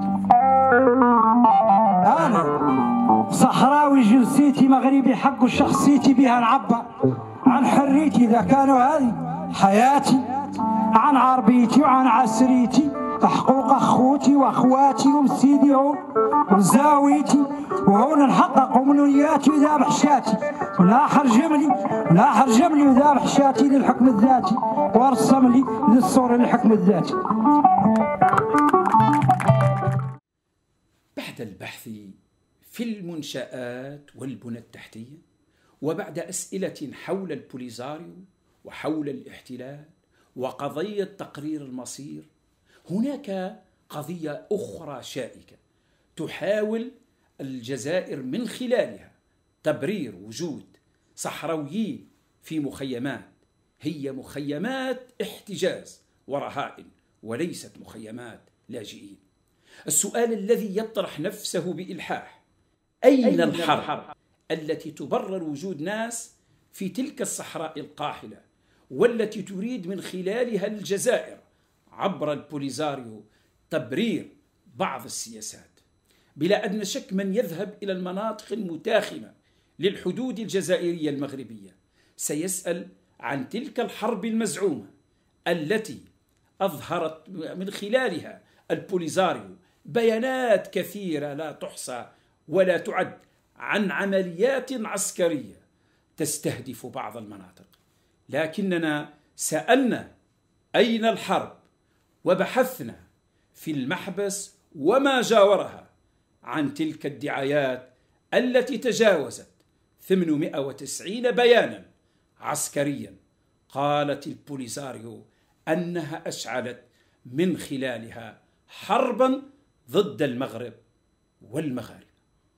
أنا صحراوي جنسيتي مغربي حق شخصيتي، بها نعبر عن حريتي إذا كانوا هذه حياتي، عن عربيتي وعن عسريتي، حقوق أخوتي وأخواتي ومسيدي وزاويتي، وهون نحقق أمنياتي وذابح شاتي، والآخر جملي والآخر جملي وذابح شاتي للحكم الذاتي، وارسم لي للصورة للحكم الذاتي. بعد البحث في المنشآت والبنى التحتية، وبعد أسئلة حول البوليزاريو وحول الاحتلال وقضية تقرير المصير، هناك قضية أخرى شائكة تحاول الجزائر من خلالها تبرير وجود صحراويين في مخيمات، هي مخيمات احتجاز ورهائن وليست مخيمات لاجئين. السؤال الذي يطرح نفسه بإلحاح: أين, أين الحرب, الحرب التي تبرر وجود ناس في تلك الصحراء القاحلة، والتي تريد من خلالها الجزائر عبر البوليزاريو تبرير بعض السياسات؟ بلا أدنى شك من يذهب إلى المناطق المتاخمة للحدود الجزائرية المغربية سيسأل عن تلك الحرب المزعومة التي أظهرت من خلالها البوليزاريو بيانات كثيرة لا تحصى ولا تعد عن عمليات عسكرية تستهدف بعض المناطق. لكننا سألنا أين الحرب، وبحثنا في المحبس وما جاورها عن تلك الدعايات التي تجاوزت ثمانمائة وتسعين بيانا عسكريا قالت البوليزاريو أنها أشعلت من خلالها حربا ضد المغرب والمغاربة.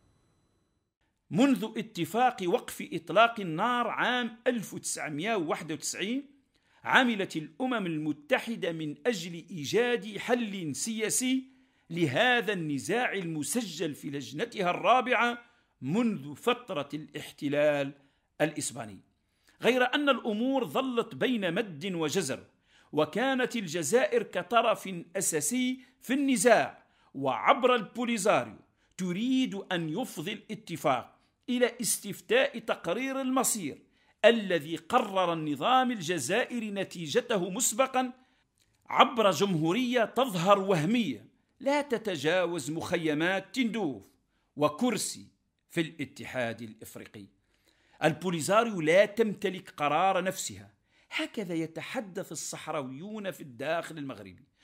منذ اتفاق وقف إطلاق النار عام ألف وتسعمائة وواحد وتسعين عملت الأمم المتحدة من أجل إيجاد حل سياسي لهذا النزاع المسجل في لجنتها الرابعة منذ فترة الاحتلال الإسباني، غير أن الأمور ظلت بين مد وجزر، وكانت الجزائر كطرف أساسي في النزاع، وعبر البوليزاريو تريد أن يفضي الاتفاق إلى استفتاء تقرير المصير الذي قرر النظام الجزائري نتيجته مسبقا عبر جمهورية تظهر وهمية لا تتجاوز مخيمات تندوف وكرسي في الاتحاد الإفريقي. البوليزاريو لا تمتلك قرار نفسها، هكذا يتحدث الصحراويون في الداخل المغربي،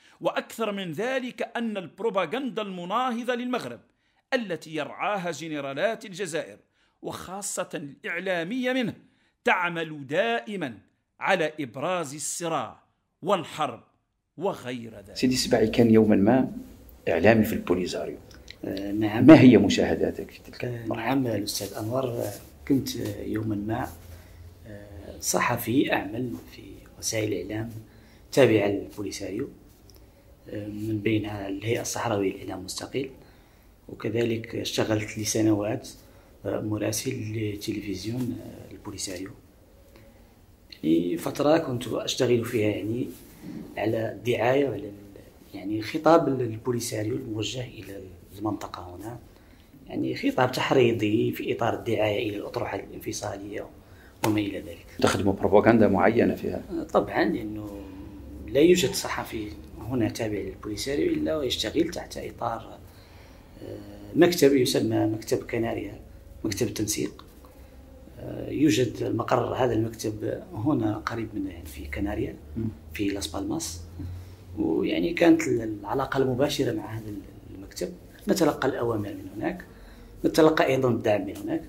وأكثر من ذلك أن البروباغندا المناهضة للمغرب التي يرعاها جنرالات الجزائر وخاصة الإعلامية منه تعمل دائما على إبراز الصراع والحرب وغير ذلك. سيدي السباعي كان يوما ما إعلامي في البوليزاريو. آه نعم. ما هي مشاهداتك في تلك المرحلة؟ نعم الأستاذ أنور، كنت يوما ما صحفي أعمل في وسائل الإعلام تابعة للبوليساريو، من بينها الهيئة الصحراوية للإعلام المستقل، وكذلك اشتغلت لسنوات مراسل لتلفزيون البوليساريو. يعني فترة كنت أشتغل فيها يعني على الدعاية وعلى يعني خطاب البوليساريو الموجه إلى المنطقة هنا، يعني خطاب تحريضي في إطار الدعاية إلى الأطروحة الانفصالية وما إلى ذلك. تخدموا بروباغندا معينة فيها؟ طبعا، لأنه لا يوجد صحفي هنا تابع للبوليساريو إلا ويشتغل تحت إطار مكتب يسمى مكتب كناريا، مكتب التنسيق. يوجد مقر هذا المكتب هنا قريب من يعني في كناريا في لاس بالماس، ويعني كانت العلاقة المباشرة مع هذا المكتب، نتلقى الأوامر من هناك، نتلقى أيضا الدعم من هناك.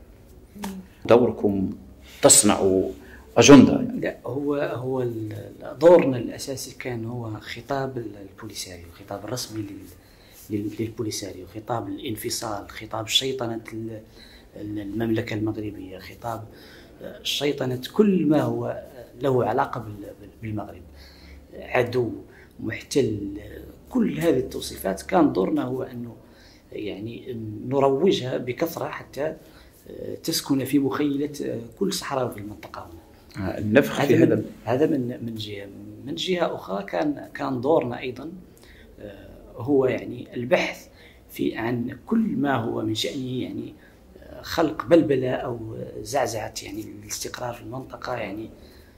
دوركم تصنعوا أجندة يعني. لا، هو هو دورنا الأساسي كان هو خطاب البوليساريو، خطاب الرسمي للبوليساريو، خطاب الانفصال، خطاب شيطنة المملكة المغربية، خطاب شيطنة كل ما هو له علاقة بالمغرب، عدو، محتل، كل هذه التوصيفات كان دورنا هو أنه يعني نروجها بكثرة حتى تسكن في مخيلة كل صحراوي في المنطقة هنا. النفخ في هذا هذا من من جهة. من جهة أخرى كان كان دورنا أيضا هو يعني البحث في عن كل ما هو من شأنه يعني خلق بلبلة أو زعزعة يعني الاستقرار في المنطقة، يعني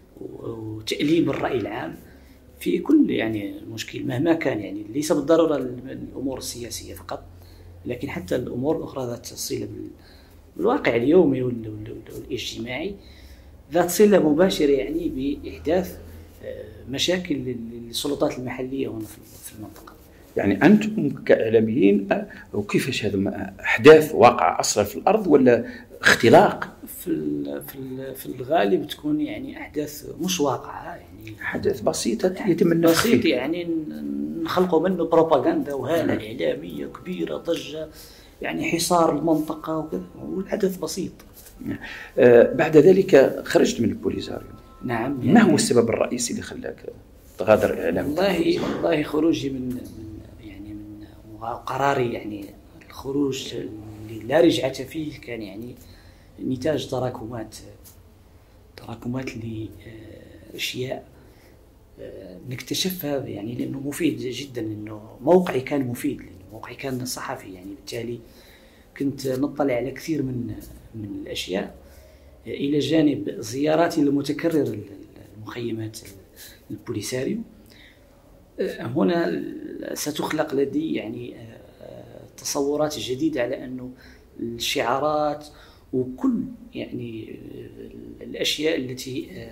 وتأليب الرأي العام في كل يعني مشكل مهما كان، يعني ليس بالضرورة الأمور السياسية فقط، لكن حتى الأمور الأخرى ذات صلة بالواقع اليومي والاجتماعي، ذات صلة مباشرة يعني بإحداث مشاكل للسلطات المحلية هنا في المنطقة. يعني أنتم كإعلاميين وكيفاش هذا أحداث واقع أصلا في الأرض ولا اختلاق؟ في في الغالب تكون يعني أحداث مش واقعة، يعني أحداث بسيطة يتم النفخ بسيط يعني نخلقوا منه بروباغندا وهالة إعلامية كبيرة، ضجة، يعني حصار المنطقة وكذا، والحدث بسيط. آه بعد ذلك خرجت من البوليساريو. نعم. يعني ما هو السبب الرئيسي اللي خلاك تغادر إعلام؟ والله والله خروجي من من يعني من قراري يعني الخروج اللي لا رجعة فيه كان يعني نتاج تراكمات تراكمات لأشياء نكتشفها، يعني لأنه مفيد جدا، لأنه موقعي كان مفيد، لأنه موقعي كان صحفي، يعني بالتالي كنت نطلع على كثير من من الأشياء إلى جانب زياراتي المتكررة للمخيمات البوليساريو. هنا ستخلق لدي يعني تصورات جديدة على أنه الشعارات وكل يعني الأشياء التي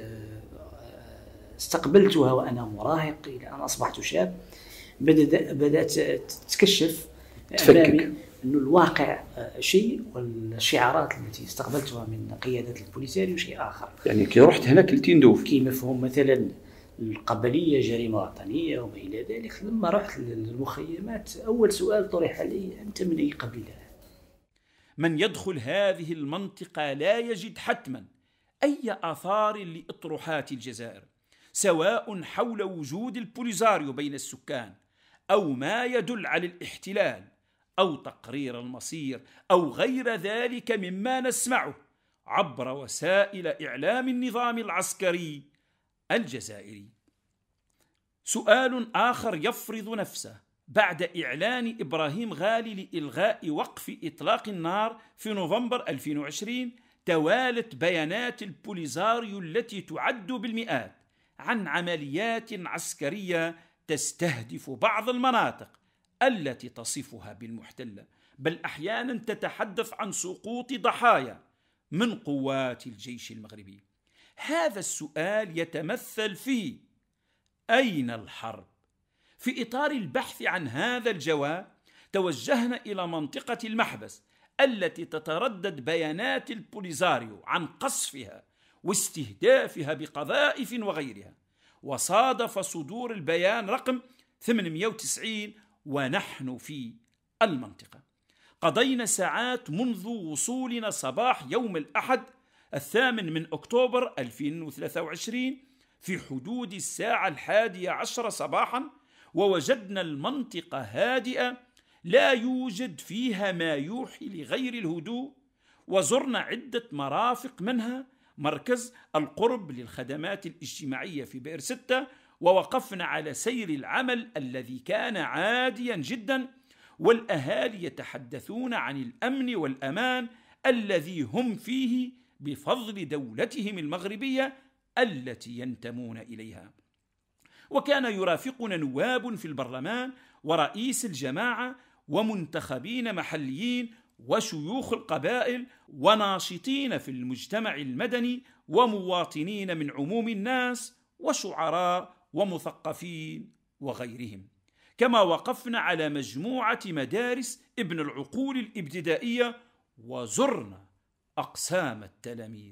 استقبلتها وأنا مراهق إلى أن أصبحت شاب بدأت تتكشف أمامي أنه الواقع شيء والشعارات التي استقبلتها من قيادة البوليساريو شيء آخر. يعني كي رحت هناك كنتي ندوف كي مفهوم مثلا القبلية جريمة وطنية وما إلى ذلك. لما رحت للمخيمات أول سؤال طرح علي: أنت من أي قبيلة؟ من يدخل هذه المنطقة لا يجد حتما أي آثار لإطروحات الجزائر، سواء حول وجود البوليساريو بين السكان أو ما يدل على الاحتلال أو تقرير المصير أو غير ذلك مما نسمعه عبر وسائل إعلام النظام العسكري الجزائري. سؤال آخر يفرض نفسه بعد إعلان إبراهيم غالي لإلغاء وقف إطلاق النار في نوفمبر ألفين وعشرين، توالت بيانات البوليساريو التي تعد بالمئات عن عمليات عسكرية تستهدف بعض المناطق التي تصفها بالمحتلة، بل أحيانا تتحدث عن سقوط ضحايا من قوات الجيش المغربي. هذا السؤال يتمثل في: أين الحرب؟ في إطار البحث عن هذا الجواب توجهنا إلى منطقة المحبس التي تتردد بيانات البوليزاريو عن قصفها واستهدافها بقذائف وغيرها، وصادف صدور البيان رقم ثمانمئة وتسعين ونحن في المنطقة. قضينا ساعات منذ وصولنا صباح يوم الأحد الثامن من أكتوبر ألفين وثلاثة وعشرين في حدود الساعة الحادية عشر صباحا، ووجدنا المنطقة هادئة لا يوجد فيها ما يوحي لغير الهدوء، وزرنا عدة مرافق منها مركز القرب للخدمات الاجتماعية في بئر ستة، ووقفنا على سير العمل الذي كان عاديا جدا، والأهالي يتحدثون عن الأمن والأمان الذي هم فيه بفضل دولتهم المغربية التي ينتمون إليها. وكان يرافقنا نواب في البرلمان ورئيس الجماعة ومنتخبين محليين وشيوخ القبائل وناشطين في المجتمع المدني ومواطنين من عموم الناس وشعراء ومثقفين وغيرهم. كما وقفنا على مجموعة مدارس ابن العقول الابتدائية وزرنا أقسام التلاميذ.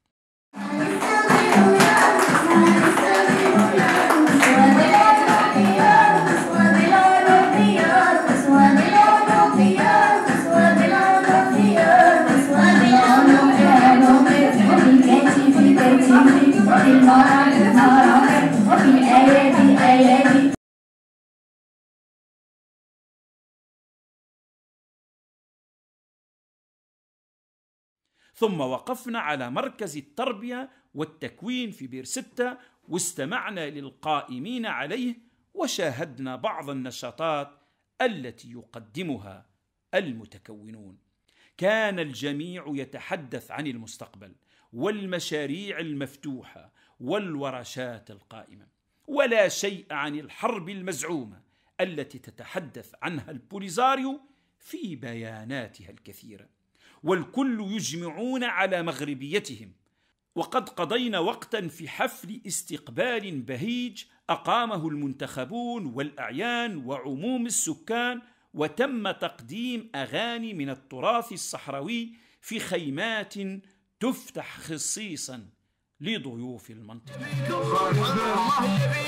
ثم وقفنا على مركز التربية والتكوين في بئر ستة واستمعنا للقائمين عليه وشاهدنا بعض النشاطات التي يقدمها المتكونون. كان الجميع يتحدث عن المستقبل والمشاريع المفتوحة والورشات القائمة، ولا شيء عن الحرب المزعومة التي تتحدث عنها البوليزاريو في بياناتها الكثيرة، والكل يجمعون على مغربيتهم. وقد قضينا وقتا في حفل استقبال بهيج أقامه المنتخبون والأعيان وعموم السكان، وتم تقديم أغاني من التراث الصحراوي في خيمات تفتح خصيصا لضيوف المنطقة. الله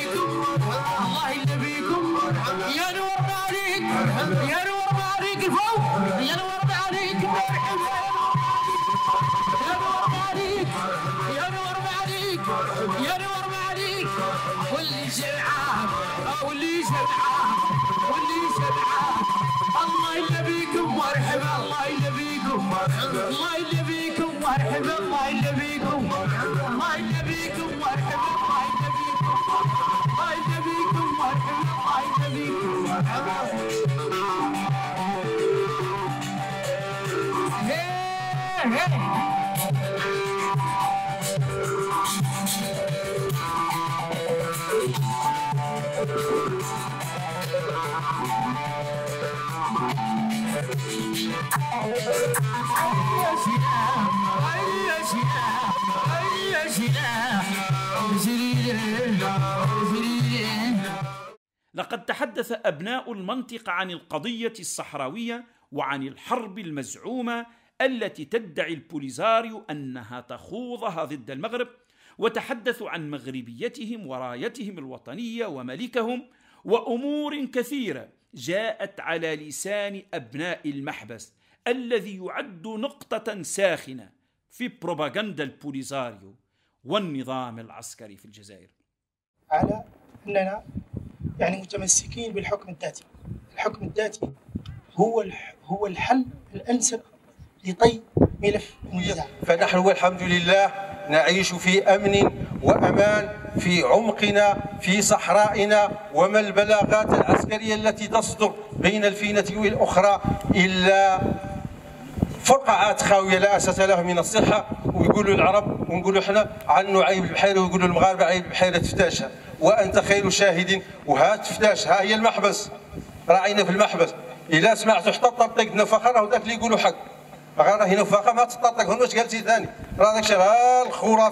يبيكم يا نور عليك يا نور عليك الفوق يا نور عليك يا نور عليك يا نور عليك يا نور عليك واللي شبعان واللي شبعان واللي شبعان الله يبيكم مرحبا الله يبيكم الله يبيكم مرحبا الله يبيكم الله يبيكم مرحبا الله يبيكم الله يبيكم مرحبا الله يبيكم مرحبا. لقد تحدث أبناء المنطقة عن القضية الصحراوية وعن الحرب المزعومة التي تدعي البوليزاريو أنها تخوضها ضد المغرب، وتحدثوا عن مغربيتهم ورايتهم الوطنية وملكهم وأمور كثيرة جاءت على لسان أبناء المحبس الذي يعد نقطة ساخنة في بروباغندا البوليزاريو والنظام العسكري في الجزائر. على أننا يعني متمسكين بالحكم الذاتي. الحكم الذاتي هو هو الحل الأنسب لطي ملف النزاع. فنحن والحمد لله نعيش في أمن وأمان في عمقنا في صحرائنا، وما البلاغات العسكرية التي تصدر بين الفينة والأخرى إلا فرقعات خاوية لا أساس لها من الصحة. ويقولوا العرب ونقولوا احنا عنه عيب البحيرة، ويقولوا المغاربة عيب البحيرة تفتاشها، وأنت خير شاهد. وها تفتاش، ها هي المحبس، راعينا في المحبس. إلا سمعتوا حتى طرطق نفخة راه ذاك اللي يقولوا حق، غير هنا نفخة ما تطرطق هنا. واش قالتي ثاني؟ راه داك الشيء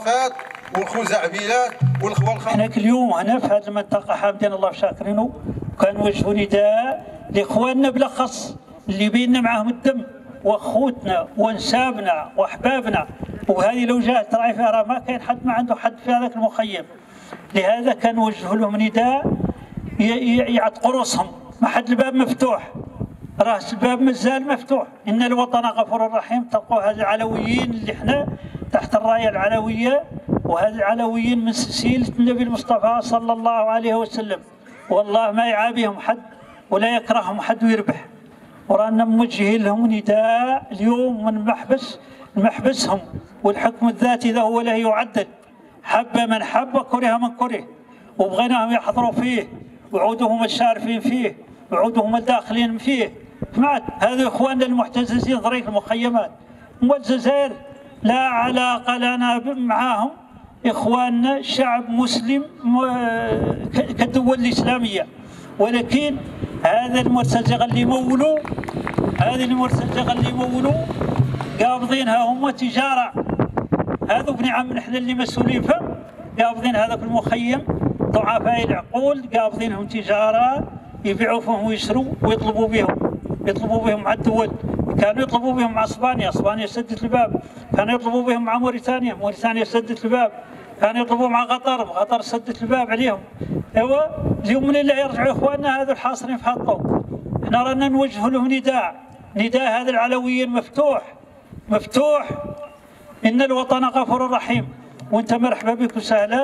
الخرافات والخزعبيلات والخوالخ. حنا كل يوم هنا في هذه المنطقة حامدين الله وشاكرينه وكنوجهوا نداء لاخواننا بالاخص اللي بيننا معاهم الدم واخوتنا وانسابنا واحبابنا، وهذه لو جاءت راعي فيها راه ما كاين حد ما عنده حد في هذاك المخيم. لهذا كنوجه لهم نداء يعتقوا رؤوسهم، ما حد الباب مفتوح، راه الباب مازال مفتوح. ان الوطن غفور رحيم. تلقوا هذه العلويين اللي احنا تحت الرايه العلويه، وهذه العلويين من سلسله النبي المصطفى صلى الله عليه وسلم، والله ما يعابيهم حد ولا يكرههم حد ويربح. ورانا موجهين لهم نداء اليوم من محبس محبسهم، والحكم الذاتي ذا هو له يعدل، حب من حب وكره من كره، وبغيناهم يحضروا فيه وعودهم الشارفين فيه وعودهم الداخلين فيه. سمعت هذو اخواننا المحتجزين ضريح المخيمات والجزائر لا علاقه لنا معاهم، اخواننا شعب مسلم كالدول الاسلاميه، ولكن هذا المرتزقه اللي مولوا هذه المرتزقه اللي مولوا قابضينها هم تجاره. هذو ابن عم نحن اللي مسؤولين فهم، قابضين هذاك المخيم ضعفاء العقول، قابضينهم تجاره يبيعوا فيهم ويشروا ويطلبوا بهم يطلبوا بهم مع الدول. كانوا يطلبوا بهم مع اسبانيا، اسبانيا سدت الباب. كانوا يطلبوا بهم مع موريتانيا، موريتانيا سدت الباب. كانوا يطلبوا مع قطر، قطر سدت الباب عليهم. ايوا اليوم من الله يرجعوا اخواننا هذو الحاصرين في هالطوق. احنا رانا نوجه لهم نداء، نداء هذا العلويين مفتوح مفتوح. ان الوطن غفور رحيم. وانت مرحبا بك وسهلا.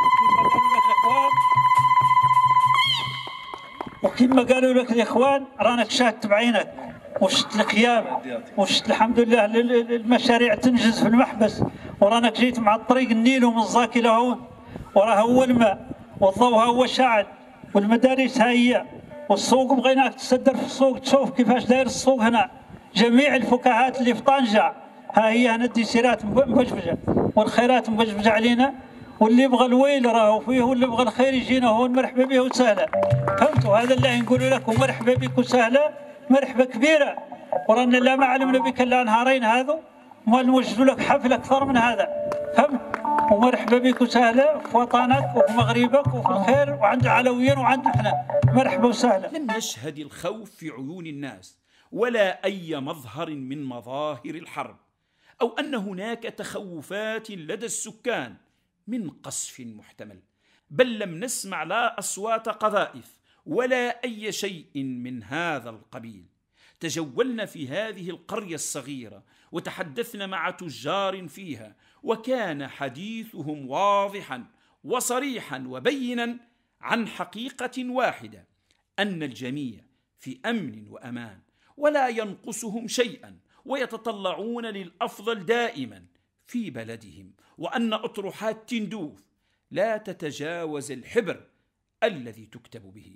وكما قالوا لك الاخوان رانا شاهدت بعينك وشفت القيام وشفت الحمد لله المشاريع تنجز في المحبس، ورانا جيت مع الطريق النيل ومن زاكي لهون، وراه هو الماء والضوء هو الشاعل والمدارس هي، والسوق بغيناك تسدر في السوق تشوف كيفاش داير السوق هنا. جميع الفكاهات اللي في طنجة ها هي هنا الديسيرات مبجبجة والخيرات مبجبجة علينا، واللي يبغى الويل راهو فيه واللي يبغى الخير يجينا هون مرحبا به وسهلا. فهمتوا؟ هذا اللي نقول لكم مرحبا بك وسهلا، مرحبا كبيره. ورانا لا ما علمنا بك الا نهارين هذو، ما نوجد لك حفل اكثر من هذا. فهمت؟ ومرحبا بك وسهلا في وطنك وفي مغربك وفي الخير وعند العلويين وعند احنا. مرحبا وسهلا. لم نشهد الخوف في عيون الناس ولا اي مظهر من مظاهر الحرب، او ان هناك تخوفات لدى السكان من قصف محتمل، بل لم نسمع لا أصوات قذائف ولا أي شيء من هذا القبيل. تجولنا في هذه القرية الصغيرة وتحدثنا مع تجار فيها، وكان حديثهم واضحا وصريحا وبينا عن حقيقة واحدة، أن الجميع في أمن وأمان ولا ينقصهم شيئا، ويتطلعون للأفضل دائما في بلدهم، وأن أطروحات تندوف لا تتجاوز الحبر الذي تكتب به.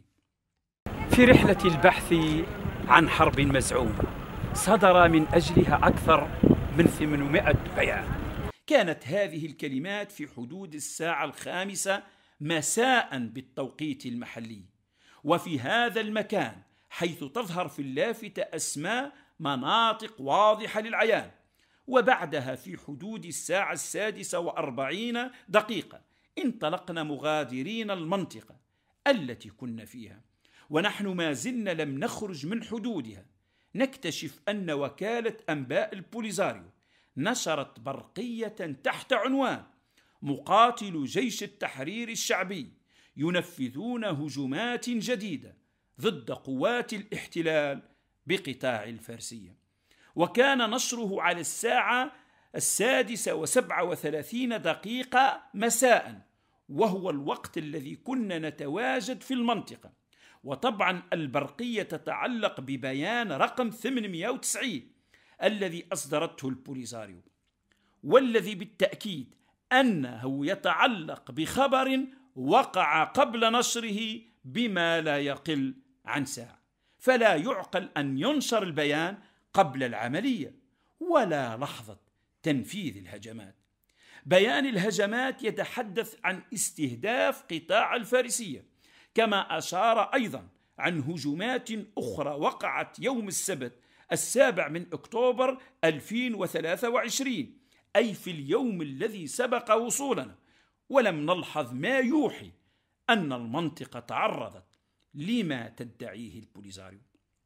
في رحلة البحث عن حرب مزعومة صدر من أجلها أكثر من ثمانمائة بيان. كانت هذه الكلمات في حدود الساعة الخامسة مساء بالتوقيت المحلي، وفي هذا المكان حيث تظهر في اللافتة أسماء مناطق واضحة للعيان. وبعدها في حدود الساعة السادسة وأربعين دقيقة انطلقنا مغادرين المنطقة التي كنا فيها، ونحن ما زلنا لم نخرج من حدودها نكتشف أن وكالة أنباء البوليزاريو نشرت برقية تحت عنوان: مقاتل جيش التحرير الشعبي ينفذون هجومات جديدة ضد قوات الاحتلال بقطاع الفارسية. وكان نشره على الساعة السادسة وسبعة وثلاثين دقيقة مساء، وهو الوقت الذي كنا نتواجد في المنطقة. وطبعا البرقية تتعلق ببيان رقم ثمانمائة وتسعين الذي أصدرته البوليزاريو، والذي بالتأكيد أنه يتعلق بخبر وقع قبل نشره بما لا يقل عن ساعة. فلا يعقل أن ينشر البيان قبل العملية ولا لحظة تنفيذ الهجمات. بيان الهجمات يتحدث عن استهداف قطاع الفارسية، كما أشار أيضا عن هجومات أخرى وقعت يوم السبت السابع من أكتوبر ألفين وثلاثة وعشرين، أي في اليوم الذي سبق وصولنا، ولم نلحظ ما يوحي أن المنطقة تعرضت لما تدعيه البوليزاريو.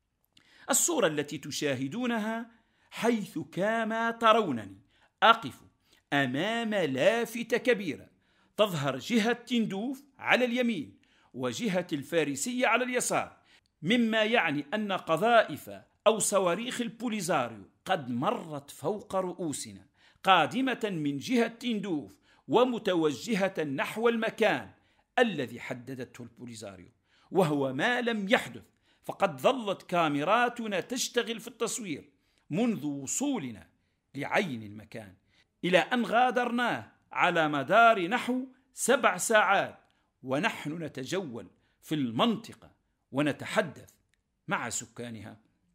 الصورة التي تشاهدونها حيث كما ترونني أقف أمام لافتة كبيرة تظهر جهة تندوف على اليمين وجهة الفارسية على اليسار، مما يعني أن قذائف أو صواريخ البوليزاريو قد مرت فوق رؤوسنا قادمة من جهة تندوف ومتوجهة نحو المكان الذي حددته البوليزاريو، وهو ما لم يحدث، فقد ظلت كاميراتنا تشتغل في التصوير منذ وصولنا لعين المكان إلى أن غادرناه على مدار نحو سبع ساعات ونحن نتجول في المنطقة ونتحدث مع سكانها.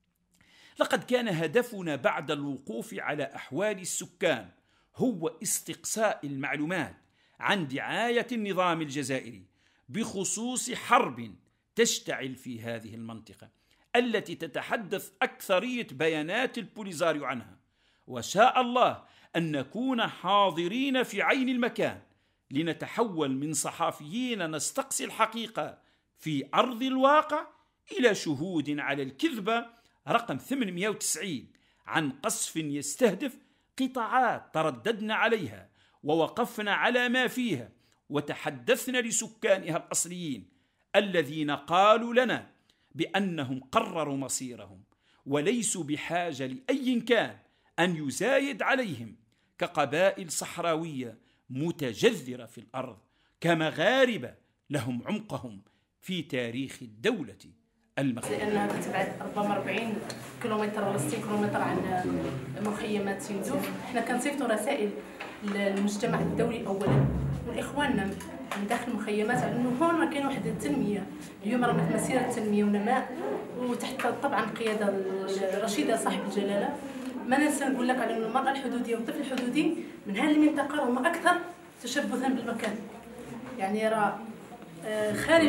لقد كان هدفنا بعد الوقوف على أحوال السكان هو استقصاء المعلومات عن دعاية النظام الجزائري بخصوص حرب تشتعل في هذه المنطقة التي تتحدث أكثرية بيانات البوليزاريو عنها، وشاء الله أن نكون حاضرين في عين المكان لنتحول من صحفيين نستقصي الحقيقة في أرض الواقع إلى شهود على الكذبة رقم ثمانمئة وتسعين عن قصف يستهدف قطاعات ترددنا عليها ووقفنا على ما فيها وتحدثنا لسكانها الأصليين الذين قالوا لنا بأنهم قرروا مصيرهم وليسوا بحاجة لأي كان أن يزايد عليهم كقبائل صحراوية متجذرة في الأرض كمغاربة لهم عمقهم في تاريخ الدولة المغربية. لأنها تتبعد ربما أربعين كيلومتر ولا ستين كيلومتر عن مخيمات تندوف. احنا كنصيفطوا رسائل للمجتمع الدولي أولا ولإخواننا من داخل المخيمات على أنه هون ما كاين واحد التنمية. اليوم رانا في مسيرة تنمية ونماء وتحت طبعا القيادة الرشيدة صاحب الجلالة. ما ننسى نقول لك على أن المرأة الحدودية والطفل الحدودي من هذه المنطقة هم أكثر تشبثا بالمكان، يعني راه خارج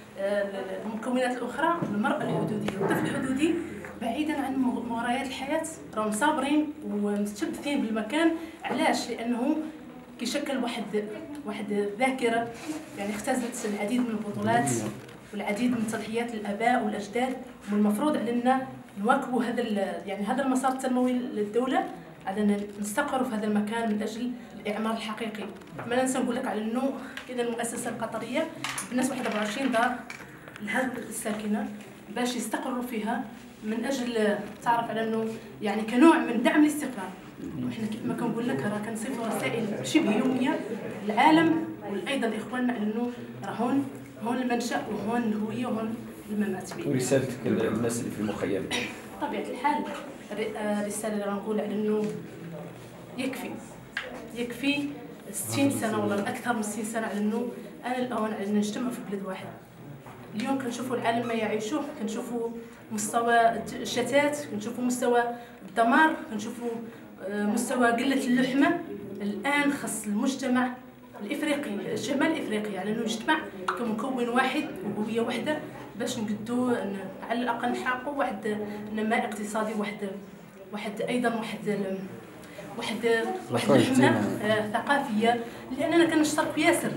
المكونات الأخرى المرأة الحدودية والطفل الحدودي بعيدا عن مغريات الحياة راهم صابرين ومتشبثين بالمكان. علاش؟ لأنه كيشكل واحد واحد الذاكرة، يعني اختزلت العديد من البطولات والعديد من تضحيات الآباء والأجداد، والمفروض علينا نواكبوا هذا يعني هذا المسار التنموي للدولة على أن نستقروا في هذا المكان من أجل الإعمار الحقيقي. ما ننسى نقول لك على أنه إذا المؤسسة القطرية بالناس واحد وأربعة وعشرين دار لهذه الساكنة باش يستقروا فيها من أجل تعرف على أنه يعني كنوع من دعم الاستقرار. وإحنا كما كنقول لك راه كنصيفوا رسائل شبه يومية للعالم وأيضا لإخواننا على أنه راه هون هون المنشأ وهون الهوية وهون الممات. ورسالتك للناس اللي في المخيم؟ بطبيعة الحال الرسالة اللي نقول على أنه يكفي يكفي ستين سنة ولا أكثر من ستين سنة على أنه أنا الأوان على أن نجتمع في بلاد واحد. اليوم كنشوفوا العالم ما يعيشوه، كنشوفوا مستوى الشتات، كنشوفوا مستوى الدمار، كنشوفوا مستوى قلة اللحمة. الآن خص المجتمع الإفريقي الشمال الإفريقي على أنه نجتمع كمكون واحد وهوية واحدة باش نقدوا على الأقل نحققوا واحد نماء اقتصادي، واحد واحد أيضا واحد واحد واحد لحمة آه ثقافية، لأننا كنشتركوا ياسر.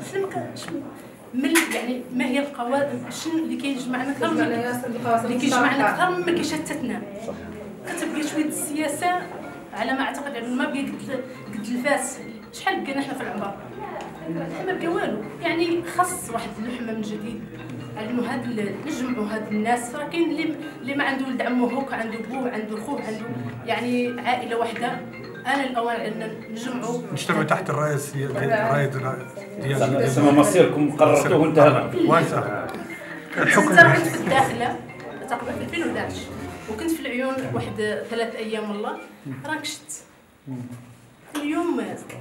من يعني ما هي القواعد شنو اللي كيجمعنا اكثر اللي كيجمعنا اكثر مما كيشتتنا. كتبقى شويه السياسه على ما اعتقد يعني ما بقى قد قد الفاس. شحال بقينا حنا في العمر؟ ما بقى والو. يعني خص واحد اللحمه من جديد على انه هاد نجمعوا هاد الناس. راه كاين اللي اللي ما عنده ولد عمه هوك، عنده بوه، عنده خوه، عنده يعني عائله واحده. انا الاول ان نجمعوا نجتمعوا تحت الرايه الرايه ديال سما مصيركم قررتوه انتهى. وانتهى الحكم. كنت في الداخله تقريبا في ألفين وأحد عشر وكنت في العيون واحد ثلاث ايام والله راه كشت. اليوم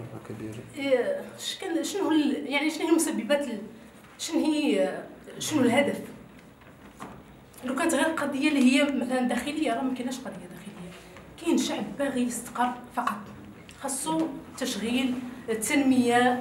إيه شكون شنو يعني شنو هي المسببات شنو هي شنو الهدف؟ لو كانت غير قضيه اللي هي مثلا داخليه راه ما كايناش قضيه داخليه. كاين شعب باغي يستقر فقط، خاصو تشغيل التنميه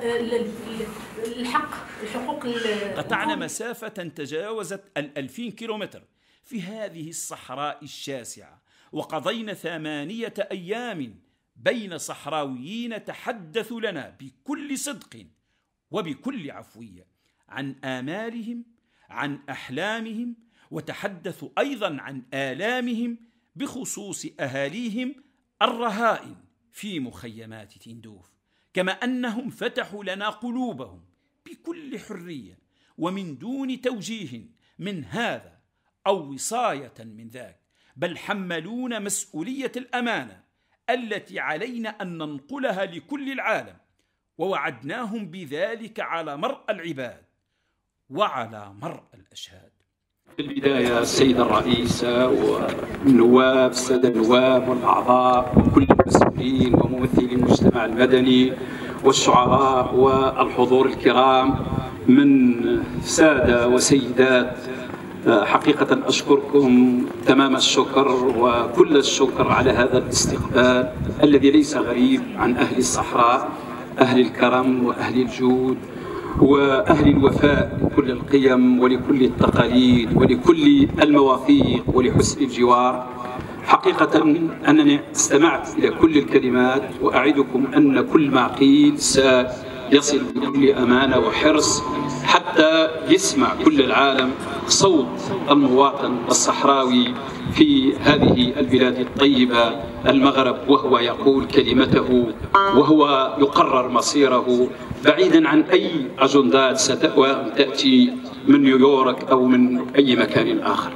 الحق الحقوق. قطعنا مسافه تجاوزت الألفين كيلومتر في هذه الصحراء الشاسعه، وقضينا ثمانيه ايام بين صحراويين تحدثوا لنا بكل صدق وبكل عفويه عن آمالهم، عن أحلامهم، وتحدثوا أيضا عن آلامهم بخصوص أهاليهم الرهائن في مخيمات تندوف، كما أنهم فتحوا لنا قلوبهم بكل حرية ومن دون توجيه من هذا أو وصاية من ذاك، بل حملونا مسؤولية الأمانة التي علينا أن ننقلها لكل العالم، ووعدناهم بذلك على مرأى العباد وعلى مرأى الأشهاد. في البداية السيد الرئيس والنواب، السادة النواب والأعضاء وكل المسؤولين وممثلي المجتمع المدني والشعراء والحضور الكرام من سادة وسيدات، حقيقة أشكركم تمام الشكر وكل الشكر على هذا الاستقبال الذي ليس غريب عن أهل الصحراء، أهل الكرم وأهل الجود وأهل الوفاء لكل القيم ولكل التقاليد ولكل المواثيق ولحسن الجوار. حقيقة أنني استمعت إلى كل الكلمات، وأعدكم أن كل ما قيل سيصل بكل أمانة وحرص حتى يسمع كل العالم صوت المواطن الصحراوي في هذه البلاد الطيبة المغرب، وهو يقول كلمته وهو يقرر مصيره بعيدا عن أي أجندات ستأتي من نيويورك أو من أي مكان آخر.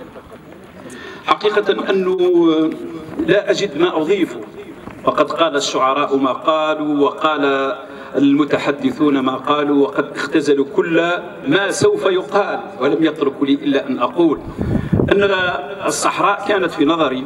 حقيقة أنه لا أجد ما أضيفه، وقد قال الشعراء ما قالوا وقال المتحدثون ما قالوا وقد اختزلوا كل ما سوف يقال، ولم يتركوا لي إلا أن أقول أن الصحراء كانت في نظري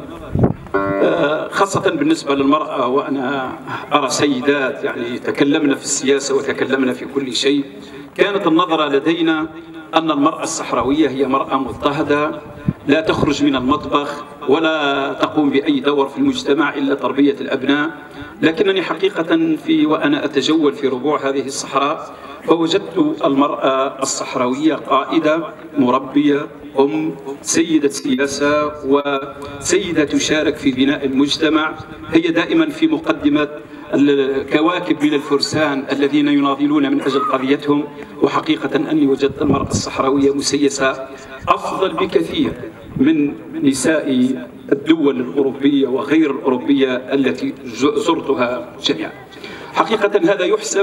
خاصة بالنسبة للمرأة، وأنا أرى سيدات يعني تكلمنا في السياسة وتكلمنا في كل شيء، كانت النظرة لدينا أن المرأة الصحراوية هي مرأة مضطهدة لا تخرج من المطبخ ولا تقوم بأي دور في المجتمع إلا تربية الأبناء. لكنني حقيقة في وأنا أتجول في ربوع هذه الصحراء فوجدت المرأة الصحراوية قائدة مربية أم سيدة سياسة وسيدة تشارك في بناء المجتمع، هي دائما في مقدمة الكواكب من الفرسان الذين يناضلون من أجل قضيتهم. وحقيقة أني وجدت المرأة الصحراوية مسيسة أفضل بكثير من نساء الدول الأوروبية وغير الأوروبية التي زرتها جميعا. حقيقة هذا يحسب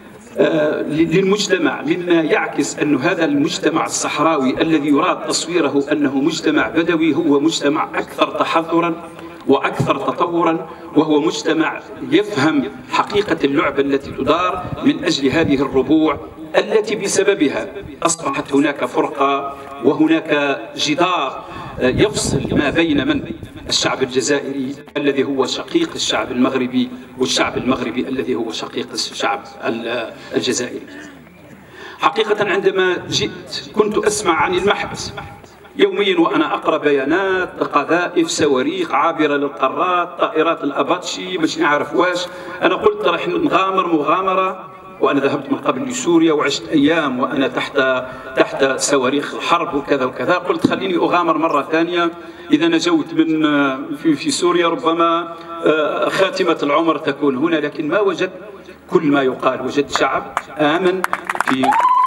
للمجتمع مما يعكس أن هذا المجتمع الصحراوي الذي يراد تصويره أنه مجتمع بدوي هو مجتمع أكثر تحضرا وأكثر تطورا، وهو مجتمع يفهم حقيقة اللعبة التي تدار من أجل هذه الربوع التي بسببها أصبحت هناك فرقة وهناك جدار يفصل ما بين من الشعب الجزائري الذي هو شقيق الشعب المغربي والشعب المغربي الذي هو شقيق الشعب الجزائري. حقيقة عندما جئت كنت أسمع عن المحبس يوميا وأنا أقرأ بيانات قذائف صواريخ عابرة للقارات طائرات الأباتشي مش نعرف واش. أنا قلت رح نغامر مغامرة، وأنا ذهبت من قبل لسوريا وعشت أيام وأنا تحت تحت صواريخ الحرب وكذا وكذا. قلت خليني أغامر مرة ثانية، إذا نجوت من في, في سوريا ربما خاتمة العمر تكون هنا. لكن ما وجدت كل ما يقال، وجدت شعب آمن في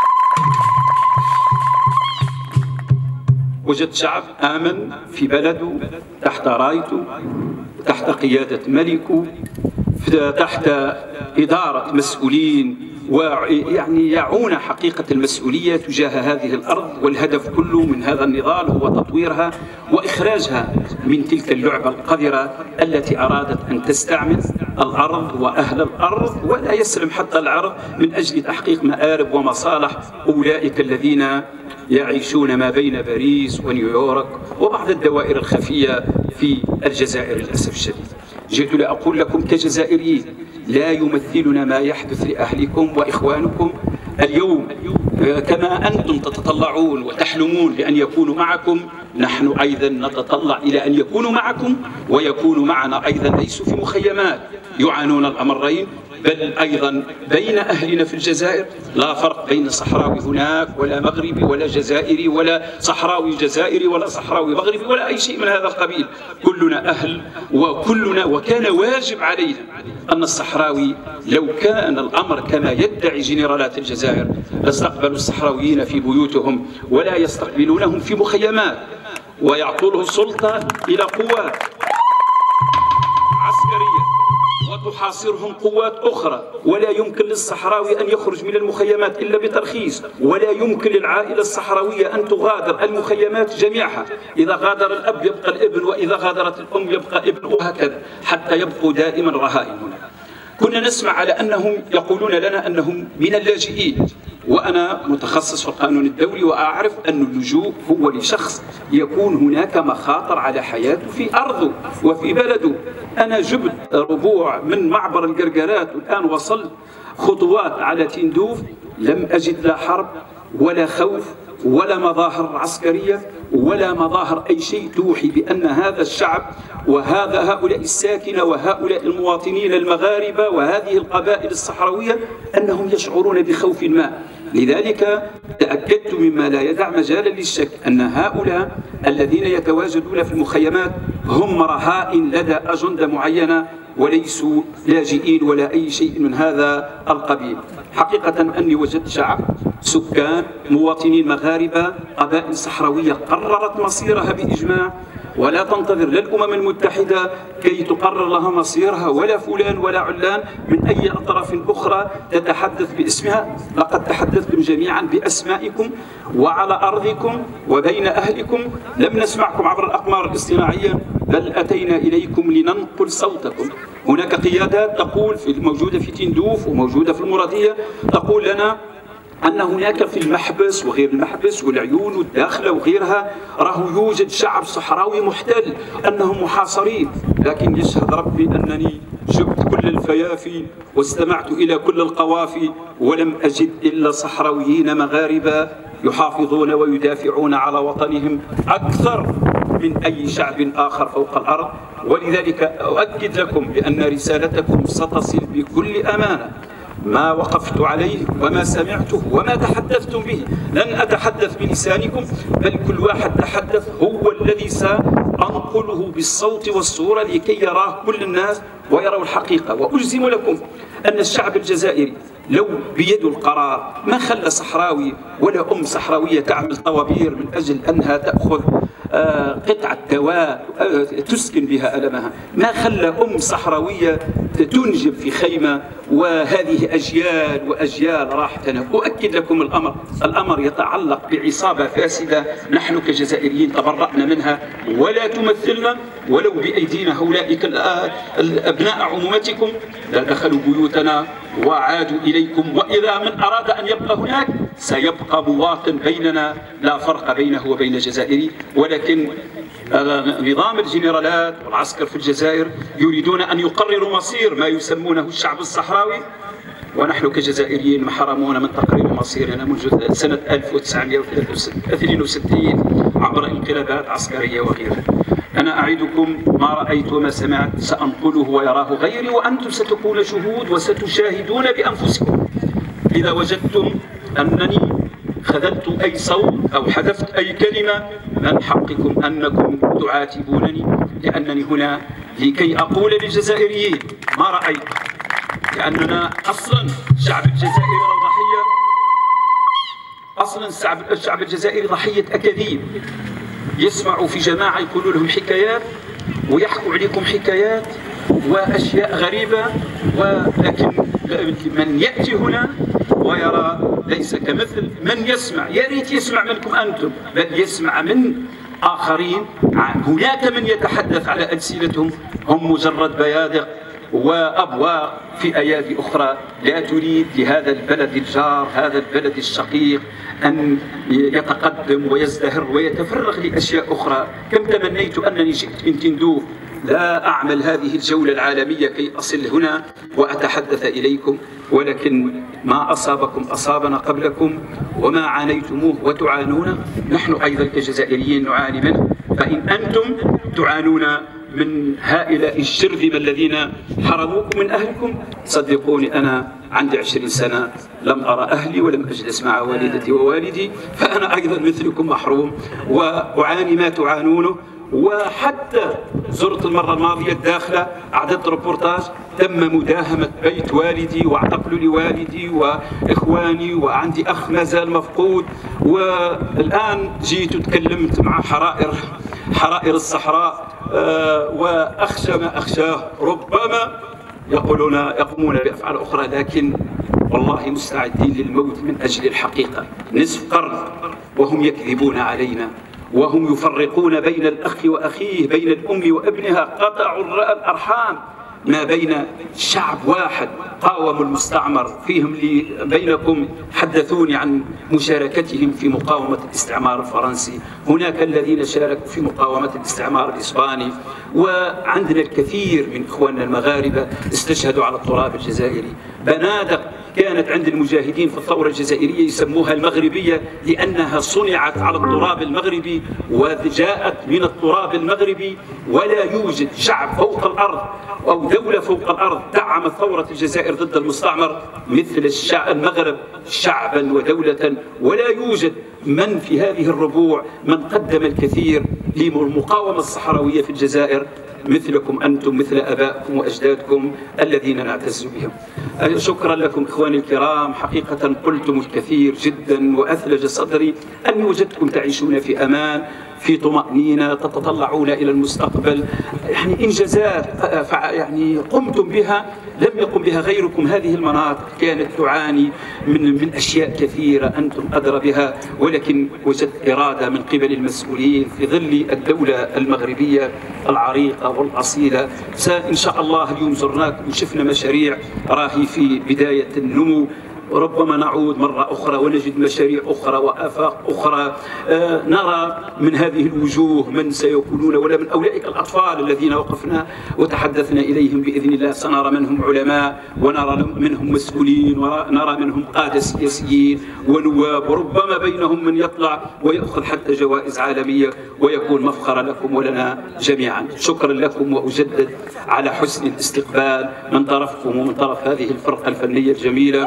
وجدت شعب آمن في بلده تحت رايته تحت قيادة ملكه تحت إدارة مسؤولين ويعني يعون حقيقة المسؤولية تجاه هذه الأرض. والهدف كله من هذا النضال هو تطويرها وإخراجها من تلك اللعبة القذرة التي أرادت أن تستعمل الأرض وأهل الأرض ولا يسلم حتى العرض من أجل تحقيق مآرب ومصالح أولئك الذين يعيشون ما بين باريس ونيويورك وبعض الدوائر الخفية في الجزائر للأسف الشديد. جئت لأقول لكم كجزائريين لا يمثلنا ما يحدث لأهلكم وإخوانكم اليوم، كما أنتم تتطلعون وتحلمون بأن يكونوا معكم نحن أيضا نتطلع إلى أن يكونوا معكم ويكونوا معنا أيضا، ليسوا في مخيمات يعانون الأمرين، بل أيضا بين أهلنا في الجزائر. لا فرق بين صحراوي هناك ولا مغربي ولا جزائري ولا صحراوي جزائري ولا صحراوي مغربي ولا أي شيء من هذا القبيل، كلنا أهل وكلنا. وكان واجب علينا أن الصحراوي لو كان الأمر كما يدعي جنرالات الجزائر لاستقبلوا الصحراويين في بيوتهم ولا يستقبلونهم في مخيمات، ويعطوا له السلطة إلى قوات عسكرية وتحاصرهم قوات أخرى، ولا يمكن للصحراوي أن يخرج من المخيمات إلا بترخيص، ولا يمكن للعائلة الصحراوية أن تغادر المخيمات جميعها. إذا غادر الأب يبقى الابن، وإذا غادرت الأم يبقى ابن، وهكذا حتى يبقوا دائما رهائن هنا. كنا نسمع على أنهم يقولون لنا أنهم من اللاجئين، وأنا متخصص في القانون الدولي وأعرف أن اللجوء هو لشخص يكون هناك مخاطر على حياته في أرضه وفي بلده. أنا جبت ربوع من معبر القرقرات والآن وصلت خطوات على تندوف، لم أجد لا حرب ولا خوف ولا مظاهر عسكرية ولا مظاهر أي شيء توحي بأن هذا الشعب وهذا هؤلاء الساكنة وهؤلاء المواطنين المغاربة وهذه القبائل الصحراوية أنهم يشعرون بخوف ما. لذلك تأكدت مما لا يدع مجالا للشك أن هؤلاء الذين يتواجدون في المخيمات هم رهائن لدى أجندة معينة وليسوا لاجئين ولا أي شيء من هذا القبيل. حقيقة أني وجدت شعب، سكان، مواطنين مغاربة، قبائل صحراوية قررت مصيرها بإجماع، ولا تنتظر لا الأمم المتحدة كي تقرر لها مصيرها ولا فلان ولا علان من أي أطراف أخرى تتحدث باسمها. لقد تحدثتم جميعا بأسمائكم وعلى أرضكم وبين أهلكم، لم نسمعكم عبر الأقمار الاصطناعية بل أتينا إليكم لننقل صوتكم. هناك قيادات تقول في موجودة في تندوف وموجودة في المرادية تقول لنا أن هناك في المحبس وغير المحبس والعيون والداخلة وغيرها راه يوجد شعب صحراوي محتل، أنهم محاصرين. لكن يشهد ربي أنني جبت كل الفيافي واستمعت إلى كل القوافي ولم أجد إلا صحراويين مغاربة يحافظون ويدافعون على وطنهم أكثر من أي شعب آخر فوق الأرض. ولذلك أؤكد لكم بأن رسالتكم ستصل بكل أمانة. ما وقفت عليه وما سمعته وما تحدثتم به لن أتحدث بلسانكم، بل كل واحد تحدث هو الذي سأنقله بالصوت والصورة لكي يراه كل الناس ويروا الحقيقة. وأجزم لكم أن الشعب الجزائري لو بيده القرار ما خلى صحراوي ولا أم صحراوية تعمل طوابير من أجل أنها تأخذ قطعة دواء تسكن بها ألمها، ما خلى أم صحراوية تنجب في خيمة، وهذه أجيال وأجيال راحت. أنا أؤكد لكم الأمر الأمر يتعلق بعصابة فاسدة نحن كجزائريين تبرأنا منها ولا تمثلنا، ولو بأيدينا هؤلاء الأبناء عمومتكم لدخلوا بيوتنا وعادوا إليكم. وإذا من أراد أن يبقى هناك سيبقى مواطن بيننا لا فرق بينه وبين جزائري. ولكن نظام الجنرالات والعسكر في الجزائر يريدون أن يقرروا مصير ما يسمونه الشعب الصحراوي، ونحن كجزائريين محرمون من تقرير مصيرنا منذ سنة ألف وتسعمئة واثنين وستين عبر انقلابات عسكرية وغيرها. أنا أعدكم ما رأيت وما سمعت سأنقله ويراه غيري، وأنتم ستكون شهود وستشاهدون بأنفسكم. إذا وجدتم أنني خذلت أي صوت أو حذفت أي كلمة من حقكم أنكم تعاتبونني، لأنني هنا لكي أقول للجزائريين ما رأيت، لأننا أصلا شعب الجزائر ضحية، أصلا الشعب الجزائري ضحية أكاذيب. يسمعوا في جماعة يقولوا لهم حكايات ويحكوا عليكم حكايات وأشياء غريبة، ولكن من يأتي هنا ويرى ليس كمثل من يسمع. يا ريت يسمع منكم أنتم، بل يسمع من آخرين. هناك من يتحدث على ألسنتهم هم مجرد بيادق وأبواق في أيادي أخرى لا تريد لهذا البلد الجار، هذا البلد الشقيق، أن يتقدم ويزدهر ويتفرغ لأشياء أخرى. كم تمنيت أنني جئت من تندوف لا أعمل هذه الجولة العالمية كي أصل هنا وأتحدث إليكم، ولكن ما أصابكم أصابنا قبلكم وما عانيتموه وتعانون نحن أيضا كجزائريين نعاني منه، فإن أنتم تعانون من هؤلاء الشرذمة الذين حرموكم من أهلكم، صدقوني أنا عندي عشرين سنة لم أرى أهلي ولم أجلس مع والدتي ووالدي، فأنا أيضا مثلكم محروم وأعاني ما تعانونه. وحتى زرت المرة الماضية الداخلة أعددت ريبورتاج تم مداهمة بيت والدي واعتقلوا لي والدي وإخواني وعندي أخ ما زال مفقود. والآن جيت وتكلمت مع حرائر حرائر الصحراء أه وأخشى ما أخشاه، ربما يقولون يقومون بأفعال أخرى، لكن والله مستعدين للموت من أجل الحقيقة. نصف قرن وهم يكذبون علينا وهم يفرقون بين الأخ وأخيه، بين الأم وابنها، قطعوا الأرحام ما بين شعب واحد قاوموا المستعمر. فيهم اللي بينكم حدثوني عن مشاركتهم في مقاومة الاستعمار الفرنسي، هناك الذين شاركوا في مقاومة الاستعمار الإسباني، وعندنا الكثير من إخواننا المغاربة استشهدوا على التراب الجزائري. بنادق كانت عند المجاهدين في الثورة الجزائرية يسموها المغربية لأنها صنعت على التراب المغربي وجاءت من التراب المغربي، ولا يوجد شعب فوق الأرض أو دولة فوق الأرض دعمت ثورة الجزائر ضد المستعمر مثل الشعب المغرب شعبا ودولة، ولا يوجد من في هذه الربوع من قدم الكثير للمقاومة الصحراوية في الجزائر مثلكم أنتم، مثل أبائكم وأجدادكم الذين نعتز بهم. شكرا لكم إخواني الكرام، حقيقة قلتم الكثير جدا وأثلج صدري أني وجدتكم تعيشون في أمان في طمأنينة، تتطلعون إلى المستقبل، يعني إنجازات يعني قمتم بها لم يقم بها غيركم. هذه المناطق كانت تعاني من من أشياء كثيرة أنتم أدرى بها، ولكن وجدت إرادة من قبل المسؤولين في ظل الدولة المغربية العريقة والأصيلة. إن شاء الله اليوم زرناكم وشفنا مشاريع راهي في بداية النمو، وربما نعود مرة أخرى ونجد مشاريع أخرى وآفاق أخرى. آه نرى من هذه الوجوه من سيكونون ولا من أولئك الأطفال الذين وقفنا وتحدثنا إليهم بإذن الله سنرى منهم علماء ونرى منهم مسؤولين ونرى منهم قادة سياسيين ونواب، وربما بينهم من يطلع ويأخذ حتى جوائز عالمية ويكون مفخرا لكم ولنا جميعا. شكرا لكم وأجدد على حسن الاستقبال من طرفكم ومن طرف هذه الفرقة الفنية الجميلة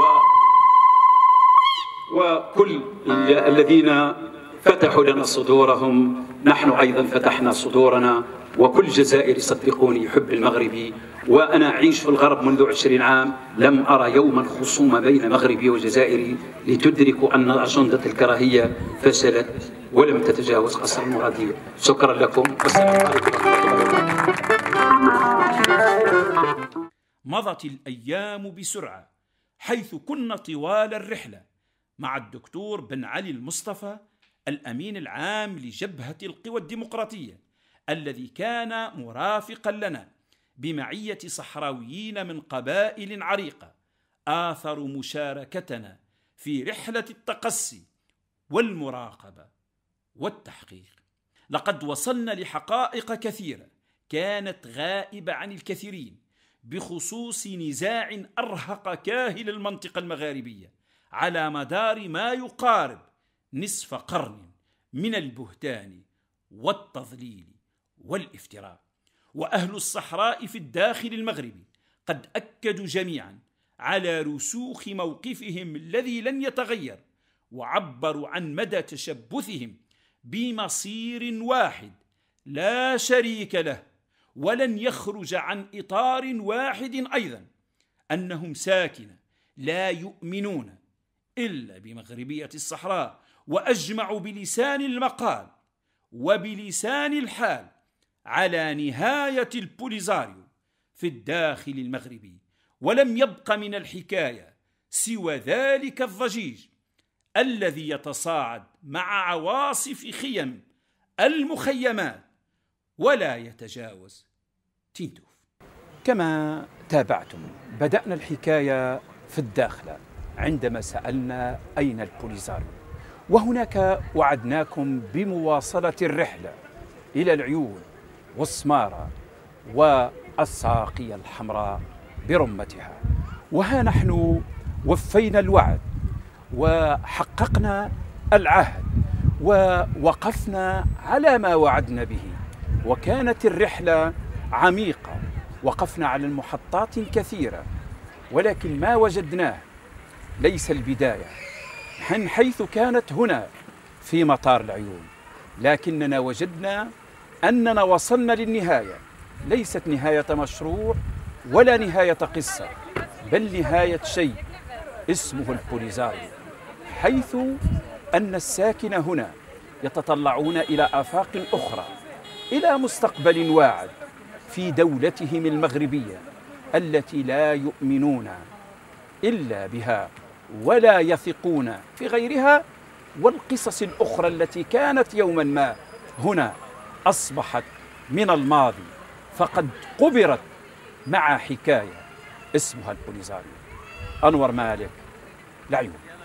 وكل الذين فتحوا لنا صدورهم. نحن أيضا فتحنا صدورنا، وكل جزائري صدقوني يحب المغربي، وأنا أعيش في الغرب منذ عشرين عام لم أرى يوما خصومة بين مغربي وجزائري لتدركوا أن أجندة الكراهية فشلت ولم تتجاوز قصر المرادية. شكرا لكم والسلام عليكم ورحمة الله. مضت الأيام بسرعة حيث كنا طوال الرحلة مع الدكتور بن علي المصطفى الأمين العام لجبهة القوى الديمقراطية، الذي كان مرافقا لنا بمعية صحراويين من قبائل عريقة آثروا مشاركتنا في رحلة التقصي والمراقبة والتحقيق. لقد وصلنا لحقائق كثيرة كانت غائبة عن الكثيرين بخصوص نزاع أرهق كاهل المنطقة المغاربية على مدار ما يقارب نصف قرن من البهتان والتضليل والافتراء. وأهل الصحراء في الداخل المغربي قد أكدوا جميعا على رسوخ موقفهم الذي لن يتغير، وعبروا عن مدى تشبثهم بمصير واحد لا شريك له ولن يخرج عن إطار واحد أيضا، أنهم ساكنة لا يؤمنون إلا بمغربية الصحراء، وأجمعوا بلسان المقال وبلسان الحال على نهاية البوليزاريو في الداخل المغربي. ولم يبق من الحكاية سوى ذلك الضجيج الذي يتصاعد مع عواصف خيم المخيمات ولا يتجاوز تندوف. كما تابعتم بدأنا الحكاية في الداخلة عندما سألنا أين البوليزاريو، وهناك وعدناكم بمواصلة الرحلة إلى العيون والسمارة والساقية الحمراء برمتها. وها نحن وفينا الوعد وحققنا العهد ووقفنا على ما وعدنا به، وكانت الرحلة عميقة، وقفنا على المحطات كثيرة، ولكن ما وجدناه ليس البداية من حيث كانت هنا في مطار العيون، لكننا وجدنا أننا وصلنا للنهاية، ليست نهاية مشروع ولا نهاية قصة، بل نهاية شيء اسمه البوليزاريو، حيث أن الساكنة هنا يتطلعون إلى آفاق أخرى، إلى مستقبل واعد في دولتهم المغربية التي لا يؤمنون إلا بها ولا يثقون في غيرها، والقصص الأخرى التي كانت يوما ما هنا أصبحت من الماضي، فقد قبرت مع حكاية اسمها البوليزاريو. أنور مالك، العيون.